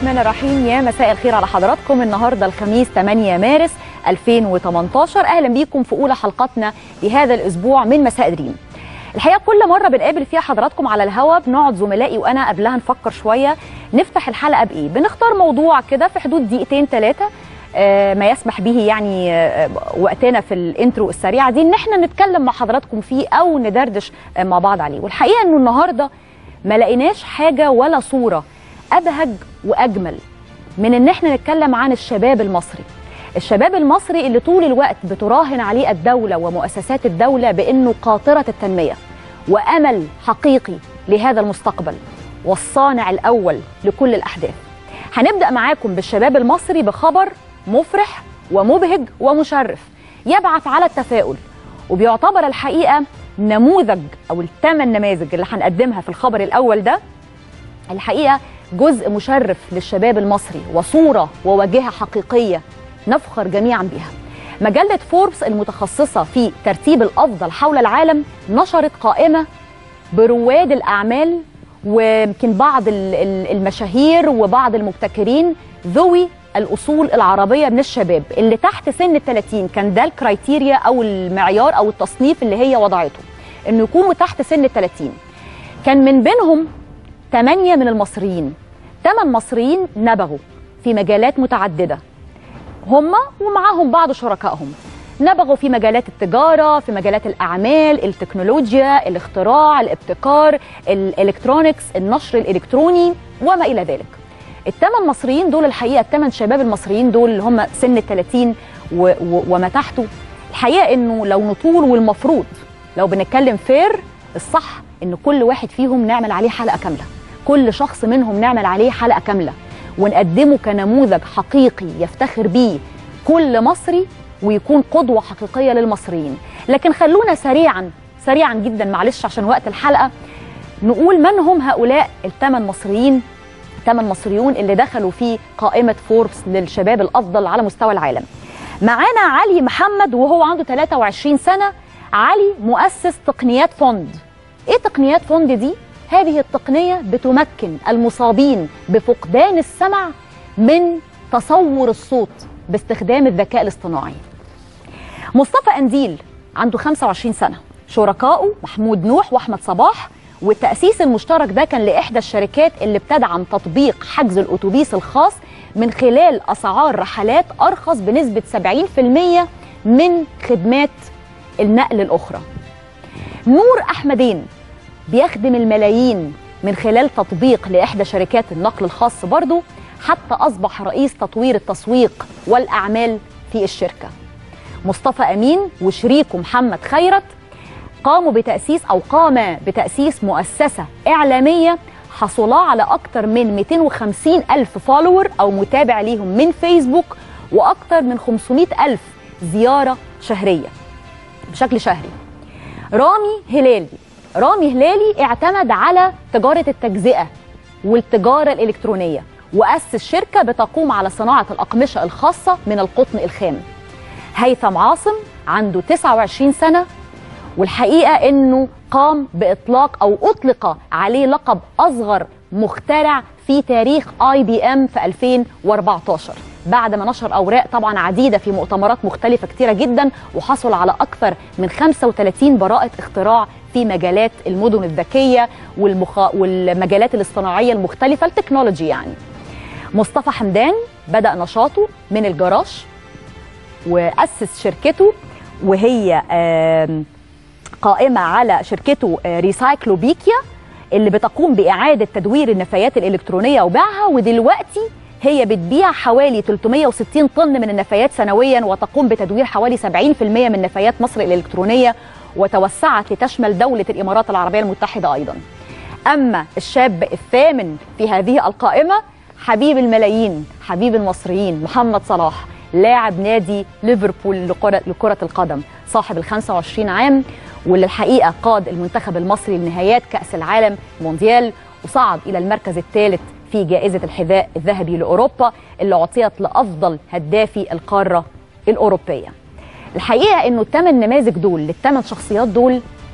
الرحمن الرحيم. يا مساء الخير على حضراتكم. النهارده الخميس 8 مارس 2018. اهلا بيكم في اولى حلقاتنا لهذا الاسبوع من مساء دريم. الحقيقه كل مره بنقابل فيها حضراتكم على الهوا بنقعد زملائي وانا قبلها نفكر شويه نفتح الحلقه بايه. بنختار موضوع كده في حدود دقيقتين ثلاثه ما يسمح به يعني وقتنا في الانترو السريعه دي ان احنا نتكلم مع حضراتكم فيه او ندردش مع بعض عليه. والحقيقه انه النهارده ما لقيناش حاجه ولا صوره ابهج واجمل من ان احنا نتكلم عن الشباب المصري. الشباب المصري اللي طول الوقت بتراهن عليه الدوله ومؤسسات الدوله بانه قاطره التنميه وامل حقيقي لهذا المستقبل والصانع الاول لكل الاحداث. هنبدا معاكم بالشباب المصري بخبر مفرح ومبهج ومشرف يبعث على التفاؤل، وبيعتبر الحقيقه نموذج او الثمان نماذج اللي هنقدمها في الخبر الاول ده الحقيقه جزء مشرف للشباب المصري وصوره وواجهه حقيقيه نفخر جميعا بها. مجله فوربس المتخصصه في ترتيب الافضل حول العالم نشرت قائمه برواد الاعمال ويمكن بعض المشاهير وبعض المبتكرين ذوي الأصول العربية من الشباب اللي تحت سن ال30. كان ده الكرايتيريا أو المعيار أو التصنيف اللي هي وضعته إنه يكونوا تحت سن ال30. كان من بينهم 8 من المصريين، 8 مصريين نبغوا في مجالات متعددة، هم ومعاهم بعض شركائهم نبغوا في مجالات التجارة، في مجالات الأعمال، التكنولوجيا، الاختراع، الابتكار، الإلكترونيكس، النشر الإلكتروني وما إلى ذلك. ال8 مصريين دول الحقيقة ال8 شباب المصريين دول اللي هم سن ال30 وما تحته، الحقيقة إنه لو نطول والمفروض لو بنتكلم فير الصح إن كل واحد فيهم نعمل عليه حلقة كاملة، كل شخص منهم نعمل عليه حلقة كاملة ونقدمه كنموذج حقيقي يفتخر بيه كل مصري ويكون قدوة حقيقية للمصريين. لكن خلونا سريعا جدا معلش عشان وقت الحلقة نقول من هم هؤلاء ال8 مصريين، 8 مصريون اللي دخلوا في قائمة فوربس للشباب الأفضل على مستوى العالم. معانا علي محمد وهو عنده 23 سنة. علي مؤسس تقنيات فوند. ايه تقنيات فوند دي؟ هذه التقنية بتمكن المصابين بفقدان السمع من تصور الصوت باستخدام الذكاء الاصطناعي. مصطفى أنديل عنده 25 سنة، شركائه محمود نوح وأحمد صباح، والتأسيس المشترك ده كان لإحدى الشركات اللي بتدعم تطبيق حجز الأتوبيس الخاص من خلال أسعار رحلات أرخص بنسبة 70% من خدمات النقل الأخرى. نور أحمدين بيخدم الملايين من خلال تطبيق لإحدى شركات النقل الخاص برضو، حتى أصبح رئيس تطوير التسويق والأعمال في الشركة. مصطفى أمين وشريكه محمد خيرت قام بتأسيس مؤسسة إعلامية حصلا على أكثر من 250 ألف فولور أو متابع ليهم من فيسبوك وأكثر من 500 ألف زيارة شهرية بشكل شهري. رامي هلالي اعتمد على تجارة التجزئة والتجارة الإلكترونية وأسس شركة بتقوم على صناعة الأقمشة الخاصة من القطن الخام. هيثم عاصم عنده 29 سنة، والحقيقة انه قام اطلق عليه لقب اصغر مخترع في تاريخ IBM في 2014 بعد ما نشر اوراق طبعا عديدة في مؤتمرات مختلفة كتيرة جدا، وحصل على اكثر من 35 براءة اختراع في مجالات المدن الذكية والمجالات الاصطناعية المختلفة التكنولوجي يعني. مصطفى حمدان بدأ نشاطه من الجراج وأسس شركته وهي قائمة على شركته ريسايكلوبيكيا اللي بتقوم بإعادة تدوير النفايات الإلكترونية وبيعها، ودلوقتي هي بتبيع حوالي 360 طن من النفايات سنويا وتقوم بتدوير حوالي 70% من نفايات مصر الإلكترونية، وتوسعت لتشمل دولة الإمارات العربية المتحدة أيضا. أما الشاب الثامن في هذه القائمة حبيب الملايين حبيب المصريين محمد صلاح، لاعب نادي ليفربول لكرة القدم، صاحب ال25 عام، واللي الحقيقة قاد المنتخب المصري لنهايات كأس العالم مونديال وصعد إلى المركز الثالث في جائزة الحذاء الذهبي لأوروبا اللي أعطيت لأفضل هدافي القارة الأوروبية. الحقيقة إنه ال8 نماذج دول ال8 شخصيات دول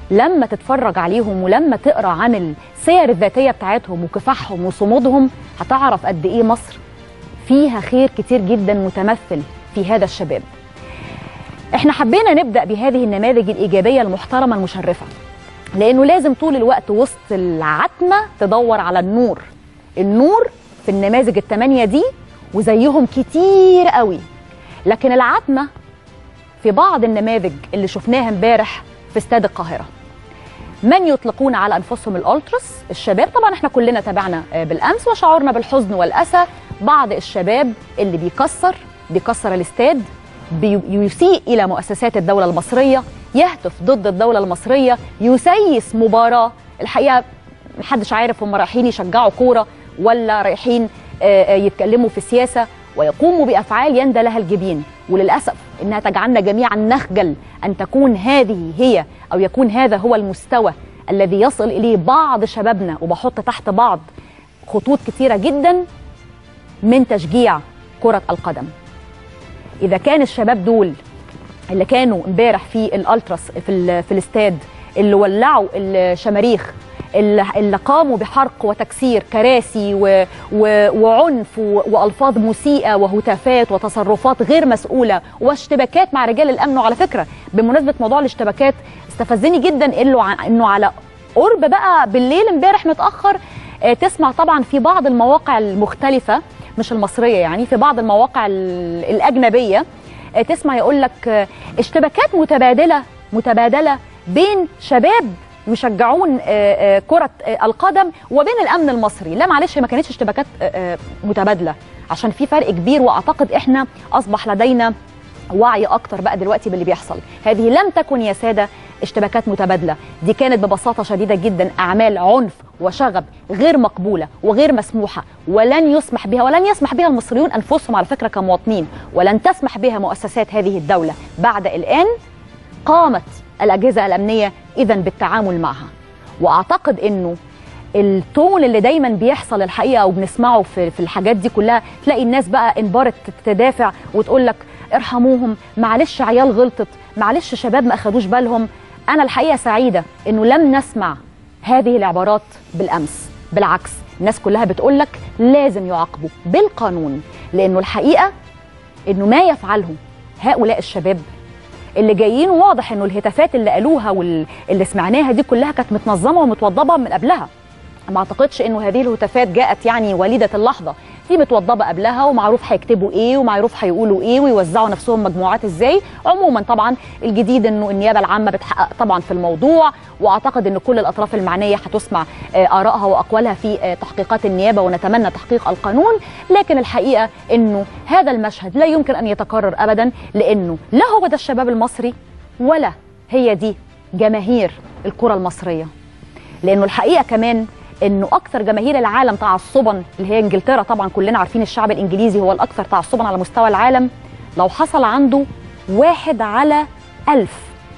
لما تتفرج عليهم ولما تقرا عن السير الذاتيه بتاعتهم وكفاحهم وصمودهم هتعرف قد ايه مصر فيها خير كتير جدا متمثل في هذا الشباب. احنا حبينا نبدا بهذه النماذج الايجابيه المحترمه المشرفه، لانه لازم طول الوقت وسط العتمه تدور على النور. النور في النماذج ال8 دي وزيهم كتير قوي، لكن العتمه في بعض النماذج اللي شفناها امبارح في استاد القاهره. من يطلقون على انفسهم الالتراس، الشباب. طبعا احنا كلنا تابعنا بالامس وشعرنا بالحزن والاسى. بعض الشباب اللي بيكسر الاستاد، بيسيء الى مؤسسات الدوله المصريه، يهتف ضد الدوله المصريه، يسيس مباراه. الحقيقه محدش عارف هم رايحين يشجعوا كوره ولا رايحين يتكلموا في السياسه، ويقوموا بافعال يندى لها الجبين. وللاسف انها تجعلنا جميعا نخجل ان تكون هذه هي او يكون هذا هو المستوى الذي يصل اليه بعض شبابنا، وبحط تحت بعض خطوط كتيره جدا من تشجيع كره القدم. اذا كان الشباب دول اللي كانوا امبارح في الالتراس في الاستاد، اللي ولعوا الشماريخ، اللي قاموا بحرق وتكسير كراسي وعنف والفاظ مسيئه وهتافات وتصرفات غير مسؤوله واشتباكات مع رجال الامن. وعلى فكره بمناسبه موضوع الاشتباكات استفزني جدا انه على قرب بقى بالليل امبارح متاخر تسمع طبعا في بعض المواقع المختلفه مش المصريه، يعني في بعض المواقع الاجنبيه تسمع يقول لك اشتباكات متبادله بين شباب يشجعون كرة القدم وبين الأمن المصري. لا معلش، ما كانتش اشتباكات متبادلة، عشان في فرق كبير. وأعتقد إحنا أصبح لدينا وعي أكتر بقى دلوقتي باللي بيحصل. هذه لم تكن يا سادة اشتباكات متبادلة، دي كانت ببساطة شديدة جدا أعمال عنف وشغب غير مقبولة وغير مسموحة، ولن يسمح بها المصريون أنفسهم على فكرة كمواطنين، ولن تسمح بها مؤسسات هذه الدولة. بعد الآن قامت الأجهزة الأمنية إذن بالتعامل معها. وأعتقد أنه التون اللي دايما بيحصل الحقيقة وبنسمعه في الحاجات دي كلها، تلاقي الناس بقى انبارت تدافع وتقول لك ارحموهم، معلش عيال غلطت، معلش شباب ما أخدوش بالهم. أنا الحقيقة سعيدة أنه لم نسمع هذه العبارات بالأمس، بالعكس الناس كلها بتقول لك لازم يعاقبوا بالقانون، لأنه الحقيقة أنه ما يفعله هؤلاء الشباب اللي جايين، واضح انه الهتافات اللي قالوها واللي سمعناها دي كلها كانت متنظمه ومتوضبه من قبلها. ما اعتقدش انه هذه الهتافات جاءت يعني وليده اللحظه، دي متوضبه قبلها ومعروف هيكتبوا ايه ومعروف هيقولوا ايه ويوزعوا نفسهم مجموعات ازاي. عموما طبعا الجديد انه النيابه العامه بتحقق طبعا في الموضوع، واعتقد ان كل الاطراف المعنيه هتسمع ارائها واقوالها في تحقيقات النيابه، ونتمنى تحقيق القانون. لكن الحقيقه انه هذا المشهد لا يمكن ان يتكرر ابدا، لانه لا هو ده الشباب المصري ولا هي دي جماهير الكره المصريه. لانه الحقيقه كمان انه اكثر جماهير العالم تعصبا اللي هي انجلترا، طبعا كلنا عارفين الشعب الانجليزي هو الاكثر تعصبا على مستوى العالم، لو حصل عنده 1 على 1000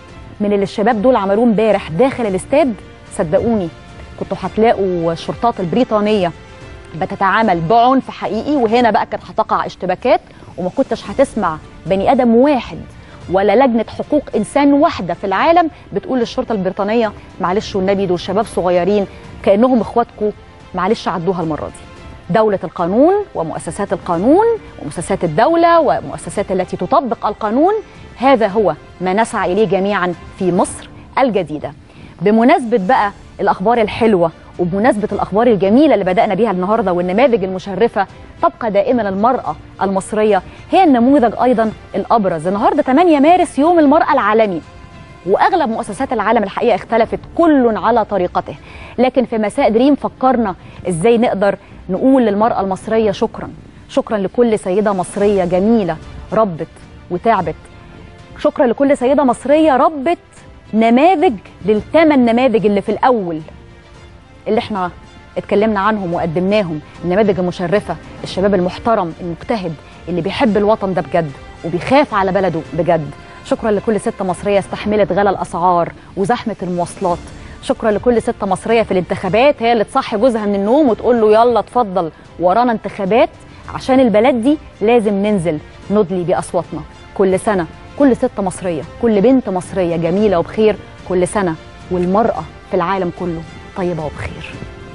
من اللي الشباب دول عملوه امبارح داخل الاستاد، صدقوني كنتوا هتلاقوا الشرطات البريطانيه بتتعامل بعنف حقيقي، وهنا بقى كانت هتقع اشتباكات، وما كنتش هتسمع بني ادم واحد ولا لجنه حقوق انسان واحده في العالم بتقول للشرطه البريطانيه معلش والنبي دول شباب صغيرين كانهم اخواتكم، معلش عدوها المره دي. دوله القانون ومؤسسات القانون ومؤسسات الدوله ومؤسسات التي تطبق القانون، هذا هو ما نسعى اليه جميعا في مصر الجديده. بمناسبه بقى الاخبار الحلوه وبمناسبه الاخبار الجميله اللي بدانا بيها النهارده والنماذج المشرفه، تبقى دائما المراه المصريه هي النموذج ايضا الابرز. النهارده 8 مارس يوم المراه العالمي، واغلب مؤسسات العالم الحقيقه اختلفت كل على طريقته، لكن في مساء دريم فكرنا ازاي نقدر نقول للمراه المصريه شكرا لكل سيده مصريه جميله ربت وتعبت، شكرا لكل سيده مصريه ربت نماذج لل8 نماذج اللي في الاول اللي احنا اتكلمنا عنهم وقدمناهم، النماذج المشرفه، الشباب المحترم المجتهد اللي بيحب الوطن ده بجد وبيخاف على بلده بجد. شكرا لكل ست مصريه استحملت غلا الاسعار وزحمه المواصلات، شكرا لكل ست مصريه في الانتخابات هي اللي تصحي جوزها من النوم وتقول له يلا اتفضل ورانا انتخابات، عشان البلد دي لازم ننزل ندلي باصواتنا. كل سنه كل ست مصريه، كل بنت مصريه جميله وبخير، كل سنه والمرأة في العالم كله طيبة وبخير.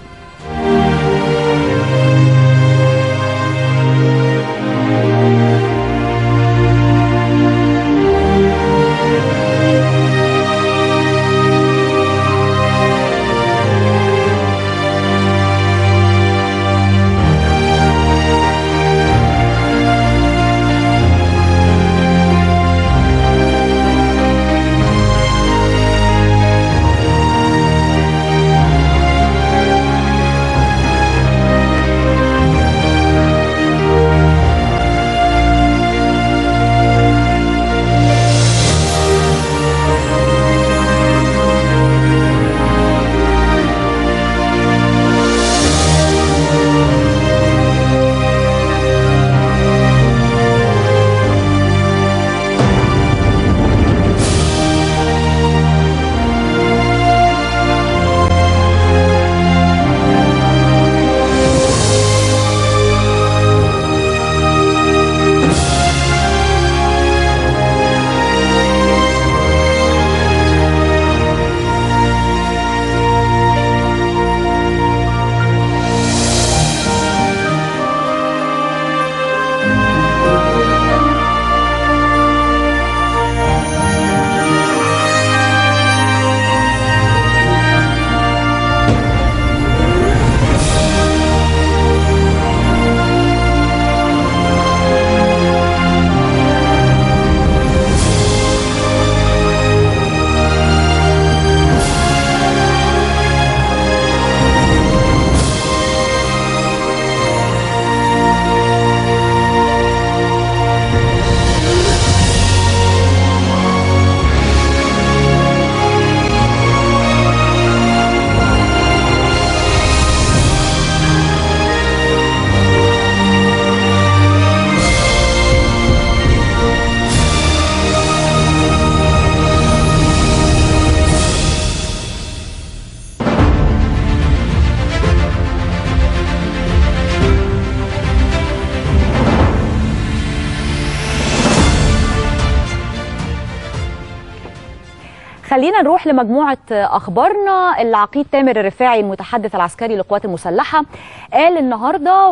خلينا نروح لمجموعة أخبارنا. العقيد تامر الرفاعي المتحدث العسكري للقوات المسلحة قال النهاردة،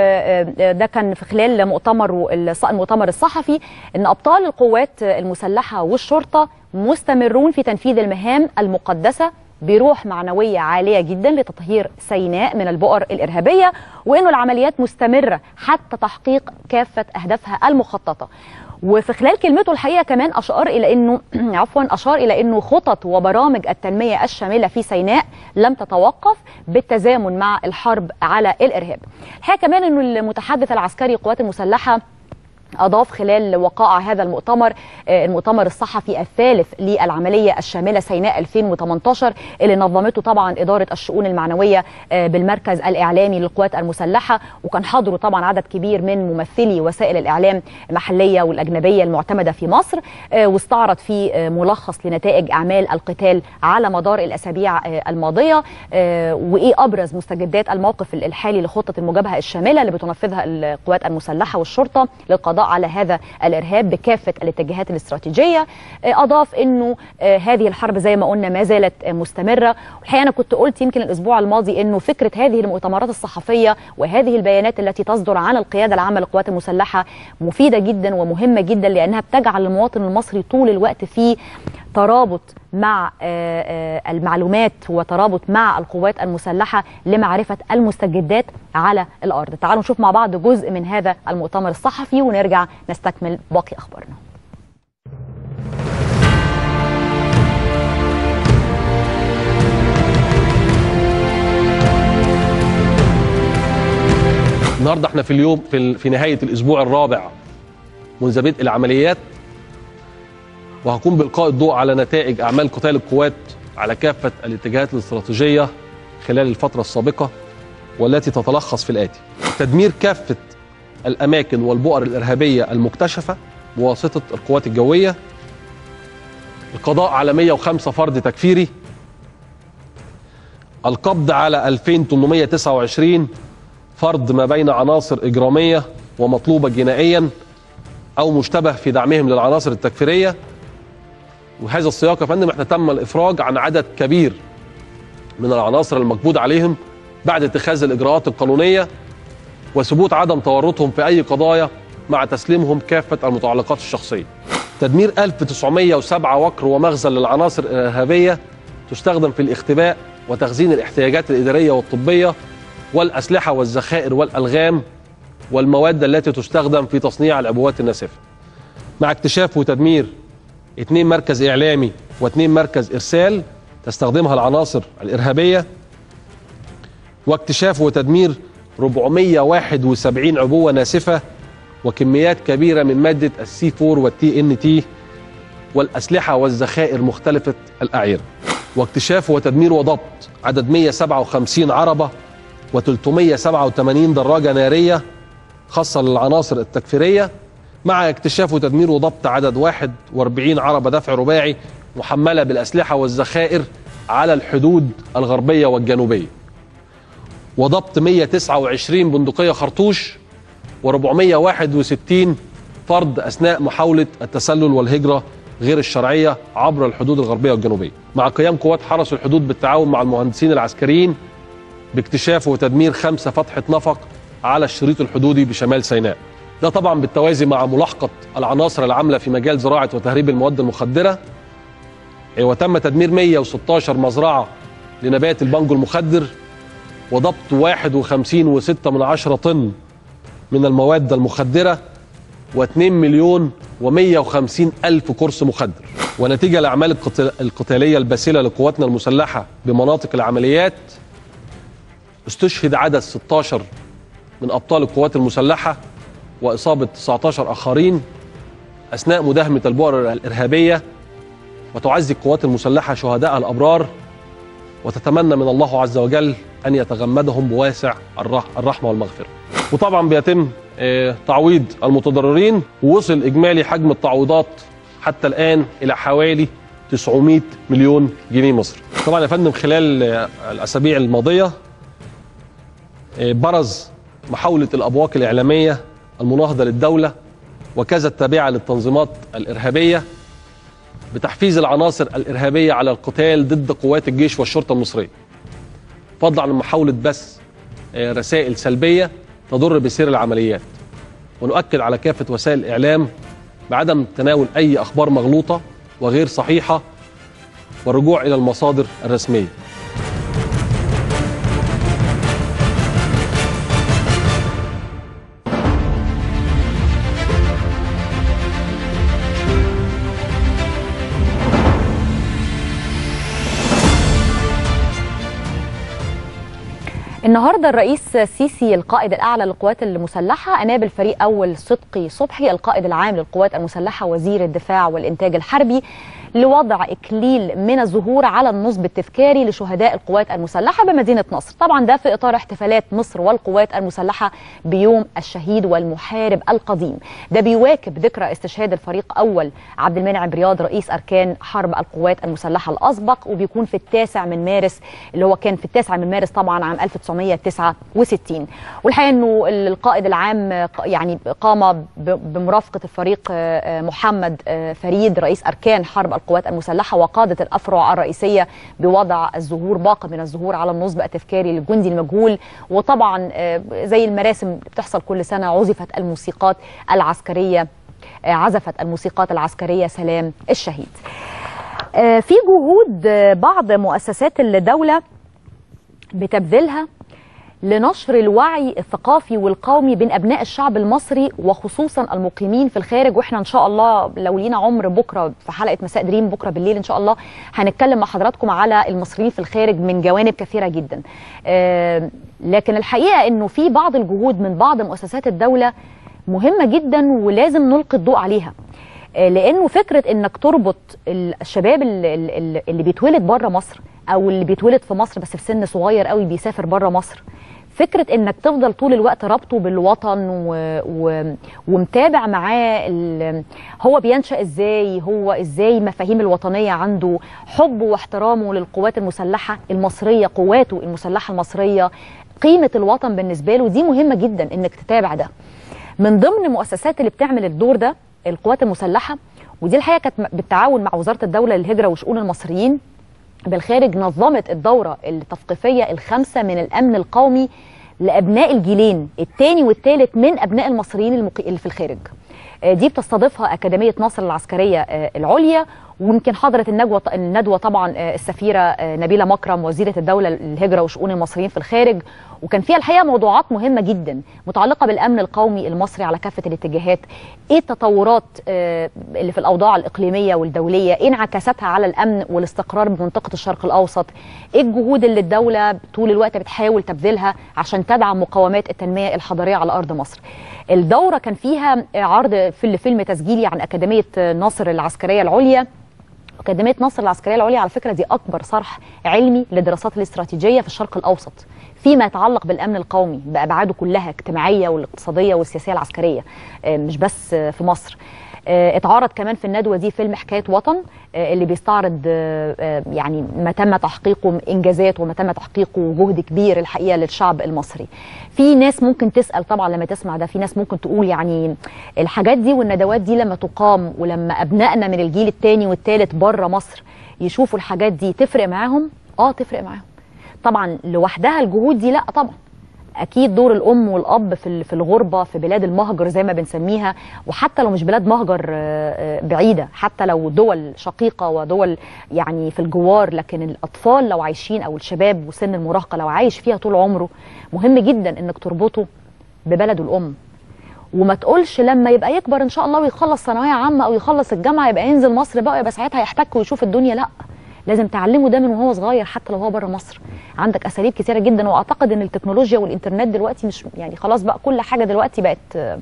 وده كان في خلال المؤتمر الصحفي، أن أبطال القوات المسلحة والشرطة مستمرون في تنفيذ المهام المقدسة بروح معنوية عالية جدا لتطهير سيناء من البؤر الإرهابية، وأنه العمليات مستمرة حتى تحقيق كافة أهدافها المخططة. وفي خلال كلمته الحقيقه كمان اشار الى انه خطط وبرامج التنميه الشامله في سيناء لم تتوقف بالتزامن مع الحرب على الارهاب. الحقيقه كمان انه المتحدث العسكري للقوات المسلحه أضاف خلال وقائع هذا المؤتمر الصحفي الثالث للعملية الشاملة سيناء 2018 اللي نظمته طبعا إدارة الشؤون المعنوية بالمركز الإعلامي للقوات المسلحة، وكان حضره طبعا عدد كبير من ممثلي وسائل الإعلام المحلية والأجنبية المعتمدة في مصر، واستعرض فيه ملخص لنتائج أعمال القتال على مدار الأسابيع الماضية، وإيه أبرز مستجدات الموقف الحالي لخطة المجابهة الشاملة اللي بتنفذها القوات المسلحة والشرطة للقضاء على هذا الإرهاب بكافة الاتجاهات الاستراتيجية. أضاف أنه هذه الحرب زي ما قلنا ما زالت مستمرة. والحقيقة أنا كنت قلت يمكن الأسبوع الماضي أنه فكرة هذه المؤتمرات الصحفية وهذه البيانات التي تصدر عن القيادة العامة للقوات المسلحة مفيدة جدا ومهمة جدا، لأنها بتجعل المواطن المصري طول الوقت في ترابط مع المعلومات وترابط مع القوات المسلحة لمعرفة المستجدات على الأرض. تعالوا نشوف مع بعض جزء من هذا المؤتمر الصحفي ونرجع نستكمل باقي أخبارنا. النهارده احنا في نهاية الأسبوع الرابع منذ بدء العمليات، وهكون بإلقاء الضوء على نتائج أعمال قتال القوات على كافة الاتجاهات الاستراتيجية خلال الفترة السابقة، والتي تتلخص في الآتي: تدمير كافة الأماكن والبؤر الإرهابية المكتشفة بواسطة القوات الجوية، القضاء على 105 فرد تكفيري، القبض على 2829 فرد ما بين عناصر إجرامية ومطلوبة جنائيا أو مشتبه في دعمهم للعناصر التكفيرية، وهذا السياق يا فندم احنا تم الافراج عن عدد كبير من العناصر المقبوض عليهم بعد اتخاذ الاجراءات القانونيه وثبوت عدم تورطهم في اي قضايا مع تسليمهم كافه المتعلقات الشخصيه. تدمير 1907 وكر ومخزن للعناصر الارهابيه تستخدم في الاختباء وتخزين الاحتياجات الاداريه والطبيه والاسلحه والذخائر والالغام والمواد التي تستخدم في تصنيع العبوات الناسفه. مع اكتشاف وتدمير 2 مركز اعلامي و2 مركز ارسال تستخدمها العناصر الارهابيه، واكتشاف وتدمير 471 عبوه ناسفه وكميات كبيره من ماده الC4 والTNT والاسلحه والذخائر مختلفه الاعيره، واكتشاف وتدمير وضبط عدد 157 عربه و387 دراجه ناريه خاصه للعناصر التكفيريه، مع اكتشاف وتدمير وضبط عدد 41 عربه دفع رباعي محمله بالاسلحه والذخائر على الحدود الغربيه والجنوبيه، وضبط 129 بندقيه خرطوش و461 فرد اثناء محاوله التسلل والهجره غير الشرعيه عبر الحدود الغربيه والجنوبيه، مع قيام قوات حرس الحدود بالتعاون مع المهندسين العسكريين باكتشاف وتدمير 5 فتحة نفق على الشريط الحدودي بشمال سيناء. ده طبعا بالتوازي مع ملاحقة العناصر العاملة في مجال زراعة وتهريب المواد المخدرة، وتم تدمير 116 مزرعة لنبات البانجو المخدر وضبط 51.6 طن من المواد المخدرة و2,150,000 قرص مخدر. ونتيجة الأعمال القتالية الباسلة لقواتنا المسلحة بمناطق العمليات استشهد عدد 16 من أبطال القوات المسلحة وإصابة 19 آخرين أثناء مداهمة البؤر الإرهابية، وتعزي القوات المسلحة شهداء الأبرار وتتمنى من الله عز وجل أن يتغمدهم بواسع الرحمة والمغفرة. وطبعا بيتم تعويض المتضررين، ووصل إجمالي حجم التعويضات حتى الآن إلى حوالي 900 مليون جنيه مصري. طبعا يا فندم خلال الأسابيع الماضية برز محاولة الأبواق الإعلامية المناهضة للدولة وكذا التابعة للتنظيمات الإرهابية بتحفيز العناصر الإرهابية على القتال ضد قوات الجيش والشرطة المصرية، فضلا عن محاولة بث رسائل سلبية تضر بسير العمليات. ونؤكد على كافة وسائل الإعلام بعدم تناول أي أخبار مغلوطة وغير صحيحة والرجوع إلى المصادر الرسمية. النهارده الرئيس السيسي القائد الاعلى للقوات المسلحه اناب الفريق اول صدقي صبحي القائد العام للقوات المسلحه وزير الدفاع والانتاج الحربي لوضع اكليل من الزهور على النصب التذكاري لشهداء القوات المسلحه بمدينه نصر. طبعا ده في اطار احتفالات مصر والقوات المسلحه بيوم الشهيد والمحارب القديم. ده بيواكب ذكرى استشهاد الفريق اول عبد المنعم رياض رئيس اركان حرب القوات المسلحه الاسبق، وبيكون في 9 مارس اللي هو كان في 9 مارس طبعا عام 1969. والحقيقه انه القائد العام يعني قام بمرافقه الفريق محمد فريد رئيس اركان حرب القوات المسلحه وقاده الافرع الرئيسيه بوضع الزهور باقه من الزهور على النصب التذكاري للجندي المجهول. وطبعا زي المراسم اللي بتحصل كل سنه عزفت الموسيقات العسكريه سلام الشهيد. في جهود بعض مؤسسات الدوله بتبذلها لنشر الوعي الثقافي والقومي بين أبناء الشعب المصري وخصوصا المقيمين في الخارج. وإحنا إن شاء الله لو لينا عمر بكرة في حلقة مساء دريم بكرة بالليل إن شاء الله هنتكلم مع حضراتكم على المصريين في الخارج من جوانب كثيرة جدا. لكن الحقيقة إنه في بعض الجهود من بعض مؤسسات الدولة مهمة جدا ولازم نلقي الضوء عليها، لأنه فكرة إنك تربط الشباب اللي بيتولد بره مصر أو اللي بيتولد في مصر بس في سن صغير قوي بيسافر بره مصر، فكرة انك تفضل طول الوقت ربطه بالوطن ومتابع معاه هو بينشأ ازاي، هو ازاي مفاهيم الوطنية عنده، حبه واحترامه للقوات المسلحة المصرية، قواته المسلحة المصرية، قيمة الوطن بالنسبة له، دي مهمة جدا انك تتابع ده. من ضمن المؤسسات اللي بتعمل الدور ده القوات المسلحة، ودي الحقيقه كانت بالتعاون مع وزاره الدوله للهجره وشؤون المصريين بالخارج، نظمت الدوره التثقيفيه الخامسه من الامن القومي لابناء الجيلين الثاني والثالث من ابناء المصريين اللي في الخارج. دي بتستضيفها اكاديميه ناصر العسكريه العليا، ويمكن حضرت الندوه طبعا السفيره نبيله مكرم وزيره الدوله للهجره وشؤون المصريين في الخارج، وكان فيها الحقيقه موضوعات مهمه جدا متعلقه بالامن القومي المصري على كافه الاتجاهات. ايه التطورات اللي في الاوضاع الاقليميه والدوليه، ايه انعكاساتها على الامن والاستقرار بمنطقه الشرق الاوسط، ايه الجهود اللي الدوله طول الوقت بتحاول تبذلها عشان تدعم مقومات التنميه الحضريه على ارض مصر. الدوره كان فيها عرض فيلم تسجيلي عن اكاديميه ناصر العسكريه العليا. أكاديمية ناصر العسكرية العليا على فكرة دي أكبر صرح علمي للدراسات الاستراتيجية في الشرق الأوسط فيما يتعلق بالأمن القومي بأبعاده كلها، اجتماعية والاقتصادية والسياسية العسكرية، مش بس في مصر. اتعرض كمان في الندوة دي فيلم حكاية وطن اللي بيستعرض يعني ما تم تحقيقه من إنجازات وما تم تحقيقه وجهد كبير الحقيقة للشعب المصري. في ناس ممكن تسأل طبعا لما تسمع ده، في ناس ممكن تقول يعني الحاجات دي والندوات دي لما تقام ولما أبنائنا من الجيل الثاني والثالث بره مصر يشوفوا الحاجات دي تفرق معاهم؟ تفرق معاهم طبعا. لوحدها الجهود دي لا طبعا، اكيد دور الام والاب في الغربه في بلاد المهجر زي ما بنسميها، وحتى لو مش بلاد مهجر بعيده، حتى لو دول شقيقه ودول يعني في الجوار، لكن الاطفال لو عايشين او الشباب وسن المراهقه لو عايش فيها طول عمره، مهم جدا انك تربطه ببلده الام. وما تقولش لما يبقى يكبر ان شاء الله ويخلص ثانويه عامه او يخلص الجامعه يبقى ينزل مصر بقى يبقى ساعتها يحتك ويشوف الدنيا، لا، لازم تعلمه ده من وهو صغير حتى لو هو بره مصر. عندك اساليب كثيره جدا، واعتقد ان التكنولوجيا والانترنت دلوقتي مش يعني خلاص بقى كل حاجه دلوقتي بقت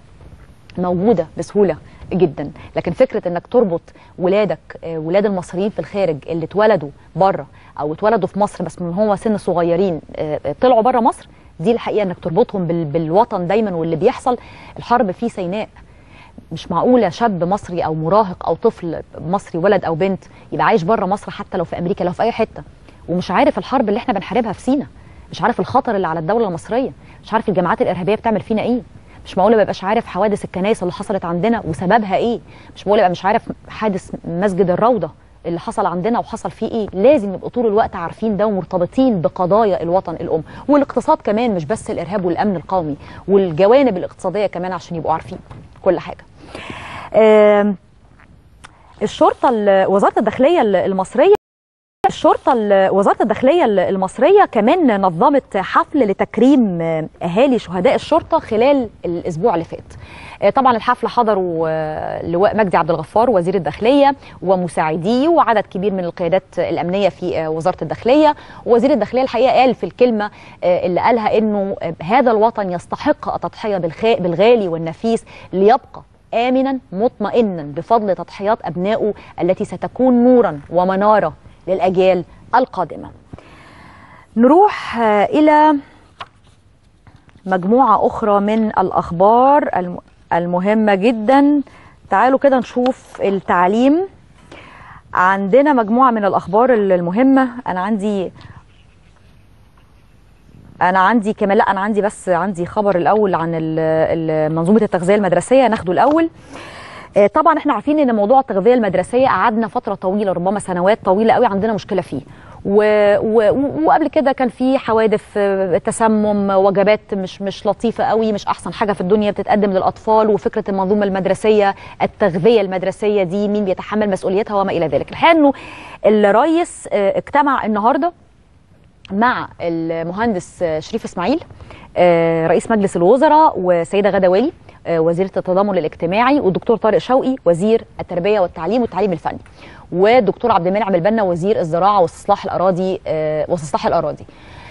موجوده بسهوله جدا. لكن فكره انك تربط ولادك ولاد المصريين في الخارج اللي اتولدوا بره او اتولدوا في مصر بس من هو سن صغيرين طلعوا بره مصر، دي الحقيقه انك تربطهم بالوطن دايما. واللي بيحصل الحرب في سيناء، مش معقوله شاب مصري او مراهق او طفل مصري ولد او بنت يبقى عايش بره مصر حتى لو في امريكا لو في اي حته ومش عارف الحرب اللي احنا بنحاربها في سيناء، مش عارف الخطر اللي على الدوله المصريه، مش عارف الجماعات الارهابيه بتعمل فينا ايه، مش معقوله ما يبقاش عارف حوادث الكنائس اللي حصلت عندنا وسببها ايه، مش معقوله يبقى مش عارف حادث مسجد الروضه اللي حصل عندنا وحصل فيه ايه. لازم نبقى طول الوقت عارفين ده ومرتبطين بقضايا الوطن الام والاقتصاد كمان، مش بس الارهاب والامن القومي، والجوانب الاقتصاديه كمان عشان يبقوا عارفين كل حاجه. الشرطه وزاره الداخليه المصريه المصريه كمان نظمت حفل لتكريم اهالي شهداء الشرطه خلال الاسبوع اللي فات. طبعا الحفل حضروا لواء مجدي عبد الغفار وزير الداخليه ومساعديه وعدد كبير من القيادات الامنيه في وزاره الداخليه. ووزير الداخليه الحقيقه قال في الكلمه اللي قالها انه هذا الوطن يستحق التضحيه بالغالي والنفيس ليبقى آمنا مطمئنا بفضل تضحيات أبنائه التي ستكون نورا ومنارة للأجيال القادمة. نروح إلى مجموعة أخرى من الأخبار المهمة جدا. تعالوا كده نشوف التعليم. عندنا مجموعة من الأخبار المهمة. أنا عندي كمان، لا أنا عندي بس عندي خبر الأول عن منظومة التغذية المدرسية، ناخده الأول. طبعا احنا عارفين ان موضوع التغذية المدرسية قعدنا فترة طويلة ربما سنوات طويلة قوي عندنا مشكلة فيه، وقبل كده كان في حوادث تسمم، وجبات مش لطيفة قوي، مش احسن حاجة في الدنيا بتتقدم للأطفال، وفكرة المنظومة المدرسية التغذية المدرسية دي مين بيتحمل مسؤوليتها وما إلى ذلك. الحقيقة انه الرئيس اجتمع النهاردة مع المهندس شريف اسماعيل رئيس مجلس الوزراء، وسيدة غادة والي وزيرة التضامن الاجتماعي، والدكتور طارق شوقي وزير التربية والتعليم الفني، والدكتور عبد المنعم البنا وزير الزراعة واستصلاح الأراضي.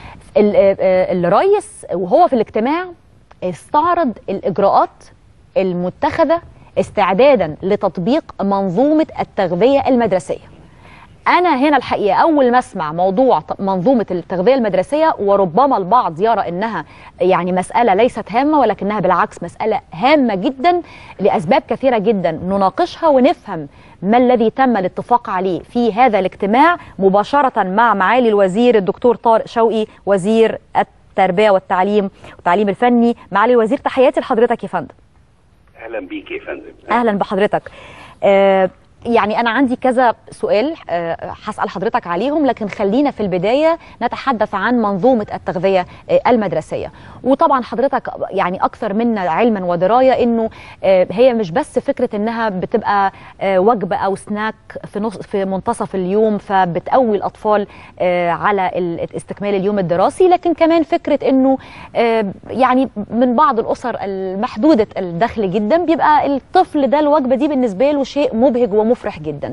الرئيس وهو في الاجتماع استعرض الإجراءات المتخذة استعدادا لتطبيق منظومة التغذية المدرسية. أنا هنا الحقيقة أول ما أسمع موضوع منظومة التغذية المدرسية، وربما البعض يرى أنها يعني مسألة ليست هامة، ولكنها بالعكس مسألة هامة جدا لأسباب كثيرة جدا نناقشها ونفهم ما الذي تم الاتفاق عليه في هذا الاجتماع مباشرة مع معالي الوزير الدكتور طارق شوقي وزير التربية والتعليم الفني. معالي الوزير، تحياتي لحضرتك يا فندم. أهلا بيك يا فندم. أهلا بحضرتك. يعني أنا عندي كذا سؤال هسأل حضرتك عليهم، لكن خلينا في البداية نتحدث عن منظومة التغذية المدرسية. وطبعا حضرتك يعني أكثر منا علما ودراية إنه هي مش بس فكرة إنها بتبقى وجبة أو سناك في منتصف اليوم فبتقوي الأطفال على استكمال اليوم الدراسي، لكن كمان فكرة إنه يعني من بعض الأسر المحدودة الدخل جدا بيبقى الطفل ده الوجبة دي بالنسبة له شيء مبهج ومفرح جدا.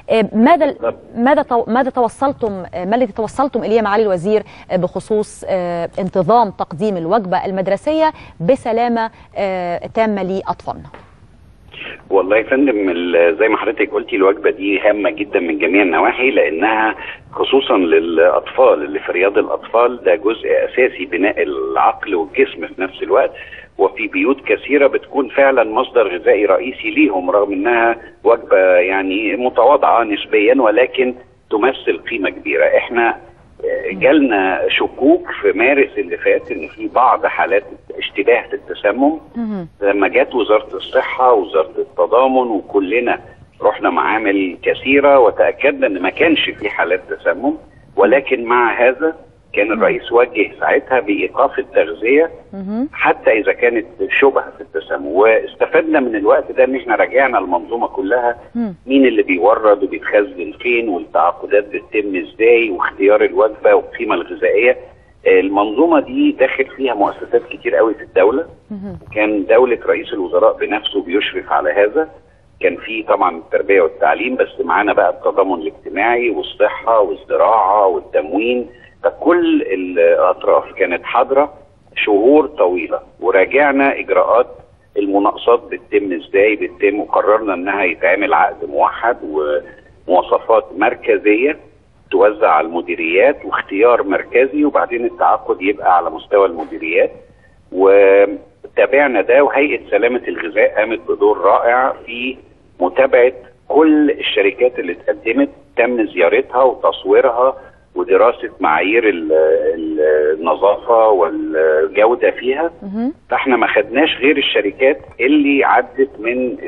ما الذي توصلتم إليه معالي الوزير بخصوص انتظام تقديم الوجبة المدرسية بسلامة تامة لأطفالنا؟ والله يا فندم، زي ما حضرتك قلتي الوجبة دي هامة جدا من جميع النواحي، لأنها خصوصا للأطفال اللي في رياض الأطفال ده جزء أساسي بناء العقل والجسم في نفس الوقت، وفي بيوت كثيرة بتكون فعلا مصدر غذائي رئيسي ليهم، رغم انها وجبة يعني متواضعة نسبيا ولكن تمثل قيمة كبيرة. احنا جالنا شكوك في مارس اللي فات ان في بعض حالات اشتباه في التسمم، لما جت وزارة الصحة ووزارة التضامن وكلنا رحنا معامل كثيرة وتأكدنا ان ما كانش في حالات تسمم، ولكن مع هذا كان الرئيس وجه ساعتها بإيقاف التغذية حتى إذا كانت شبه في التسمم، واستفدنا من الوقت ده إن إحنا راجعنا المنظومة كلها، مين اللي بيورد وبيتخزن فين والتعاقدات بتتم إزاي واختيار الوجبة والقيمة الغذائية. المنظومة دي داخل فيها مؤسسات كتير قوي في الدولة، كان دولة رئيس الوزراء بنفسه بيشرف على هذا، كان في طبعا التربية والتعليم، بس معانا بقى التضامن الاجتماعي والصحة والزراعة والتموين، فكل الأطراف كانت حاضرة شهور طويلة، وراجعنا إجراءات المناقصات بتتم إزاي بتتم، وقررنا إنها يتعمل عقد موحد ومواصفات مركزية توزع على المديريات واختيار مركزي، وبعدين التعاقد يبقى على مستوى المديريات. وتابعنا ده، وهيئة سلامة الغذاء قامت بدور رائع في متابعة كل الشركات اللي اتقدمت، تم زيارتها وتصويرها ودراسة معايير النظافة والجودة فيها. فاحنا ما خدناش غير الشركات اللي عدت من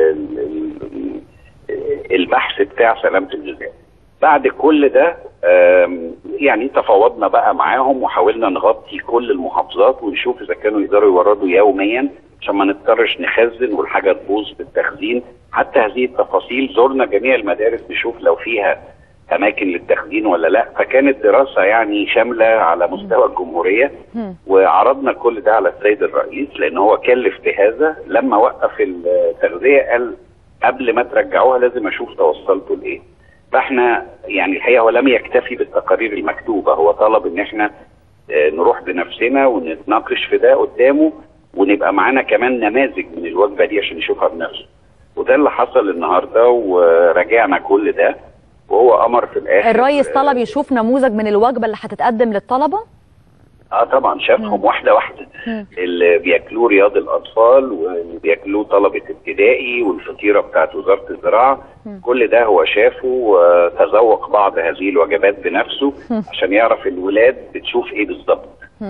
البحث بتاع سلامة الغذاء. بعد كل ده يعني تفاوضنا بقى معاهم وحاولنا نغطي كل المحافظات ونشوف اذا كانوا يقدروا يوردوا يوميا عشان ما نضطرش نخزن والحاجة تبوظ في التخزين. حتى هذه التفاصيل زرنا جميع المدارس نشوف لو فيها اماكن للتخزين ولا لا، فكانت دراسه يعني شامله على مستوى الجمهوريه، وعرضنا كل ده على السيد الرئيس لان هو كلف بهذا. لما وقف التغذيه قال قبل ما ترجعوها لازم اشوف توصلتوا لايه. فاحنا يعني الحقيقه هو لم يكتفي بالتقارير المكتوبه، هو طلب ان احنا نروح بنفسنا ونتناقش في ده قدامه، ونبقى معانا كمان نماذج من الوجبه دي عشان يشوفها بنفسه. وده اللي حصل النهارده، وراجعنا كل ده، وهو امر في الاخر. الرئيس طلب يشوف نموذج من الوجبه اللي هتتقدم للطلبه؟ طبعا شافهم واحده واحده، اللي بياكلوه رياض الاطفال واللي بياكلوه طلبه ابتدائي والفطيره بتاعت وزاره الزراعه، كل ده هو شافه وتذوق بعض هذه الوجبات بنفسه عشان يعرف الولاد بتشوف ايه بالظبط،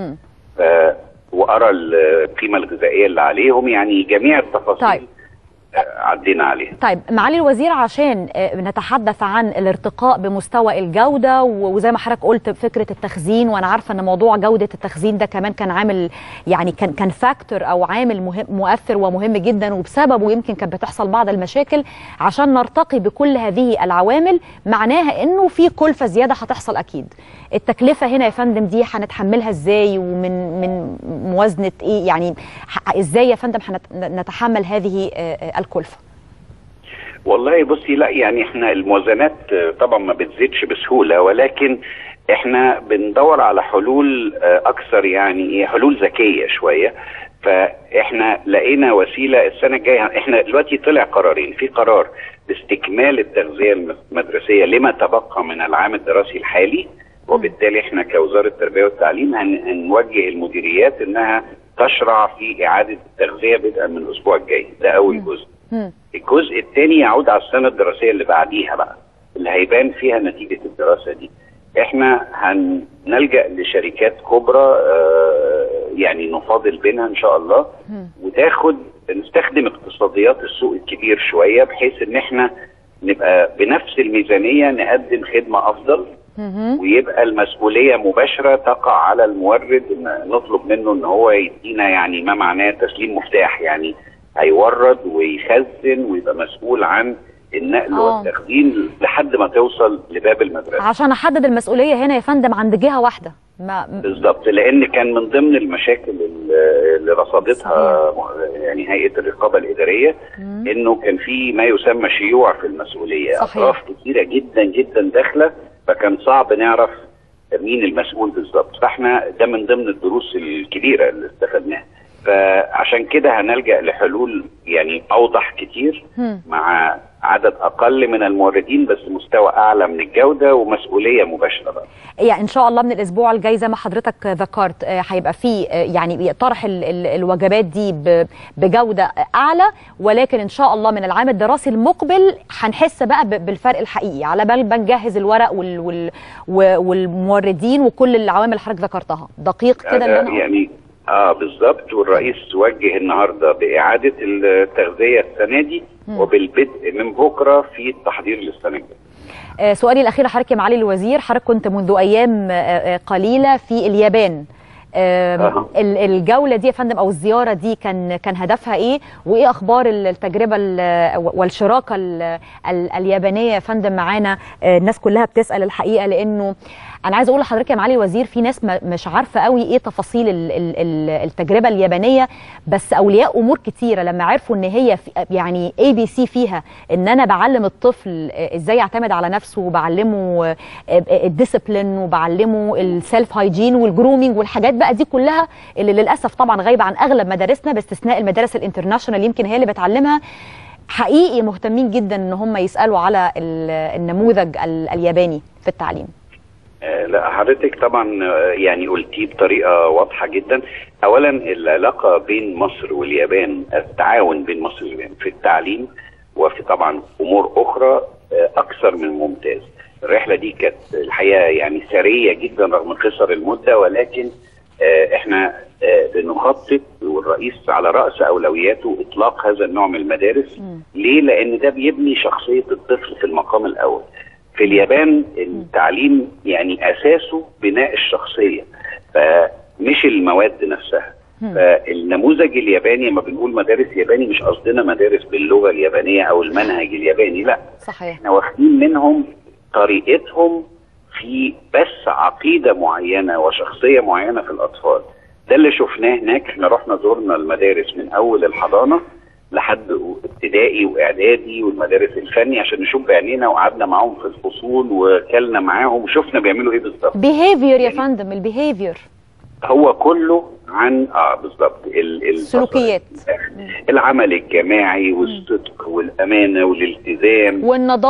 وقرا القيمه الغذائيه اللي عليهم، يعني جميع التفاصيل. طيب. عدينا عليه. طيب معالي الوزير، عشان نتحدث عن الارتقاء بمستوى الجودة، وزي ما حضرتك قلت فكرة التخزين، وانا عارفة ان موضوع جودة التخزين ده كمان كان عامل يعني كان فاكتور او عامل مؤثر ومهم جدا، وبسببه يمكن كانت بتحصل بعض المشاكل. عشان نرتقي بكل هذه العوامل معناها انه في كلفة زيادة هتحصل اكيد. التكلفة هنا يا فندم دي هنتحملها ازاي ومن موازنة ايه؟ يعني ازاي يا فندم هنتحمل هذه الكلفة؟ والله بصي، لا يعني احنا الموازنات طبعا ما بتزيدش بسهولة، ولكن احنا بندور على حلول اكثر، يعني حلول ذكية شوية. فاحنا لقينا وسيلة السنة الجاية. احنا دلوقتي طلع قرارين، في قرار باستكمال التغذية المدرسية لما تبقى من العام الدراسي الحالي، وبالتالي احنا كوزارة التربية والتعليم هنوجه المديريات انها تشرع في اعادة التغذية بدءا من الاسبوع الجاي. ده اول جزء. الجزء الثاني يعود على السنة الدراسية اللي بعديها بقى، اللي هيبان فيها نتيجة الدراسة دي. احنا هنلجأ لشركات كبرى يعني نفاضل بينها ان شاء الله، نستخدم اقتصاديات السوق الكبير شوية، بحيث ان احنا نبقى بنفس الميزانيه نقدم خدمه افضل، ويبقى المسؤوليه مباشره تقع على المورد، نطلب منه ان هو يدينا يعني ما معناه تسليم مفتاح، يعني هيورد ويخزن ويبقى مسؤول عن النقل والتخزين لحد ما توصل لباب المدرسه. عشان احدد المسؤوليه هنا يا فندم عند جهه واحده. بالظبط، لان كان من ضمن المشاكل اللي رصدتها يعني هيئه الرقابه الاداريه انه كان في ما يسمى شيوع في المسؤوليه، اطراف كثيره جدا جدا داخله، فكان صعب نعرف مين المسؤول بالظبط. فاحنا ده من ضمن الدروس الكبيره اللي استفدناها، فعشان كده هنلجأ لحلول يعني اوضح كتير مع عدد اقل من الموردين بس مستوى اعلى من الجوده ومسؤوليه مباشره بقى. يعني ان شاء الله من الاسبوع الجاي زي ما حضرتك ذكرت هيبقى فيه يعني طرح الوجبات دي بجوده اعلى، ولكن ان شاء الله من العام الدراسي المقبل هنحس بقى بالفرق الحقيقي، على بال بنجهز الورق والموردين وكل العوامل اللي حضرتك ذكرتها. دقيق كده اللي انا يعني بالظبط. والرئيس وجه النهارده باعاده التغذيه السنه دي وبالبدء من بكره في التحضير للسنه الجايه. سؤالي الاخير لحضرتك يا معالي الوزير، حضرتك كنت منذ ايام قليله في اليابان. الجوله دي يا فندم او الزياره دي كان هدفها ايه؟ وايه اخبار التجربه والشراكه اليابانيه يا فندم معانا؟ الناس كلها بتسال الحقيقه، لانه انا عايزه اقول لحضرتك يا معالي الوزير في ناس مش عارفه قوي ايه تفاصيل التجربه اليابانيه، بس اولياء امور كتيره لما عرفوا ان هي يعني ABC فيها ان انا بعلم الطفل ازاي يعتمد على نفسه، وبعلمه الديسيبلين، وبعلمه السيلف هايجين والجرومينج والحاجات بقى دي كلها اللي للاسف طبعا غايبه عن اغلب مدارسنا باستثناء المدارس الانترناشونال يمكن هي اللي بتعلمها. حقيقي مهتمين جدا ان هم يسالوا على النموذج الياباني في التعليم. لا حضرتك طبعا يعني قلتيه بطريقه واضحه جدا. اولا العلاقه بين مصر واليابان، التعاون بين مصر واليابان في التعليم وفي طبعا امور اخرى اكثر من ممتاز. الرحله دي كانت الحقيقه يعني سريه جدا رغم قصر المده، ولكن احنا بنخطط والرئيس على راس اولوياته اطلاق هذا النوع من المدارس. ليه؟ لان ده بيبني شخصيه الطفل في المقام الاول. في اليابان التعليم يعني اساسه بناء الشخصيه، فمش المواد نفسها. فالنموذج الياباني لما بنقول مدارس ياباني مش قصدنا مدارس باللغه اليابانيه او المنهج الياباني، لا صحيح، احنا واخدين منهم طريقتهم في بس عقيده معينه وشخصيه معينه في الاطفال. ده اللي شفناه هناك. احنا رحنا زورنا المدارس من اول الحضانه لحد ابتدائي واعدادي والمدارس الفني عشان نشوف بعينينا، وقعدنا معاهم في الفصول وكلنا معاهم وشفنا بيعملوا ايه بالظبط. بيهيفير يا فندم، البيهيفير هو كله عن بالظبط السلوكيات، العمل الجماعي والصدق والامانه والالتزام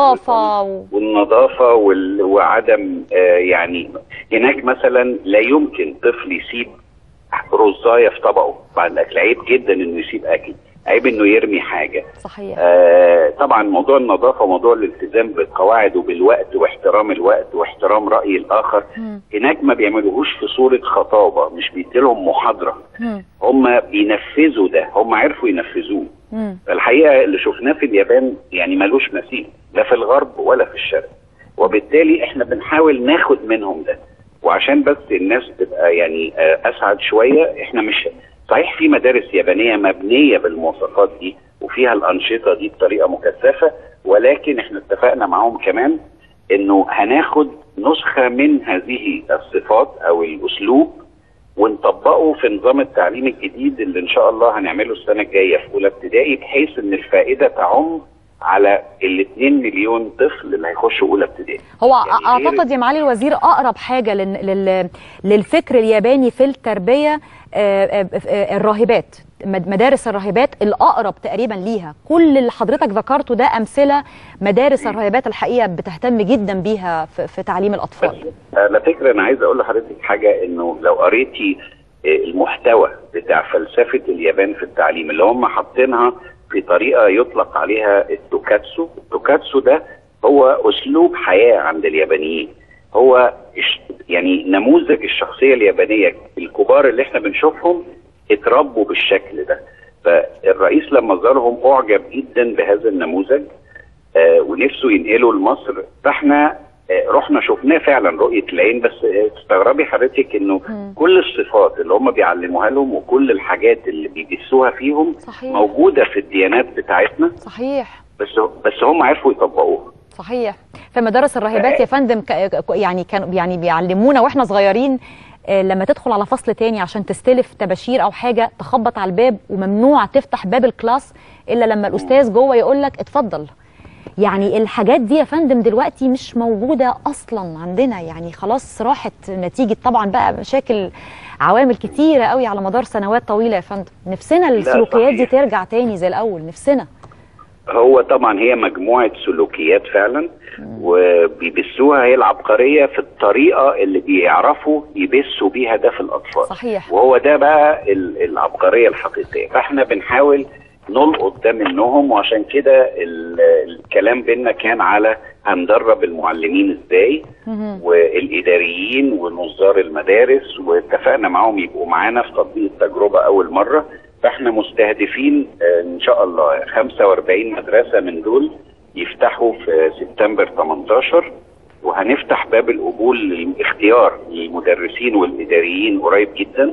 والنظافه وعدم يعني هناك مثلا لا يمكن طفل يسيب رزايه في طبقه بعد الاكل، عيب جدا انه يسيب اكل، عيب انه يرمي حاجه. صحيح. طبعا موضوع النظافه وموضوع الالتزام بالقواعد وبالوقت واحترام الوقت واحترام راي الاخر هناك ما بيعملوهوش في صوره خطابه، مش بيديلهم محاضره، هم بينفذوا ده، هم عرفوا ينفذوه. الحقيقه اللي شفناه في اليابان يعني ملوش مثيل لا في الغرب ولا في الشرق، وبالتالي احنا بنحاول ناخد منهم ده. وعشان بس الناس تبقى يعني اسعد شويه، احنا مش صحيح في مدارس يابانيه مبنيه بالمواصفات دي وفيها الانشطه دي بطريقه مكثفه، ولكن احنا اتفقنا معاهم كمان انه هناخد نسخه من هذه الصفات او الاسلوب ونطبقه في نظام التعليم الجديد اللي ان شاء الله هنعمله السنه الجايه في اولى ابتدائي، بحيث ان الفائده تعم على ال2 مليون طفل اللي هيخشوا اولى ابتدائي. هو يعني اعتقد يا معالي الوزير اقرب حاجه للفكر الياباني في التربيه الراهبات، مدارس الراهبات الاقرب تقريبا ليها. كل اللي حضرتك ذكرته ده امثله مدارس الراهبات الحقيقه بتهتم جدا بيها في تعليم الاطفال. على فكره انا عايز اقول لحضرتك حاجه، انه لو قريتي المحتوى بتاع فلسفه اليابان في التعليم اللي هم حاطينها في طريقه يطلق عليها التوكاتسو. التوكاتسو ده هو اسلوب حياه عند اليابانيين، هو يعني نموذج الشخصيه اليابانيه. الكبار اللي احنا بنشوفهم اتربوا بالشكل ده، فالرئيس لما زارهم اعجب جدا بهذا النموذج. ونفسه ينقله لمصر. فاحنا رحنا شفناه فعلا رؤيه العين. بس تستغربي حضرتك انه كل الصفات اللي هم بيعلموها لهم وكل الحاجات اللي بيجسوها فيهم صحيح. موجوده في الديانات بتاعتنا. صحيح. بس هم عرفوا يطبقوها. صحيح. في مدارس الراهبات يا فندم يعني كانوا بيعلمونا واحنا صغيرين لما تدخل على فصل تاني عشان تستلف تباشير او حاجه تخبط على الباب، وممنوع تفتح باب الكلاس الا لما الاستاذ جوه يقول لك اتفضل. يعني الحاجات دي يا فندم دلوقتي مش موجوده اصلا عندنا، يعني خلاص راحت نتيجه طبعا بقى مشاكل عوامل كتيره قوي على مدار سنوات طويله يا فندم. نفسنا السلوكيات دي ترجع تاني زي الاول، نفسنا. هو طبعا هي مجموعه سلوكيات فعلا، وبيبثوها هي العبقريه في الطريقه اللي بيعرفوا يبثوا بيها ده في الاطفال. صحيح. وهو ده بقى العبقريه الحقيقيه. فاحنا بنحاول نلقط ده منهم، وعشان كده الكلام بينا كان على هندرب المعلمين ازاي والاداريين ونظار المدارس، واتفقنا معاهم يبقوا معانا في تطبيق التجربه اول مره. فاحنا مستهدفين ان شاء الله 45 مدرسه من دول يفتحوا في سبتمبر 18، وهنفتح باب القبول للاختيار للمدرسين والاداريين قريب جدا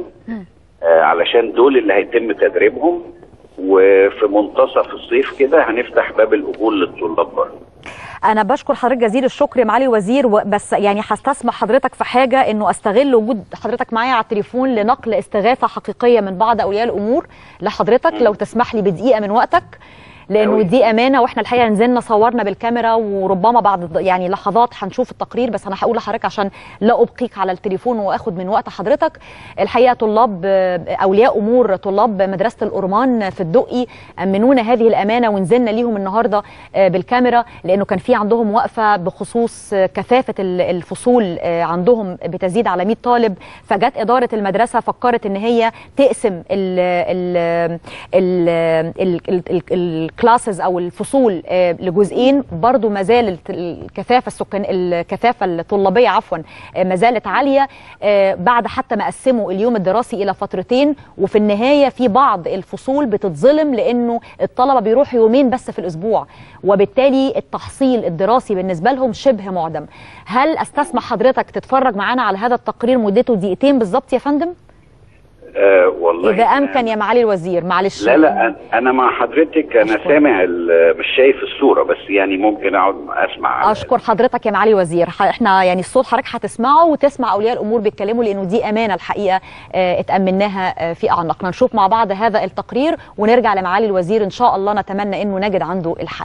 علشان دول اللي هيتم تدريبهم. وفي منتصف الصيف كده هنفتح باب القبول للطلاب برضه. أنا بشكر حضرتك جزيل الشكر يا معالي الوزير، بس يعني هستسمح حضرتك في حاجة، إنه أستغل وجود حضرتك معايا على التليفون لنقل استغاثة حقيقية من بعض أولياء الأمور لحضرتك. لو تسمح لي بدقيقة من وقتك، لانه دي امانه، واحنا الحقيقه نزلنا صورنا بالكاميرا، وربما بعد يعني لحظات هنشوف التقرير. بس انا هقول لحضرتك عشان لا ابقيك على التليفون واخد من وقت حضرتك. الحقيقه طلاب اولياء امور طلاب مدرسه الأورمان في الدقي امنونا هذه الامانه، ونزلنا ليهم النهارده بالكاميرا، لانه كان في عندهم وقفه بخصوص كثافه الفصول عندهم بتزيد على 100 طالب. فجت اداره المدرسه فكرت ان هي تقسم الكلاسز او الفصول لجزئين. برضو ما زالت الكثافه الطلابيه ما زالت عاليه بعد حتى ما قسموا اليوم الدراسي الى فترتين. وفي النهايه في بعض الفصول بتتظلم لانه الطلبه بيروحوا يومين بس في الاسبوع، وبالتالي التحصيل الدراسي بالنسبه لهم شبه معدم. هل استسمح حضرتك تتفرج معانا على هذا التقرير مدته دقيقتين بالظبط يا فندم؟ والله إذا أمكن يا معالي الوزير. معلش. لا أنا مع حضرتك. أنا سامع مش شايف الصورة، بس يعني ممكن أقعد أسمع. أشكر حضرتك يا معالي الوزير. إحنا يعني الصوت حضرتك هتسمعه وتسمع أولياء الأمور بيتكلموا، لأنه دي أمانة الحقيقة اتأمناها في أعناقنا. نشوف مع بعض هذا التقرير ونرجع لمعالي الوزير إن شاء الله، نتمنى إنه نجد عنده الحل.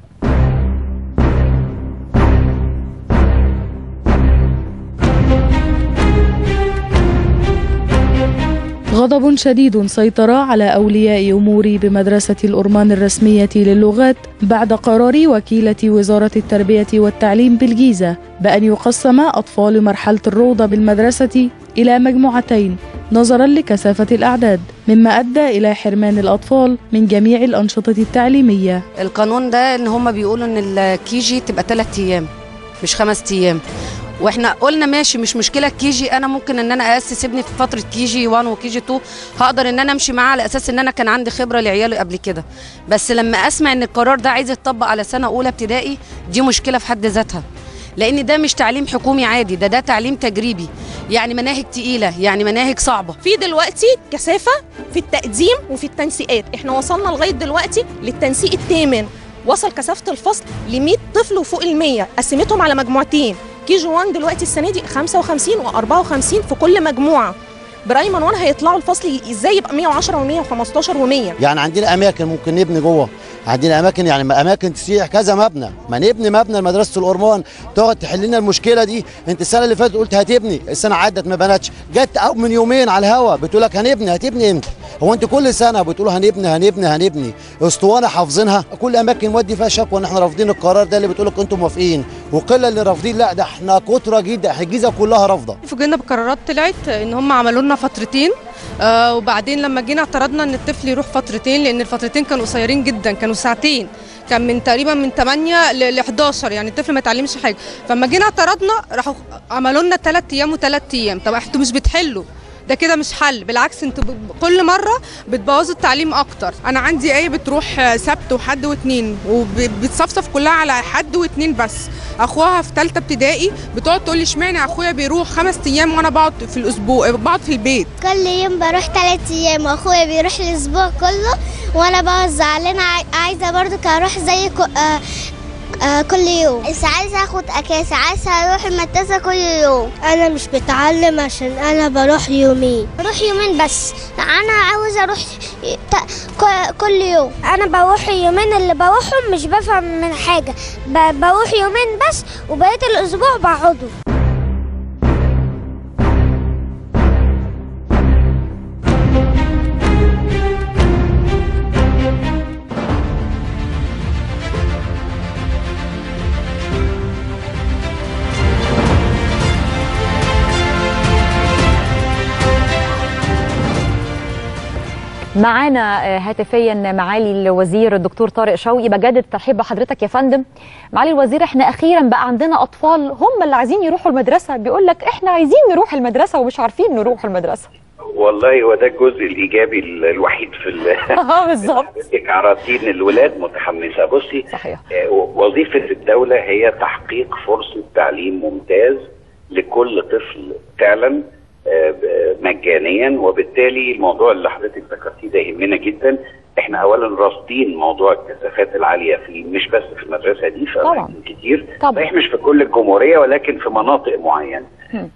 غضب شديد سيطر على أولياء أمور بمدرسة الأورمان الرسمية للغات بعد قرار وكيلة وزارة التربية والتعليم بالجيزة بأن يقسم أطفال مرحلة الروضة بالمدرسة إلى مجموعتين نظرا لكثافة الأعداد، مما أدى إلى حرمان الأطفال من جميع الأنشطة التعليمية. القانون ده إن هم بيقولوا إن الكيجي تبقى 3 أيام مش 5 أيام، واحنا قلنا ماشي مش مشكله الكيجي، انا ممكن ان انا اسس ابني في فتره كيجي 1 وكيجي 2 هقدر ان انا امشي معاه على اساس ان انا كان عندي خبره لعيالي قبل كده. بس لما اسمع ان القرار ده عايز يتطبق على سنه اولى ابتدائي، دي مشكله في حد ذاتها، لان ده مش تعليم حكومي عادي، ده تعليم تجريبي، يعني مناهج تقيله، يعني مناهج صعبه. في دلوقتي كثافه في التقديم وفي التنسيقات. احنا وصلنا لغايه دلوقتي للتنسيق الثامن، وصل كثافه الفصل ل 100 طفل وفوق ال100، قسمتهم على مجموعتين. كيجي 1 دلوقتي السنه دي 55 و54 في كل مجموعه. برايمر 1 هيطلعوا الفصل ازاي يبقى 110 و115 و100. يعني عندنا اماكن ممكن نبني جوه، عندنا اماكن يعني اماكن تسيح كذا مبنى، ما نبني مبنى لمدرسه الأورمان تقعد تحل لنا المشكله دي. انت السنه اللي فاتت قلت هتبني، السنه عدت ما بنتش، جت من يومين على الهوا بتقول لك هتبني امتى؟ هو انت كل سنه بتقولوا هنبني اسطوانه حافظينها؟ كل اماكن نودي فيها شكوى ان احنا رافضين القرار ده، اللي بتقول لك انتم موافقين وقله اللي رافضين. لا ده احنا كتره جدا، الجيزه كلها رافضه. فوجئنا بقرارات طلعت ان هم عملوا لنا فترتين، وبعدين لما جينا اعترضنا ان الطفل يروح فترتين، لان الفترتين كانوا قصيرين جدا، كانوا ساعتين، كان من تقريبا من 8 ل 11، يعني الطفل ما اتعلمش حاجه. فلما جينا اعترضنا راحوا عملوا لنا 3 ايام و3 ايام. طب انتوا مش بتحلوا، ده كده مش حل، بالعكس انتوا كل مره بتبوظوا التعليم اكتر. انا عندي ايه بتروح سبت وحد واثنين وبتصفصف كلها على حد واثنين بس. اخوها في ثالثه ابتدائي بتقعد تقول لي اشمعنى اخويا بيروح 5 ايام وانا بقعد في الاسبوع بقعد في البيت. كل يوم بروح 3 ايام واخويا بيروح الاسبوع كله وانا بقعد زعلانه، عايزه برضو اروح زي كل يوم. بس عايزه اخد اجازه، عايزه اروح المدرسه كل يوم. انا مش بتعلم عشان انا بروح يومين بس. انا عاوزه اروح كل يوم. انا بروح يومين اللي بروحهم مش بفهم من حاجه، بروح يومين بس وبقيت الاسبوع بقعده. معانا هاتفيا معالي الوزير الدكتور طارق شوقي. بجدد الترحيب بحضرتك يا فندم. معالي الوزير، احنا اخيرا بقى عندنا اطفال هم اللي عايزين يروحوا المدرسه، بيقول لك احنا عايزين نروح المدرسه ومش عارفين نروح المدرسه. والله هو ده الجزء الايجابي الوحيد في بالظبط. عراطين الولاد متحمسه. بصي، صحيح. وظيفه الدوله هي تحقيق فرصه تعليم ممتاز لكل طفل فعلا مجانيا، وبالتالي الموضوع اللي حضرتك ذكرتيه ده يهمنا جدا. احنا اولا راصدين موضوع الكثافات العاليه في مش بس في المدرسه دي، في اماكن كتير، صحيح مش في كل الجمهوريه ولكن في مناطق معينه.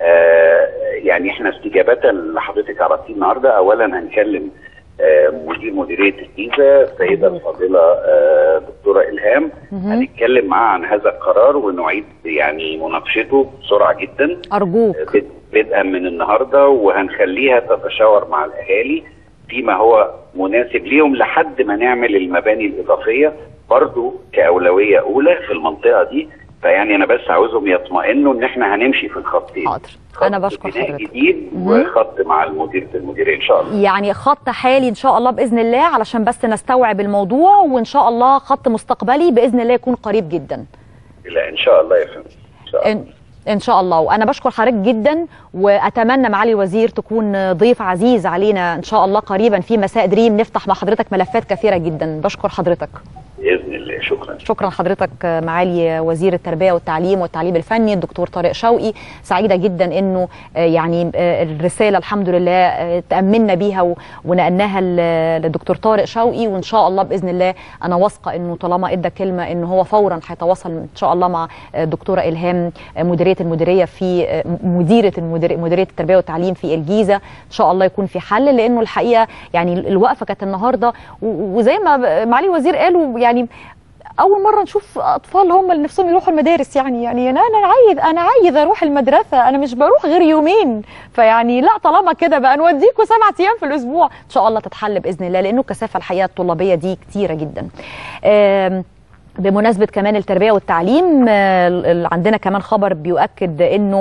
يعني احنا استجابه لحضرتك عرضتيه النهارده، اولا هنكلم مديريه الجيزه السيده الفاضله دكتوره الهام، هنتكلم معاها عن هذا القرار ونعيد يعني مناقشته بسرعه جدا ارجوك بدءا من النهارده، وهنخليها تتشاور مع الاهالي فيما هو مناسب ليهم لحد ما نعمل المباني الاضافيه برضو كاولويه اولى في المنطقه دي. فيعني انا بس عاوزهم يطمئنوا ان احنا هنمشي في الخطين. حاضر، انا بشكر حضرتك. جديد وخط مع المدير ان شاء الله، يعني خط حالي ان شاء الله باذن الله، علشان بس نستوعب الموضوع، وان شاء الله خط مستقبلي باذن الله يكون قريب جدا. لا ان شاء الله يا فندم، ان شاء الله. ان شاء الله. وانا بشكر حضرتك جدا، واتمنى معالي الوزير تكون ضيف عزيز علينا ان شاء الله قريبا في مساء دريم، نفتح مع حضرتك ملفات كثيره جدا. بشكر حضرتك باذن الله. شكرا حضرتك معالي وزير التربيه والتعليم الفني الدكتور طارق شوقي. سعيده جدا انه يعني الرساله الحمد لله تامنا بيها ونقلناها للدكتور طارق شوقي، وان شاء الله باذن الله انا واثقه انه طالما ادى كلمه انه هو فورا هيتواصل ان شاء الله مع الدكتوره الهام مديريه في مديريه التربيه والتعليم في الجيزه، ان شاء الله يكون في حل. لانه الحقيقه يعني الوقفه كانت النهارده، وزي ما معالي الوزير قالوا يعني اول مره نشوف اطفال هم اللي نفسهم يروحوا المدارس. يعني انا عايز اروح المدرسه، انا مش بروح غير يومين. فيعني لا، طالما كده بقى نوديكوا 7 ايام في الاسبوع ان شاء الله تتحل باذن الله، لانه الكثافه الحقيقه الطلابيه دي كتيره جدا. بمناسبة كمان التربية والتعليم، عندنا كمان خبر بيؤكد انه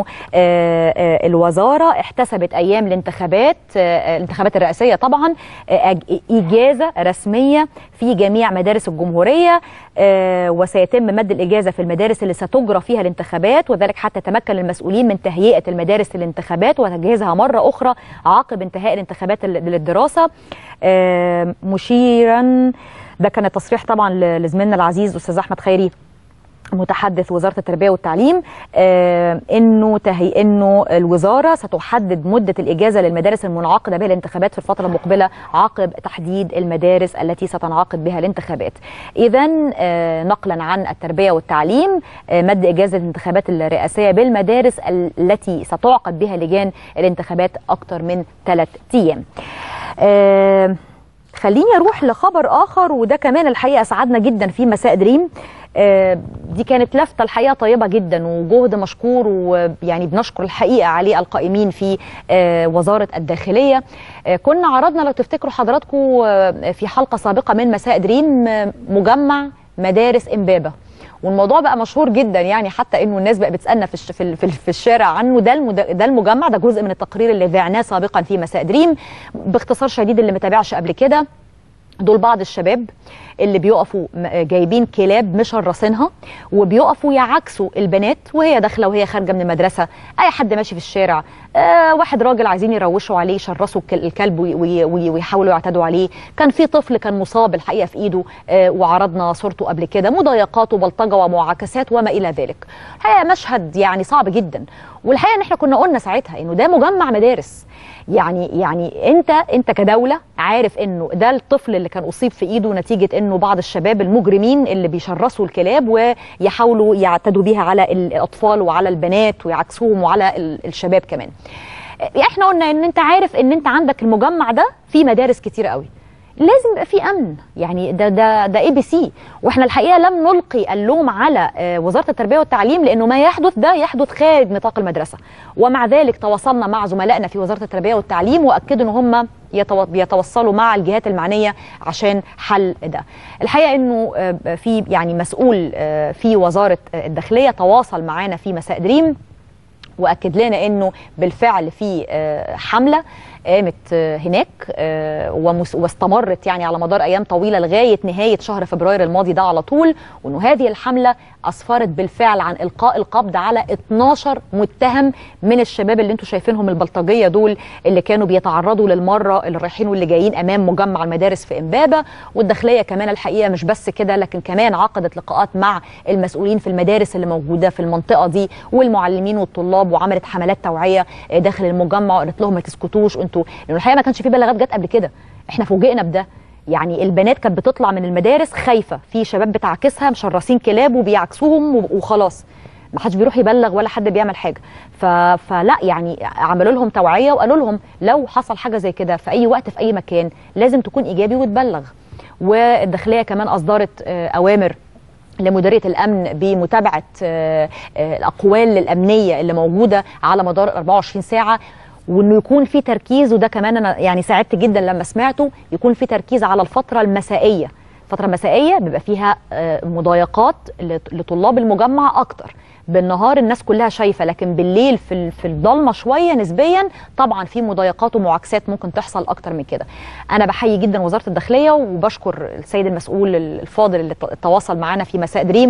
الوزارة احتسبت ايام الانتخابات الرئاسية طبعا اجازة رسمية في جميع مدارس الجمهورية، وسيتم مد الاجازة في المدارس اللي ستجرى فيها الانتخابات، وذلك حتى تمكن المسؤولين من تهيئة المدارس للانتخابات وتجهيزها مرة اخرى عقب انتهاء الانتخابات للدراسة. مشيرا، ده كان التصريح طبعا لزميلنا العزيز استاذ احمد خيري متحدث وزاره التربيه والتعليم، انه الوزاره ستحدد مده الاجازه للمدارس المنعقده بها الانتخابات في الفتره المقبله عقب تحديد المدارس التي ستنعقد بها الانتخابات. اذا نقلا عن التربيه والتعليم، مد اجازه الانتخابات الرئاسيه بالمدارس التي ستعقد بها لجان الانتخابات اكثر من 3 ايام. خليني اروح لخبر اخر، وده كمان الحقيقه اسعدنا جدا في مساء دريم. دي كانت لفته الحقيقه طيبه جدا وجهد مشكور، ويعني بنشكر الحقيقه عليه القائمين في وزاره الداخليه. كنا عرضنا لو تفتكروا حضراتكم في حلقه سابقه من مساء دريم مجمع مدارس امبابه، والموضوع بقى مشهور جدا، يعني حتى انه الناس بقى بتسالنا في الشارع عنه. ده المجمع، ده جزء من التقرير اللي ذعناه سابقا في مساء دريم. باختصار شديد اللي متابعش قبل كده، دول بعض الشباب اللي بيقفوا جايبين كلاب مشرسينها وبيقفوا يعكسوا البنات وهي داخله وهي خارجه من المدرسه. اي حد ماشي في الشارع، واحد راجل عايزين يروشوا عليه يشرسوا الكلب ويحاولوا يعتدوا عليه. كان في طفل كان مصاب الحقيقه في ايده وعرضنا صورته قبل كده، مضايقات وبلطجه ومعاكسات وما الى ذلك. الحقيقه مشهد يعني صعب جدا، والحقيقه ان احنا كنا قلنا ساعتها انه ده مجمع مدارس. يعني انت كدوله عارف انه ده الطفل اللي كان اصيب في ايده نتيجه انه بعض الشباب المجرمين اللي بيشرسوا الكلاب ويحاولوا يعتدوا بيها على الاطفال وعلى البنات ويعكسوهم وعلى الشباب كمان. احنا قلنا ان انت عارف ان انت عندك المجمع ده في مدارس كتير قوي، لازم يبقى في امن. يعني ده ABC، واحنا الحقيقه لم نلقي اللوم على وزاره التربيه والتعليم لانه ما يحدث ده يحدث خارج نطاق المدرسه، ومع ذلك تواصلنا مع زملائنا في وزاره التربيه والتعليم واكدوا ان هم بيتوصلوا مع الجهات المعنيه عشان حل ده. الحقيقه انه في يعني مسؤول في وزاره الداخليه تواصل معانا في مساء دريم واكد لنا انه بالفعل في حمله قامت هناك واستمرت يعني على مدار ايام طويله لغايه نهايه شهر فبراير الماضي ده على طول، وانه هذه الحمله اسفرت بالفعل عن القاء القبض على 12 متهم من الشباب اللي انتم شايفينهم البلطجيه دول، اللي كانوا بيتعرضوا للمره اللي رايحين واللي جايين امام مجمع المدارس في امبابه. والداخليه كمان الحقيقه مش بس كده، لكن كمان عقدت لقاءات مع المسؤولين في المدارس اللي موجوده في المنطقه دي والمعلمين والطلاب، وعملت حملات توعيه داخل المجمع وقالت لهم ما تسكتوش انتوا، لانه الحقيقه ما كانش في بلاغات جت قبل كده. احنا فوجئنا بده، يعني البنات كانت بتطلع من المدارس خايفه، في شباب بتعاكسها مشرسين كلاب وبيعكسوهم وخلاص، ما حدش بيروح يبلغ ولا حد بيعمل حاجه. فلا يعني عملوا لهم توعيه وقالوا لهم لو حصل حاجه زي كده في اي وقت في اي مكان لازم تكون ايجابي وتبلغ. والداخليه كمان اصدرت اوامر لمديريه الامن بمتابعه الاقوال الامنيه اللي موجوده على مدار 24 ساعه، وانه يكون في تركيز. وده كمان انا يعني سعدت جدا لما سمعته، يكون في تركيز على الفتره المسائيه. الفتره المسائيه بيبقى فيها مضايقات لطلاب المجمع اكتر، بالنهار الناس كلها شايفه، لكن بالليل في الضلمه شويه نسبيا طبعا في مضايقات ومعاكسات ممكن تحصل اكتر من كده. انا بحيي جدا وزاره الداخليه وبشكر السيد المسؤول الفاضل اللي تواصل معنا في مساء دريم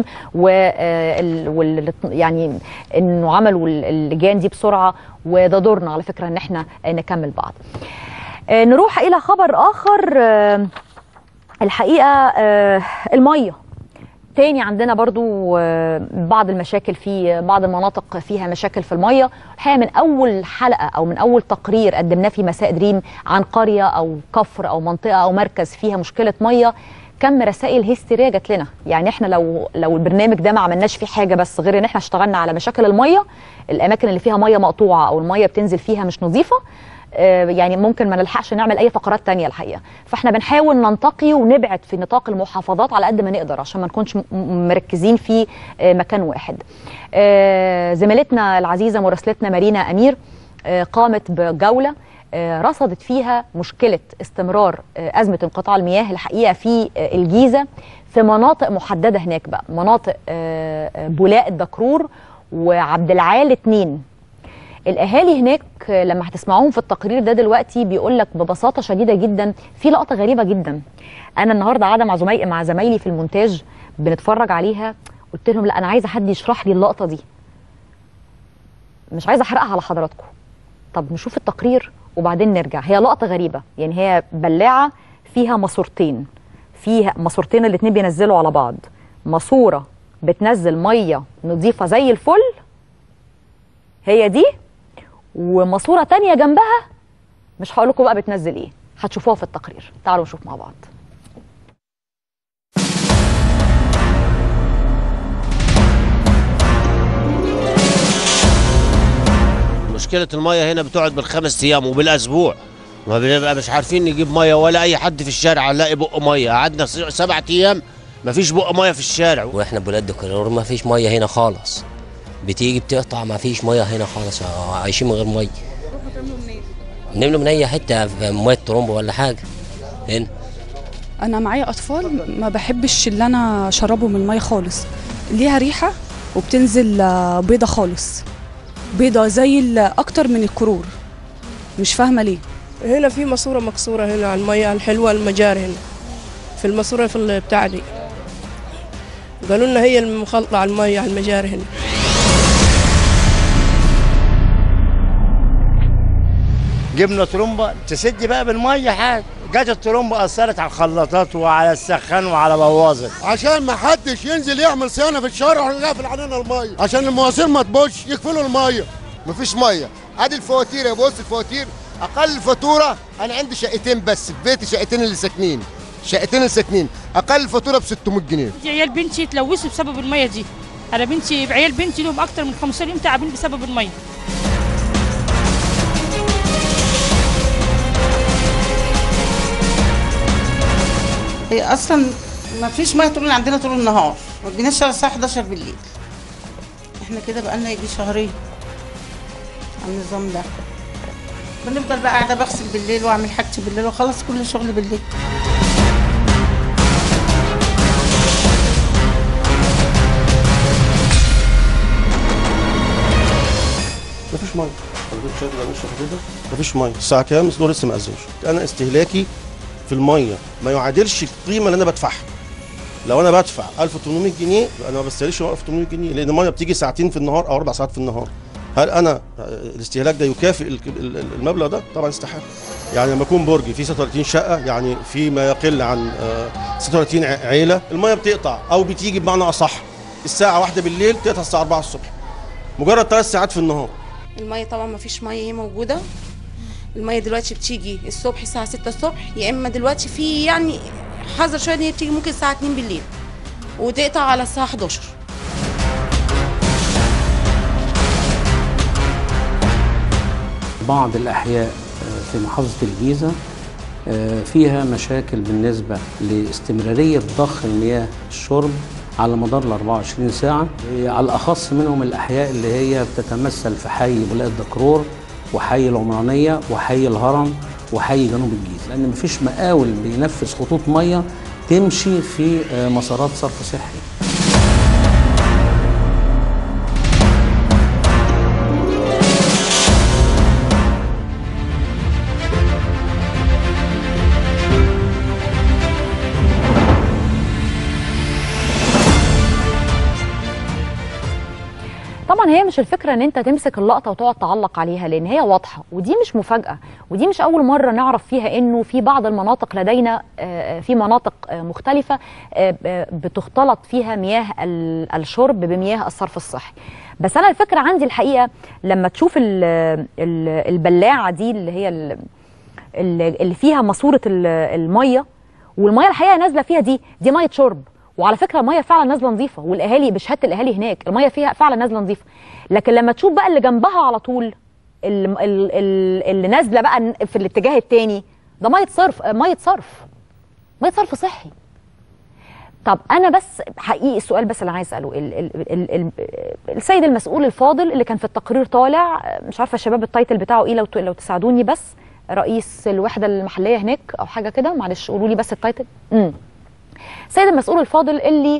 يعني انه عملوا اللجان دي بسرعه، وده دورنا على فكره ان احنا نكمل بعض. نروح الى خبر اخر. الحقيقه الميه تاني عندنا برضو بعض المشاكل في بعض المناطق فيها مشاكل في المية. الحقيقة من أول حلقة أو من أول تقرير قدمناه في مساء دريم عن قرية أو كفر أو منطقة أو مركز فيها مشكلة مية، كم رسائل هستيرية جات لنا. يعني احنا لو البرنامج ده ما عملناش فيه حاجة بس غير ان احنا اشتغلنا على مشاكل المية، الأماكن اللي فيها مية مقطوعة أو المية بتنزل فيها مش نظيفة، يعني ممكن ما نلحقش نعمل اي فقرات تانية الحقيقه. فاحنا بنحاول ننتقي ونبعد في نطاق المحافظات على قد ما نقدر عشان ما نكونش مركزين في مكان واحد. زميلتنا العزيزه مراسلتنا مارينا امير قامت بجوله رصدت فيها مشكله استمرار ازمه انقطاع المياه الحقيقه في الجيزه، في مناطق محدده هناك بقى، مناطق بولاق الدكرور وعبد العال 2. الاهالي هناك لما هتسمعوهم في التقرير ده دلوقتي بيقول لك ببساطه شديده جدا في لقطه غريبه جدا. انا النهارده قاعده مع زمايلي في المونتاج بنتفرج عليها، قلت لهم لا انا عايزه حد يشرح لي اللقطه دي، مش عايزه احرقها على حضراتكم. طب نشوف التقرير وبعدين نرجع. هي لقطه غريبه، يعني هي بلاعه فيها ماسورتين، فيها ماسورتين الاثنين بينزلوا على بعض، ماسوره بتنزل ميه نظيفه زي الفل هي دي، وماسوره تانية جنبها مش هقول لكم بقى بتنزل ايه، هتشوفوها في التقرير. تعالوا نشوف مع بعض. مشكلة المية هنا بتقعد بالخمس ايام وبالاسبوع، ما بنبقى مش عارفين نجيب مية ولا اي حد في الشارع نلاقي بق مية. قعدنا 7 ايام ما فيش بق مية في الشارع. واحنا بولاد القرار ما فيش مية هنا خالص، بتيجي بتقطع ما فيش ميه هنا خالص، عايشين من غير ميه. بتروحوا تعملوا منين؟ بنملوا من اي حته في ميه ترمب ولا حاجه هنا. انا معايا اطفال ما بحبش اللي انا اشربه من الميه خالص، ليها ريحه وبتنزل بيضه خالص، بيضه زي اكتر من الكرور، مش فاهمه ليه. هنا في ماسوره مكسوره هنا على الميه الحلوه المجاري هنا في المصروف بتاع دي، قالوا لنا هي المخلطة على المية على المجاري هنا. جبنا طرمبة تسد بقى بالمية حاجة، جت الطرمبة أثرت على الخلاطات وعلى السخان وعلى بوازل، عشان ما حدش ينزل يعمل صيانة في الشارع ويقفل علينا المية، عشان المواسير ما تبوش يقفلوا المية. مفيش مية. ادي الفواتير يا بص، الفواتير اقل فاتورة، انا عندي شقتين بس في بيتي، شقتين اللي ساكنين، اقل فاتورة ب 600 جنيه. عيال بنتي اتلوثوا بسبب المية دي. انا عيال بنتي لهم اكتر من 15 يوم تعبين بسبب المية. هي اصلا ما فيش ميه طول عندنا طول النهار، ما تجيناش الساعه 11 بالليل. احنا كده بقالنا يجي شهرين على النظام ده. بنفضل بقى قاعده بغسل بالليل واعمل حاجتي بالليل واخلص كل شغل بالليل. مفيش ميه. مفيش ميه. الساعه كام؟ الدور لسه ما اذنش. انا استهلاكي في الميه ما يعادلش القيمه اللي انا بدفعها. لو انا بدفع 1800 جنيه انا ما بستهلكش 1800 جنيه، لان الميه بتيجي ساعتين في النهار او 4 ساعات في النهار. هل انا الاستهلاك ده يكافئ المبلغ ده؟ طبعا استحاله. يعني لما يكون برج فيه 36 شقه، يعني في ما يقل عن 36 عيله، الميه بتقطع او بتيجي بمعنى اصح الساعه 1 بالليل تقطع الساعه 4 الصبح. مجرد 3 ساعات في النهار. الميه طبعا ما فيش ميه هي موجوده. الميه دلوقتي بتيجي الصبح الساعه 6 الصبح، يا اما دلوقتي في يعني حذر شويه ان هي بتيجي ممكن الساعه 2 بالليل وتقطع على الساعه 11. بعض الأحياء في محافظة الجيزة فيها مشاكل بالنسبة لاستمرارية ضخ المياه الشرب على مدار ال 24 ساعة، على الأخص منهم الأحياء اللي هي بتتمثل في حي بلاد دكرور وحي العمرانية وحي الهرم وحي جنوب الجيزة، لأن مفيش مقاول بينفذ خطوط مية تمشي في مسارات صرف صحي. طبعا هي مش الفكره ان انت تمسك اللقطه وتقعد تعلق عليها، لان هي واضحه ودي مش مفاجاه، ودي مش اول مره نعرف فيها انه في بعض المناطق لدينا في مناطق مختلفه بتختلط فيها مياه الشرب بمياه الصرف الصحي. بس انا الفكره عندي الحقيقه لما تشوف البلاعه دي اللي هي اللي فيها ماسوره الميه، والميه الحقيقه نازله فيها دي ميه شرب، وعلى فكره الميه فعلا نازله نظيفه، والاهالي بشهاده الاهالي هناك الميه فيها فعلا نازله نظيفه. لكن لما تشوف بقى اللي جنبها على طول اللي نازله بقى في الاتجاه الثاني، ده ميه صرف صحي. طب انا بس حقيقي السؤال بس اللي عايز اساله، السيد المسؤول الفاضل اللي كان في التقرير طالع، مش عارفه الشباب التايتل بتاعه ايه، لو تساعدوني بس، رئيس الوحده المحليه هناك او حاجه كده، معلش قولوا لي بس التايتل. السيد المسؤول الفاضل اللي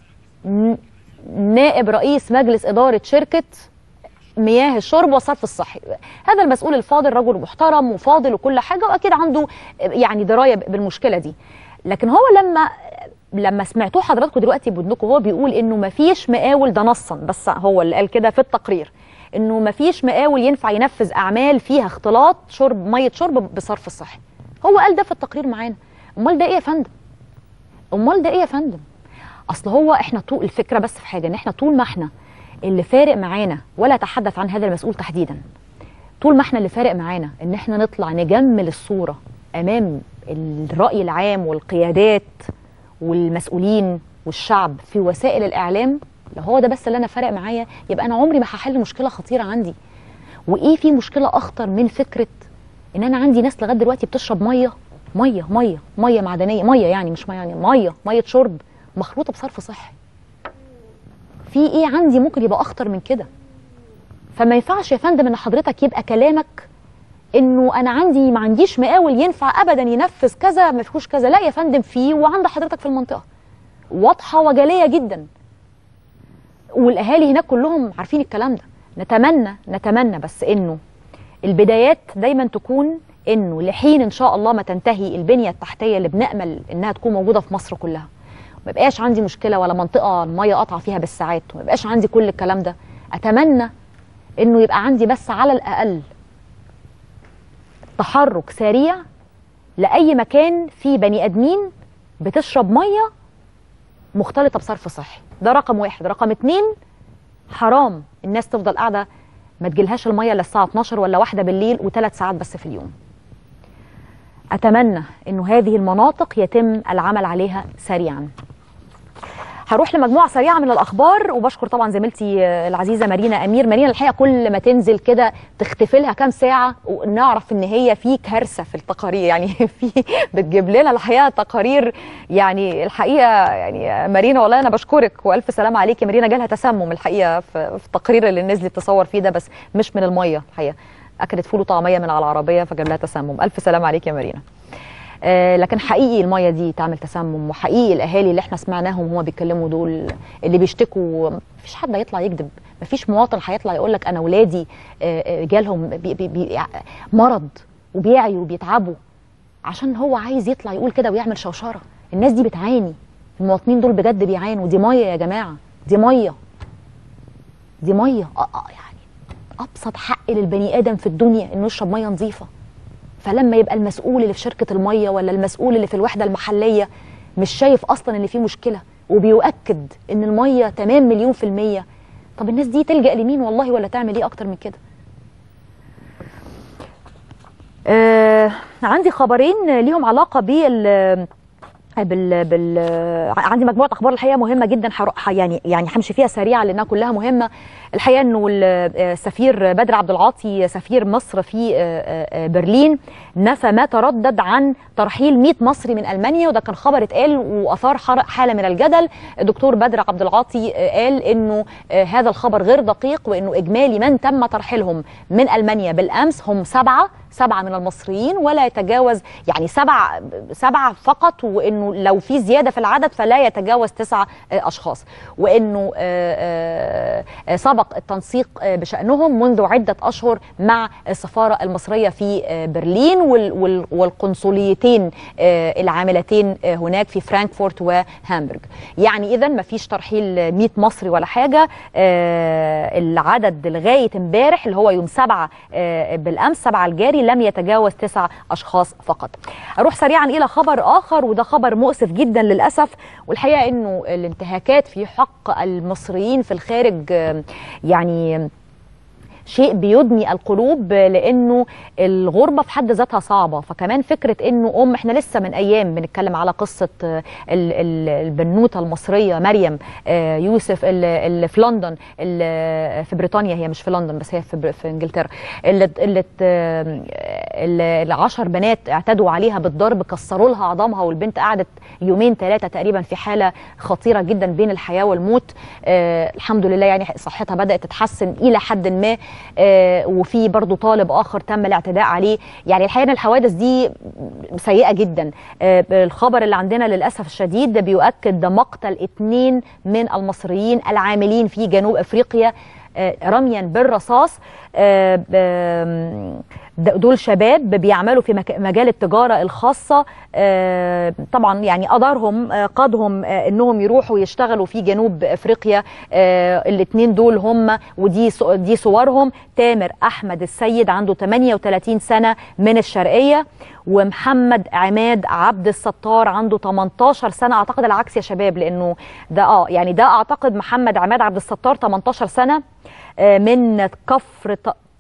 نائب رئيس مجلس إدارة شركة مياه الشرب والصرف الصحي، هذا المسؤول الفاضل رجل محترم وفاضل وكل حاجة، وأكيد عنده يعني دراية بالمشكلة دي. لكن هو لما سمعتوه حضراتكم دلوقتي بودنكم هو بيقول إنه مفيش مقاول، ده نصا بس هو اللي قال كده في التقرير، إنه مفيش مقاول ينفع ينفذ أعمال فيها اختلاط مية شرب بصرف الصحي. هو قال ده في التقرير معانا. أمال ده إيه يا فندم؟ اصل هو احنا طول الفكره بس في حاجه، ان احنا طول ما احنا اللي فارق معانا، ولا اتحدث عن هذا المسؤول تحديدا، طول ما احنا اللي فارق معانا ان احنا نطلع نجمل الصوره امام الراي العام والقيادات والمسؤولين والشعب في وسائل الاعلام، لو هو ده بس اللي انا فارق معايا، يبقى انا عمري ما هحل مشكله خطيره عندي. وايه في مشكله اخطر من فكره ان انا عندي ناس لغايه دلوقتي بتشرب ميه معدنيه، ميه يعني مش ميه، يعني ميه شرب مخلوطه بصرف صحي. في ايه عندي ممكن يبقى اخطر من كده؟ فما ينفعش يا فندم ان حضرتك يبقى كلامك انه انا ما عنديش مقاول ينفع ابدا ينفذ كذا، ما فيهوش كذا. لا يا فندم، فيه، وعند حضرتك في المنطقه واضحه وجليه جدا، والاهالي هناك كلهم عارفين الكلام ده. نتمنى بس انه البدايات دايما تكون انه لحين ان شاء الله ما تنتهي البنيه التحتيه اللي بنامل انها تكون موجوده في مصر كلها، ما يبقاش عندي مشكله ولا منطقه الميه قاطعه فيها بالساعات، وما يبقاش عندي كل الكلام ده، اتمنى انه يبقى عندي بس على الاقل تحرك سريع لاي مكان فيه بني ادمين بتشرب ميه مختلطه بصرف صحي. ده رقم واحد. رقم 2، حرام الناس تفضل قاعده ما تجيلهاش الميه الا الساعه 12 ولا 1 بالليل و3 ساعات بس في اليوم. اتمنى انه هذه المناطق يتم العمل عليها سريعا. هروح لمجموعه سريعه من الاخبار، وبشكر طبعا زميلتي العزيزه مارينا امير. مارينا الحقيقه كل ما تنزل كده تختفي لها كام ساعه ونعرف ان هي في كارثه في التقارير، يعني في بتجيب لنا الحقيقه تقارير، يعني الحقيقه يعني مارينا والله انا بشكرك والف سلامه عليكي. مارينا جالها تسمم الحقيقه في التقرير اللي نزلت تصور فيه ده، بس مش من الميه الحقيقه، اكلت فول وطعميه من على العربيه فجاب لها تسمم. الف سلامه عليكي يا مارينا. لكن حقيقي الميه دي تعمل تسمم، وحقيقي الاهالي اللي احنا سمعناهم هما بيتكلموا دول اللي بيشتكوا، مفيش حد هيطلع يكذب، مفيش مواطن هيطلع يقول لك انا اولادي جالهم مرض وبيعيوا وبيتعبوا عشان هو عايز يطلع يقول كده ويعمل شوشره. الناس دي بتعاني، المواطنين دول بجد بيعانوا. دي ميه يا جماعه، دي ميه، دي ميه. يعني ابسط حق للبني ادم في الدنيا انه يشرب ميه نظيفه. فلما يبقى المسؤول اللي في شركة المية ولا المسؤول اللي في الوحدة المحلية مش شايف أصلا اللي فيه مشكلة وبيؤكد إن المية تمام 100%، طب الناس دي تلجأ لمين والله ولا تعمل إيه أكتر من كده؟ عندي خبرين ليهم علاقة عندي مجموعه اخبار الحقيقه مهمه جدا، يعني همشي فيها سريعا لانها كلها مهمه. الحقيقه انه السفير بدر عبد العاطي سفير مصر في برلين نفى ما تردد عن ترحيل 100 مصري من المانيا، وده كان خبر اتقال واثار حاله من الجدل. الدكتور بدر عبد العاطي قال انه هذا الخبر غير دقيق، وانه اجمالي من تم ترحيلهم من المانيا بالامس هم 7 من المصريين ولا يتجاوز، يعني 7 فقط، وانه لو في زياده في العدد فلا يتجاوز 9 اشخاص، وانه سبق التنسيق بشانهم منذ عده اشهر مع السفاره المصريه في برلين والقنصليتين العاملتين هناك في فرانكفورت وهامبورغ. يعني اذا ما فيش ترحيل 100 مصري ولا حاجه. العدد لغايه امبارح اللي هو يوم 7 بالامس 7 الجاري لم يتجاوز 9 اشخاص فقط. اروح سريعا الى خبر اخر، وده خبر مؤسف جدا للاسف، والحقيقه انه الانتهاكات في حق المصريين في الخارج يعني شيء بيدمي القلوب، لانه الغربه في حد ذاتها صعبه. فكمان فكره انه احنا لسه من ايام بنتكلم على قصه البنوته المصريه مريم يوسف اللي في لندن، اللي في بريطانيا، هي مش في لندن بس هي في انجلترا، اللي 10 بنات اعتدوا عليها بالضرب، كسروا لها عظامها، والبنت قعدت 2 3 تقريبا في حاله خطيره جدا بين الحياه والموت. الحمد لله يعني صحتها بدات تتحسن الى حد ما. وفي برضو طالب آخر تم الاعتداء عليه. يعني الحقيقة الحوادث دي سيئة جدا. الخبر اللي عندنا للأسف الشديد بيؤكد مقتل 2 من المصريين العاملين في جنوب أفريقيا رميا بالرصاص. دول شباب بيعملوا في مجال التجارة الخاصة. طبعا يعني قادهم انهم يروحوا يشتغلوا في جنوب افريقيا. الاثنين دول هم، ودي صورهم، تامر احمد السيد عنده 38 سنة من الشرقية، ومحمد عماد عبد الستار عنده 18 سنة. اعتقد العكس يا شباب، لانه ده يعني ده اعتقد محمد عماد عبد الستار 18 سنة من كفر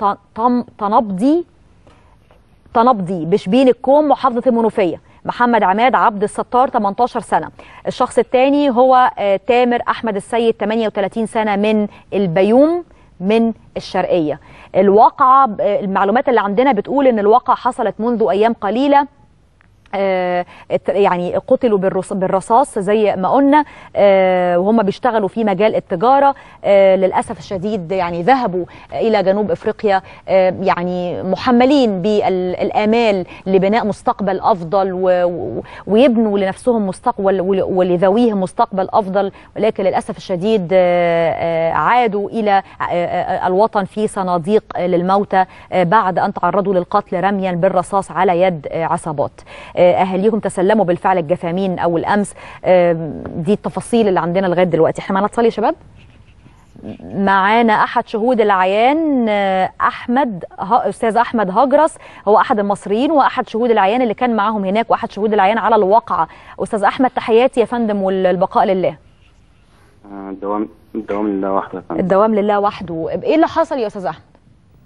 طنبدي بشبين الكوم محافظة المنوفية. محمد عماد عبد الستار 18 سنة. الشخص الثاني هو تامر أحمد السيد 38 سنة من البيوم من الشرقية. الواقعة المعلومات اللي عندنا بتقول إن الواقعة حصلت منذ أيام قليلة يعني قتلوا بالرصاص زي ما قلنا، وهم بيشتغلوا في مجال التجارة. للأسف الشديد يعني ذهبوا إلى جنوب إفريقيا يعني محملين بالآمال لبناء مستقبل أفضل ويبنوا لنفسهم مستقبل ولذويهم مستقبل أفضل، ولكن للأسف الشديد عادوا إلى الوطن في صناديق للموتى بعد أن تعرضوا للقتل رميا بالرصاص على يد عصابات. أهاليهم تسلموا بالفعل الجثامين أول أمس. دي التفاصيل اللي عندنا لغاية دلوقتي. احنا معانا اتصال يا شباب. معانا أحد شهود العيان أستاذ أحمد هجرس، هو أحد المصريين وأحد شهود العيان اللي كان معاهم هناك وأحد شهود العيان على الواقعة. أستاذ أحمد تحياتي يا فندم والبقاء لله. الدوام لله وحده يا فندم. الدوام لله وحده. إيه اللي حصل يا أستاذ أحمد؟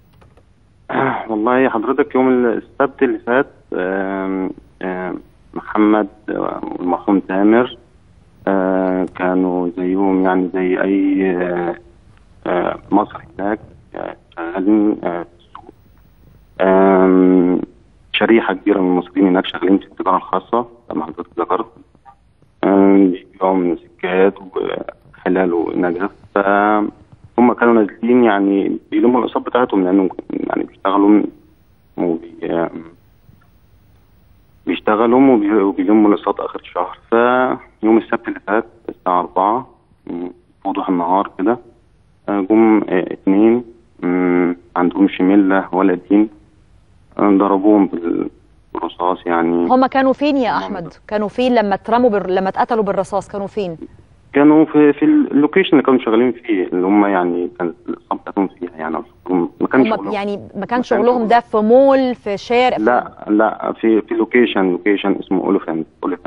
والله حضرتك يوم السبت اللي فات محمد والمرحوم تامر كانوا زيهم يعني زي أي مصري هناك شغالين في السوق. شريحة كبيرة من المصريين هناك شغالين في التجارة الخاصة زي ما حضرتك ذكرت، بيبيعوا من سكات وحلال ونجف. فهم كانوا نازلين يعني بيلموا الأقساط بتاعتهم لأنهم يعني بيشتغلوا وبيلموا الأقساط آخر الشهر. فيوم السبت اللي فات الساعة 4 في وضوح النهار كده جم 2 عندهمش ملة ولا دين، ضربوهم بالرصاص. يعني هم كانوا فين يا أحمد؟ كانوا فين لما لما اتقتلوا بالرصاص؟ كانوا فين؟ كانوا في اللوكيشن اللي كانوا شغالين فيه، اللي هم يعني كانت الإصابة بتاعتهم فيها يعني مكان شغلهم. يعني مكان شغلهم ده في مول، في شارع؟ لا في لوكيشن اسمه أوليفانت.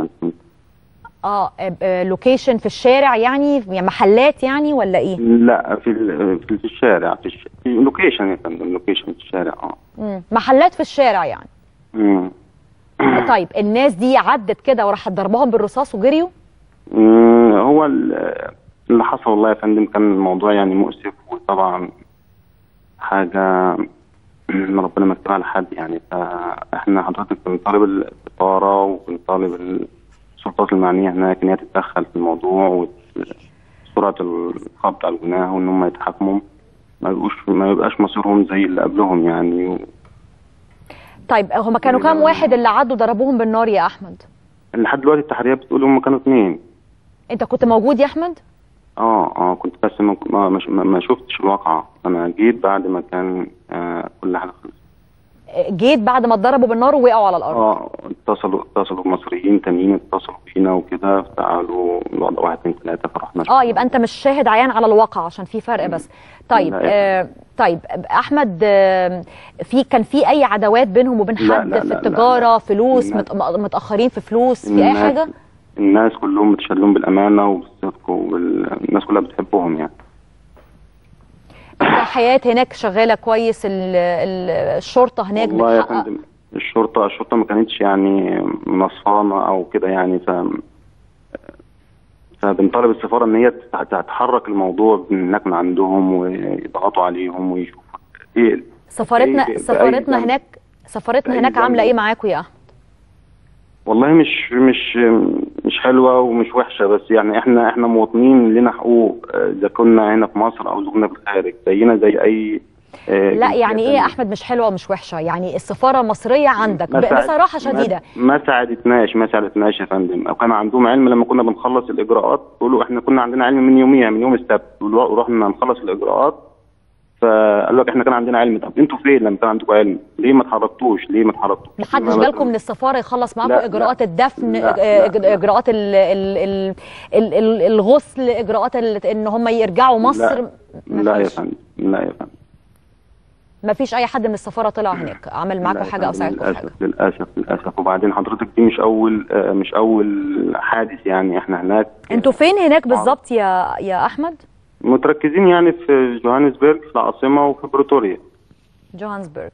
لوكيشن في الشارع يعني محلات يعني ولا ايه؟ لا في الشارع، في لوكيشن يا فندم، لوكيشن في الشارع. محلات في الشارع يعني. طيب الناس دي عدت كده وراحت ضربهم بالرصاص وجريوا؟ هو اللي حصل والله يا فندم كان الموضوع يعني مؤسف، وطبعا حاجة ربنا ما يكتبها لحد يعني. فاحنا حضرتك بنطالب السفارة وبنطالب السلطات المعنية هناك ان هي تتدخل في الموضوع وسرعة القبض على الجناه وان هم يتحاكموا، ما يبقاش مصيرهم زي اللي قبلهم يعني. طيب هم كانوا كام واحد اللي عدوا ضربوهم بالنار يا احمد؟ لحد دلوقتي التحريات بتقول هم كانوا 2. انت كنت موجود يا احمد؟ كنت، بس ما شفتش الواقعة. انا جيت بعد ما كان كل حاجة خلصت. جيت بعد ما اتضربوا بالنار ووقعوا على الارض؟ اتصلوا بمصريين تانيين، اتصلوا بينا وكده، فقالوا الوضع 1 2 3 فرحنا. يبقى انت مش شاهد عيان على الواقع عشان في فرق بس. طيب طيب احمد، كان في اي عداوات بينهم وبين حد في التجارة؟ فلوس متأخرين في فلوس، في اي حاجة؟ الناس كلهم متشلون بالامانة وبالصدق، والناس كلها بتحبهم يعني. الحياة هناك شغالة كويس؟ الشرطة هناك والله يا فندم الشرطة ما كانتش يعني نصفانة او كده يعني. فبنطالب السفارة ان هي تتحرك الموضوع هناك من عندهم ويضغطوا عليهم ويشوفوا ايه. سفارتنا هناك عاملة ايه معاكم يا احمد؟ والله مش حلوة ومش وحشة، بس يعني احنا مواطنين لنا حقوق اذا كنا هنا في مصر او اذا كنا في الخارج، زينا زي اي. لا يعني ايه يا احمد مش حلوة ومش وحشة؟ يعني السفارة المصرية عندك بصراحة شديدة ما ساعدتناش يا فندم. او كان عندهم علم لما كنا بنخلص الاجراءات، يقولوا احنا كنا عندنا علم من يوم السبت ورحنا نخلص الاجراءات، فقالوا لك احنا كان عندنا علم. طب انتوا فين لما كان عندكم علم؟ ليه ما اتحركتوش؟ محدش بالكم من السفاره يخلص معاكم اجراءات الدفن، اجراءات الغسل، اجراءات ان هم يرجعوا مصر؟ لا يا فندم. ما فيش اي حد من السفاره طلع هناك عمل معاكم حاجه او ساعدكم حاجه؟ للاسف. وبعدين حضرتك دي مش اول حادث يعني. احنا هناك. انتوا فين هناك بالظبط يا احمد؟ متركزين يعني في جوهانسبرغ في العاصمة وفي بريتوريا. جوهانسبرغ.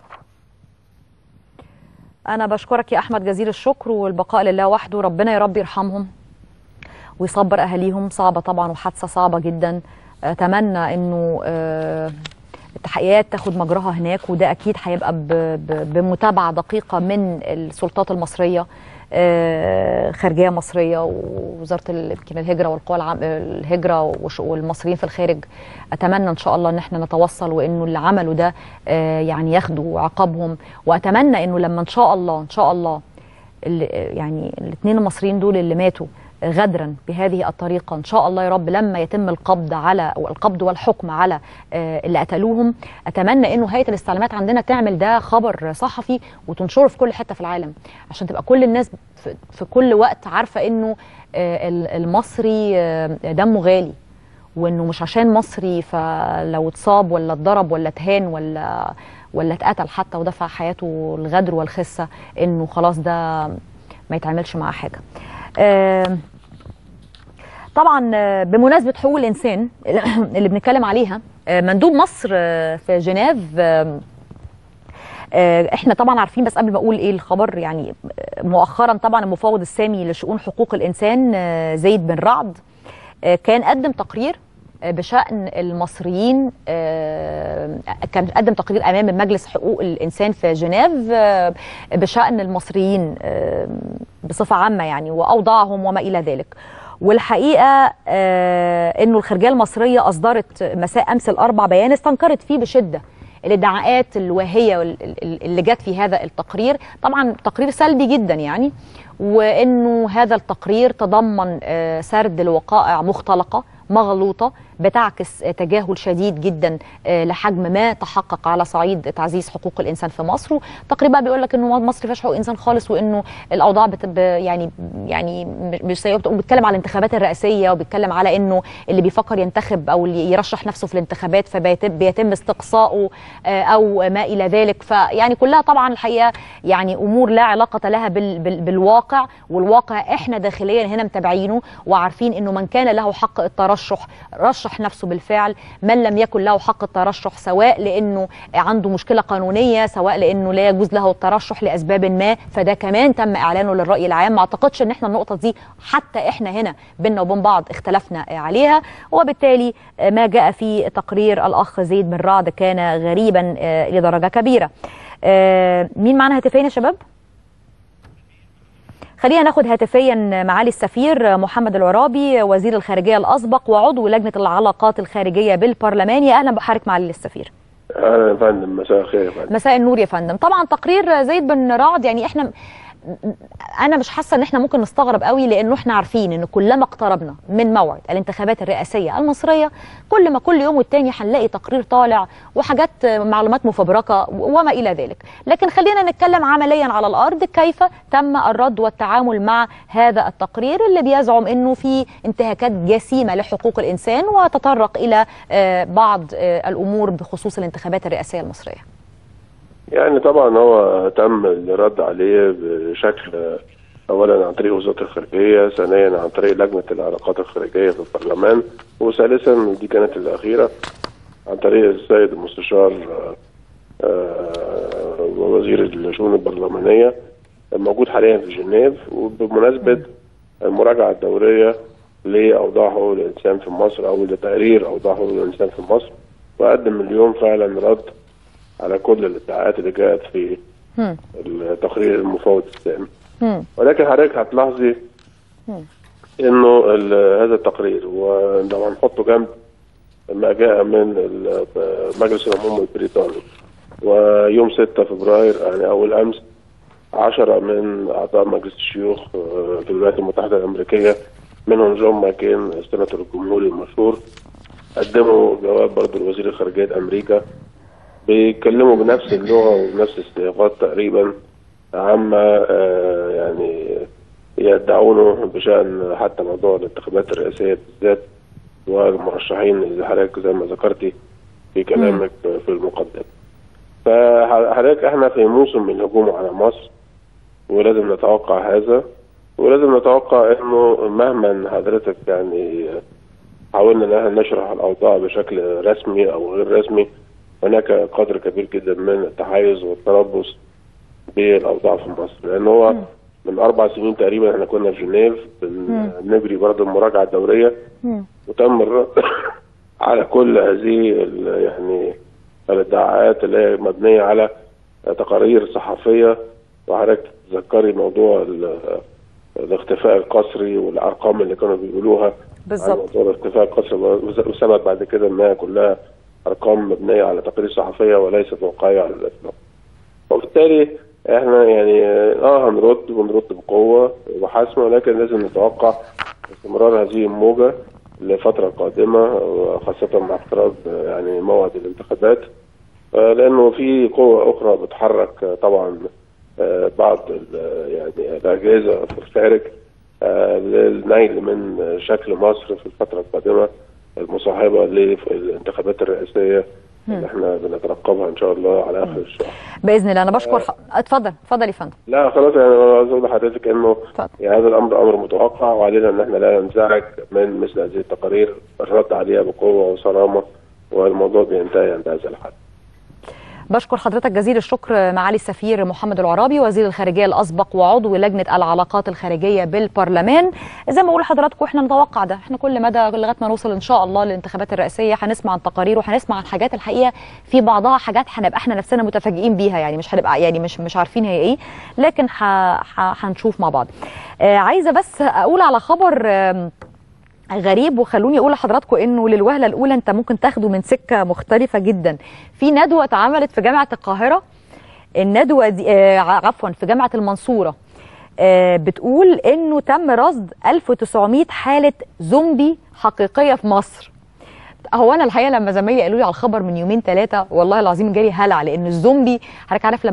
أنا بشكرك يا أحمد جزيل الشكر، والبقاء لله وحده. ربنا يا رب يرحمهم ويصبر أهاليهم. صعبة طبعا وحادثة صعبة جدا. أتمنى أنه التحقيقات تاخد مجراها هناك، وده اكيد هيبقى بمتابعه دقيقه من السلطات المصريه، خارجيه مصريه ووزاره يمكن الهجره والقوى الهجره والمصريين في الخارج. اتمنى ان شاء الله ان احنا نتوصل، وانه اللي عملوا ده يعني ياخدوا عقابهم، واتمنى انه لما ان شاء الله يعني الاثنين المصريين دول اللي ماتوا غدرا بهذه الطريقه، ان شاء الله يا رب لما يتم القبض والحكم على اللي قتلوهم، اتمنى انه هيئه الاستعلامات عندنا تعمل ده خبر صحفي وتنشره في كل حته في العالم، عشان تبقى كل الناس في كل وقت عارفه انه المصري دمه غالي، وانه مش عشان مصري فلو اتصاب ولا اتضرب ولا اتهان ولا اتقتل حتى ودفع حياته الغدر والخسه انه خلاص ده ما يتعملش معاه حاجه. طبعا بمناسبة حقوق الإنسان اللي بنتكلم عليها، مندوب مصر في جنيف، احنا طبعا عارفين، بس قبل ما اقول ايه الخبر، يعني مؤخرا طبعا المفوض السامي لشؤون حقوق الإنسان زيد بن رعد كان قدم تقرير بشأن المصريين، كان قدم تقرير أمام مجلس حقوق الإنسان في جنيف بشأن المصريين بصفة عامة يعني، وأوضاعهم وما إلى ذلك. والحقيقة أنه الخارجية المصرية أصدرت مساء أمس الأربع بيان استنكرت فيه بشدة الادعاءات الواهية اللي جت في هذا التقرير. طبعا تقرير سلبي جدا يعني، وأنه هذا التقرير تضمن سرد لوقائع مختلقة مغلوطة بتعكس تجاهل شديد جدا لحجم ما تحقق على صعيد تعزيز حقوق الانسان في مصر. تقريبا بيقول لك انه مصر ما فيهاش حقوق انسان خالص، وانه الاوضاع يعني مش سيئه. بيتكلم على الانتخابات الرئاسيه، وبيتكلم على انه اللي بيفكر ينتخب او اللي يرشح نفسه في الانتخابات فبيتم استقصائه او ما الى ذلك. فيعني كلها طبعا الحقيقه يعني امور لا علاقه لها بالواقع، والواقع احنا داخليا هنا متابعينه وعارفين انه من كان له حق الترشح رشح نفسه بالفعل، من لم يكن له حق الترشح سواء لانه عنده مشكله قانونيه، سواء لانه لا يجوز له الترشح لاسباب ما، فده كمان تم اعلانه للراي العام. ما اعتقدش ان احنا النقطه دي حتى احنا هنا بيننا وبين بعض اختلفنا عليها، وبالتالي ما جاء في تقرير الاخ زيد بن رعد كان غريبا لدرجه كبيره. مين معنا هاتفين يا شباب؟ خلينا ناخد هاتفيا معالي السفير محمد العرابي وزير الخارجيه الاسبق وعضو لجنه العلاقات الخارجيه بالبرلمان. يا اهلا بحضرتك معالي السفير. اهلا يا فندم، مساء الخير يا فندم. مساء النور يا فندم. طبعا تقرير زيد بن رعد يعني انا مش حاسه ان احنا ممكن نستغرب قوي، لانه احنا عارفين ان كلما اقتربنا من موعد الانتخابات الرئاسيه المصريه كل يوم والتاني هنلاقي تقرير طالع وحاجات معلومات مفبركه وما الى ذلك. لكن خلينا نتكلم عمليا على الارض، كيف تم الرد والتعامل مع هذا التقرير اللي بيزعم انه في انتهاكات جسيمه لحقوق الانسان وتطرق الى بعض الامور بخصوص الانتخابات الرئاسيه المصريه؟ يعني طبعا هو تم الرد عليه بشكل اولا عن طريق وزاره الخارجيه، ثانيا عن طريق لجنه العلاقات الخارجيه في البرلمان، وثالثا دي كانت الاخيره عن طريق السيد المستشار ووزير الشؤون البرلمانيه الموجود حاليا في جنيف، وبمناسبه المراجعه الدوريه لاوضاع حقوق الانسان في مصر او لتقرير اوضاع حقوق الانسان في مصر. وقدم اليوم فعلا رد على كل الادعاءات اللي جاءت في التقرير المفوض السامي. ولكن حضرتك هتلاحظي انه هذا التقرير ولو هنحطه جنب ما جاء من مجلس العموم البريطاني، ويوم 6 فبراير يعني اول امس 10 من اعضاء مجلس الشيوخ في الولايات المتحده الامريكيه منهم جون ماكين السيناتور الجمهوري المشهور قدموا جواب برضه لوزير الخارجيه امريكا بيتكلموا بنفس اللغه وبنفس السياقات تقريبا عما يعني يدعونه بشان حتى موضوع الانتخابات الرئاسيه بالذات والمرشحين اللي حضرتك زي ما ذكرتي في كلامك في المقدمه. فحضرتك احنا في موسم من الهجوم على مصر، ولازم نتوقع هذا، ولازم نتوقع انه مهما حضرتك يعني حاولنا ان احنا نشرح الاوضاع بشكل رسمي او غير رسمي، هناك قدر كبير جدا من التحيز والتربص بالاوضاع في مصر، لان هو من 4 سنين تقريبا احنا كنا في جنيف بنجري برضه المراجعه الدوريه، وتم الرد على كل هذه يعني الادعاءات اللي هي مبنيه على تقارير صحفيه. وحضرتك تذكري موضوع الاختفاء القسري والارقام اللي كانوا بيقولوها بالظبط. موضوع الاختفاء القسري وثبت بعد كده انها كلها ارقام مبنيه على تقارير صحفيه وليست واقعيه على الاطلاق. وبالتالي احنا يعني هنرد بقوه وحاسمه، ولكن لازم نتوقع استمرار هذه الموجه لفتره قادمه، خاصه مع اقتراب يعني موعد الانتخابات، لانه في قوه اخرى بتحرك طبعا بعض يعني الاجهزه في الخارج للنيل من شكل مصر في الفتره القادمه المصاحبه للانتخابات الرئاسيه اللي احنا بنترقبها ان شاء الله على اخر الشهر باذن الله. انا بشكر اتفضل يا فندم. لا خلاص، يعني انا عايز اقول لحضرتك انه يعني هذا الامر امر متوقع، وعلينا ان احنا لا ننزعج من مثل هذه التقارير، الرد عليها بقوه وصرامه، والموضوع بينتهي عند هذا الحد. بشكر حضرتك جزيل الشكر معالي السفير محمد العرابي وزير الخارجيه الاسبق وعضو لجنه العلاقات الخارجيه بالبرلمان. زي ما بقول لحضراتكم احنا نتوقع ده، احنا كل مدى لغايه ما نوصل ان شاء الله للانتخابات الرئاسيه هنسمع عن تقارير وهنسمع عن حاجات الحقيقه في بعضها حاجات هنبقى احنا نفسنا متفاجئين بيها، يعني مش هنبقى يعني مش عارفين هي ايه، لكن هنشوف مع بعض. عايزه بس اقول على خبر غريب، وخلوني اقول لحضراتكم انه للوهله الاولى انت ممكن تاخده من سكه مختلفه جدا. في ندوه اتعملت في جامعه القاهره، الندوه دي عفوا في جامعه المنصوره، بتقول انه تم رصد 1900 حاله زومبي حقيقيه في مصر. هو انا الحقيقه لما زمايلي قالوا لي على الخبر من يومين ثلاثه والله العظيم جالي هلع، لان الزومبي حضرتك عارف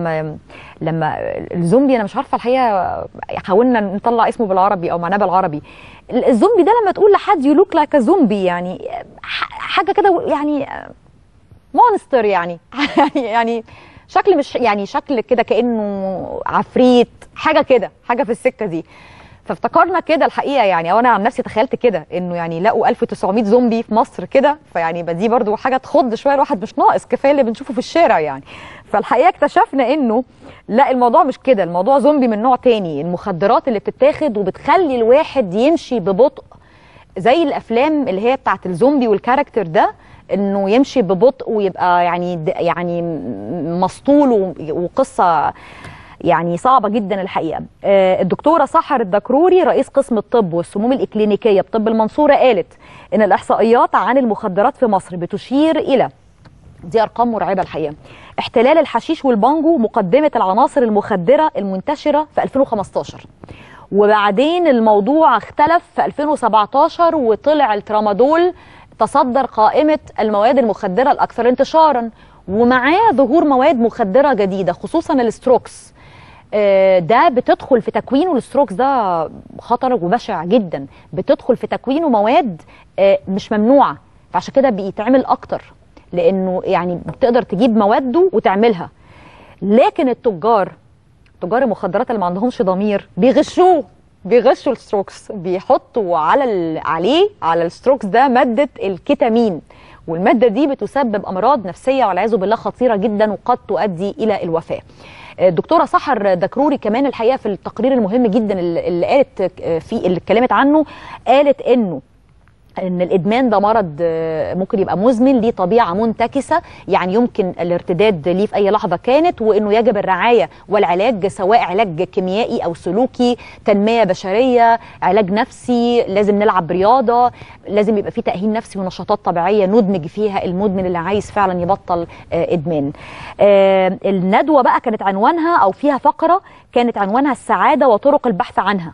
لما الزومبي انا مش عارفه الحقيقه، حاولنا نطلع اسمه بالعربي او معناه بالعربي. الزومبي ده لما تقول لحد يو لوك لايك ا زومبي، يعني حاجه كده يعني مونستر، يعني شكل مش يعني شكل كده كانه عفريت، حاجه كده، حاجه في السكه دي. فافتكرنا كده الحقيقه يعني، او انا عن نفسي تخيلت كده انه يعني لقوا 1900 زومبي في مصر كده، فيعني دي برضو حاجه تخض شويه، الواحد مش ناقص كفايه اللي بنشوفه في الشارع يعني. فالحقيقه اكتشفنا انه لا، الموضوع مش كده، الموضوع زومبي من نوع تاني، المخدرات اللي بتتاخد وبتخلي الواحد يمشي ببطء زي الافلام اللي هي بتاعت الزومبي والكاركتر ده، انه يمشي ببطء ويبقى يعني مسطول، وقصه يعني صعبة جدا الحقيقة. الدكتورة سحر الدكروري رئيس قسم الطب والسموم الإكلينيكية بطب المنصورة قالت إن الإحصائيات عن المخدرات في مصر بتشير إلى، دي أرقام مرعبة الحقيقة، احتلال الحشيش والبانجو مقدمة العناصر المخدرة المنتشرة في 2015، وبعدين الموضوع اختلف في 2017 وطلع الترامادول تصدر قائمة المواد المخدرة الأكثر انتشارا، ومعاه ظهور مواد مخدرة جديدة خصوصا الستروكس. ده بتدخل في تكوينه، الستروكس ده خطر وبشع جدا، بتدخل في تكوينه مواد مش ممنوعة، فعشان كده بيتعمل أكتر، لأنه يعني بتقدر تجيب مواده وتعملها. لكن تجار المخدرات اللي ما عندهمش ضمير بيغشوا الستروكس، بيحطوا على الستروكس ده مادة الكيتامين، والمادة دي بتسبب أمراض نفسية والعياذ بالله خطيرة جدا وقد تؤدي إلى الوفاة. الدكتورة سحر دكروري كمان الحقيقة في التقرير المهم جدا اللي قالت فيه، اللي اتكلمت عنه، قالت ان الادمان ده مرض ممكن يبقى مزمن، ليه طبيعه منتكسه، يعني يمكن الارتداد ليه في اي لحظه كانت، وانه يجب الرعايه والعلاج، سواء علاج كيميائي او سلوكي، تنميه بشريه، علاج نفسي، لازم نلعب رياضه، لازم يبقى في تاهيل نفسي ونشاطات طبيعيه ندمج فيها المدمن اللي عايز فعلا يبطل ادمان. الندوه بقى كانت عنوانها او فيها فقره كانت عنوانها السعاده وطرق البحث عنها،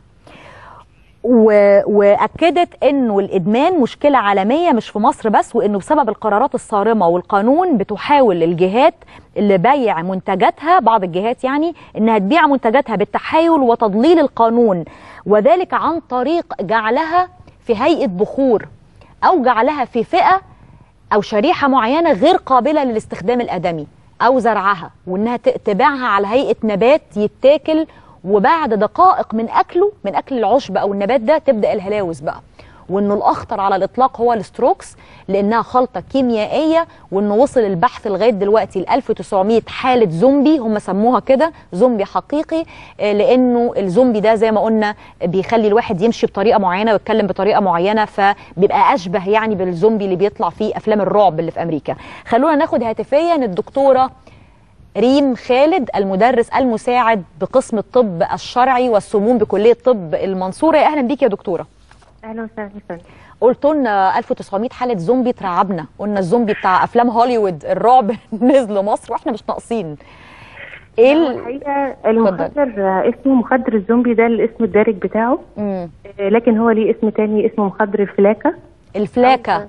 واكدت انه الادمان مشكله عالميه مش في مصر بس، وانه بسبب القرارات الصارمه والقانون بتحاول الجهات اللي بيع منتجاتها، بعض الجهات يعني، انها تبيع منتجاتها بالتحايل وتضليل القانون، وذلك عن طريق جعلها في هيئه بخور او جعلها في فئه او شريحه معينه غير قابله للاستخدام الادمي، او زرعها وانها تبيعها على هيئه نبات يتاكل، وبعد دقائق من اكل العشب او النبات ده تبدا الهلاوس بقى، وانه الاخطر على الاطلاق هو الستروكس لانها خلطه كيميائيه، وانه وصل البحث لغايه دلوقتي ل 1900 حاله زومبي، هم سموها كده زومبي حقيقي، لانه الزومبي ده زي ما قلنا بيخلي الواحد يمشي بطريقه معينه ويتكلم بطريقه معينه، فبيبقى اشبه يعني بالزومبي اللي بيطلع في افلام الرعب اللي في امريكا. خلونا ناخد هاتفيا الدكتوره ريم خالد، المدرس المساعد بقسم الطب الشرعي والسموم بكليه طب المنصوره. يا اهلا بيك يا دكتوره. اهلا وسهلا. قلت لنا 1900 حاله زومبي ترعبنا، قلنا الزومبي بتاع افلام هوليوود الرعب نزل مصر واحنا مش ناقصين. ايه الحقيقه المخدر اسمه مخدر الزومبي، ده الاسم الدارج بتاعه. لكن هو ليه اسم تاني اسمه مخدر الفلاكه. الفلاكه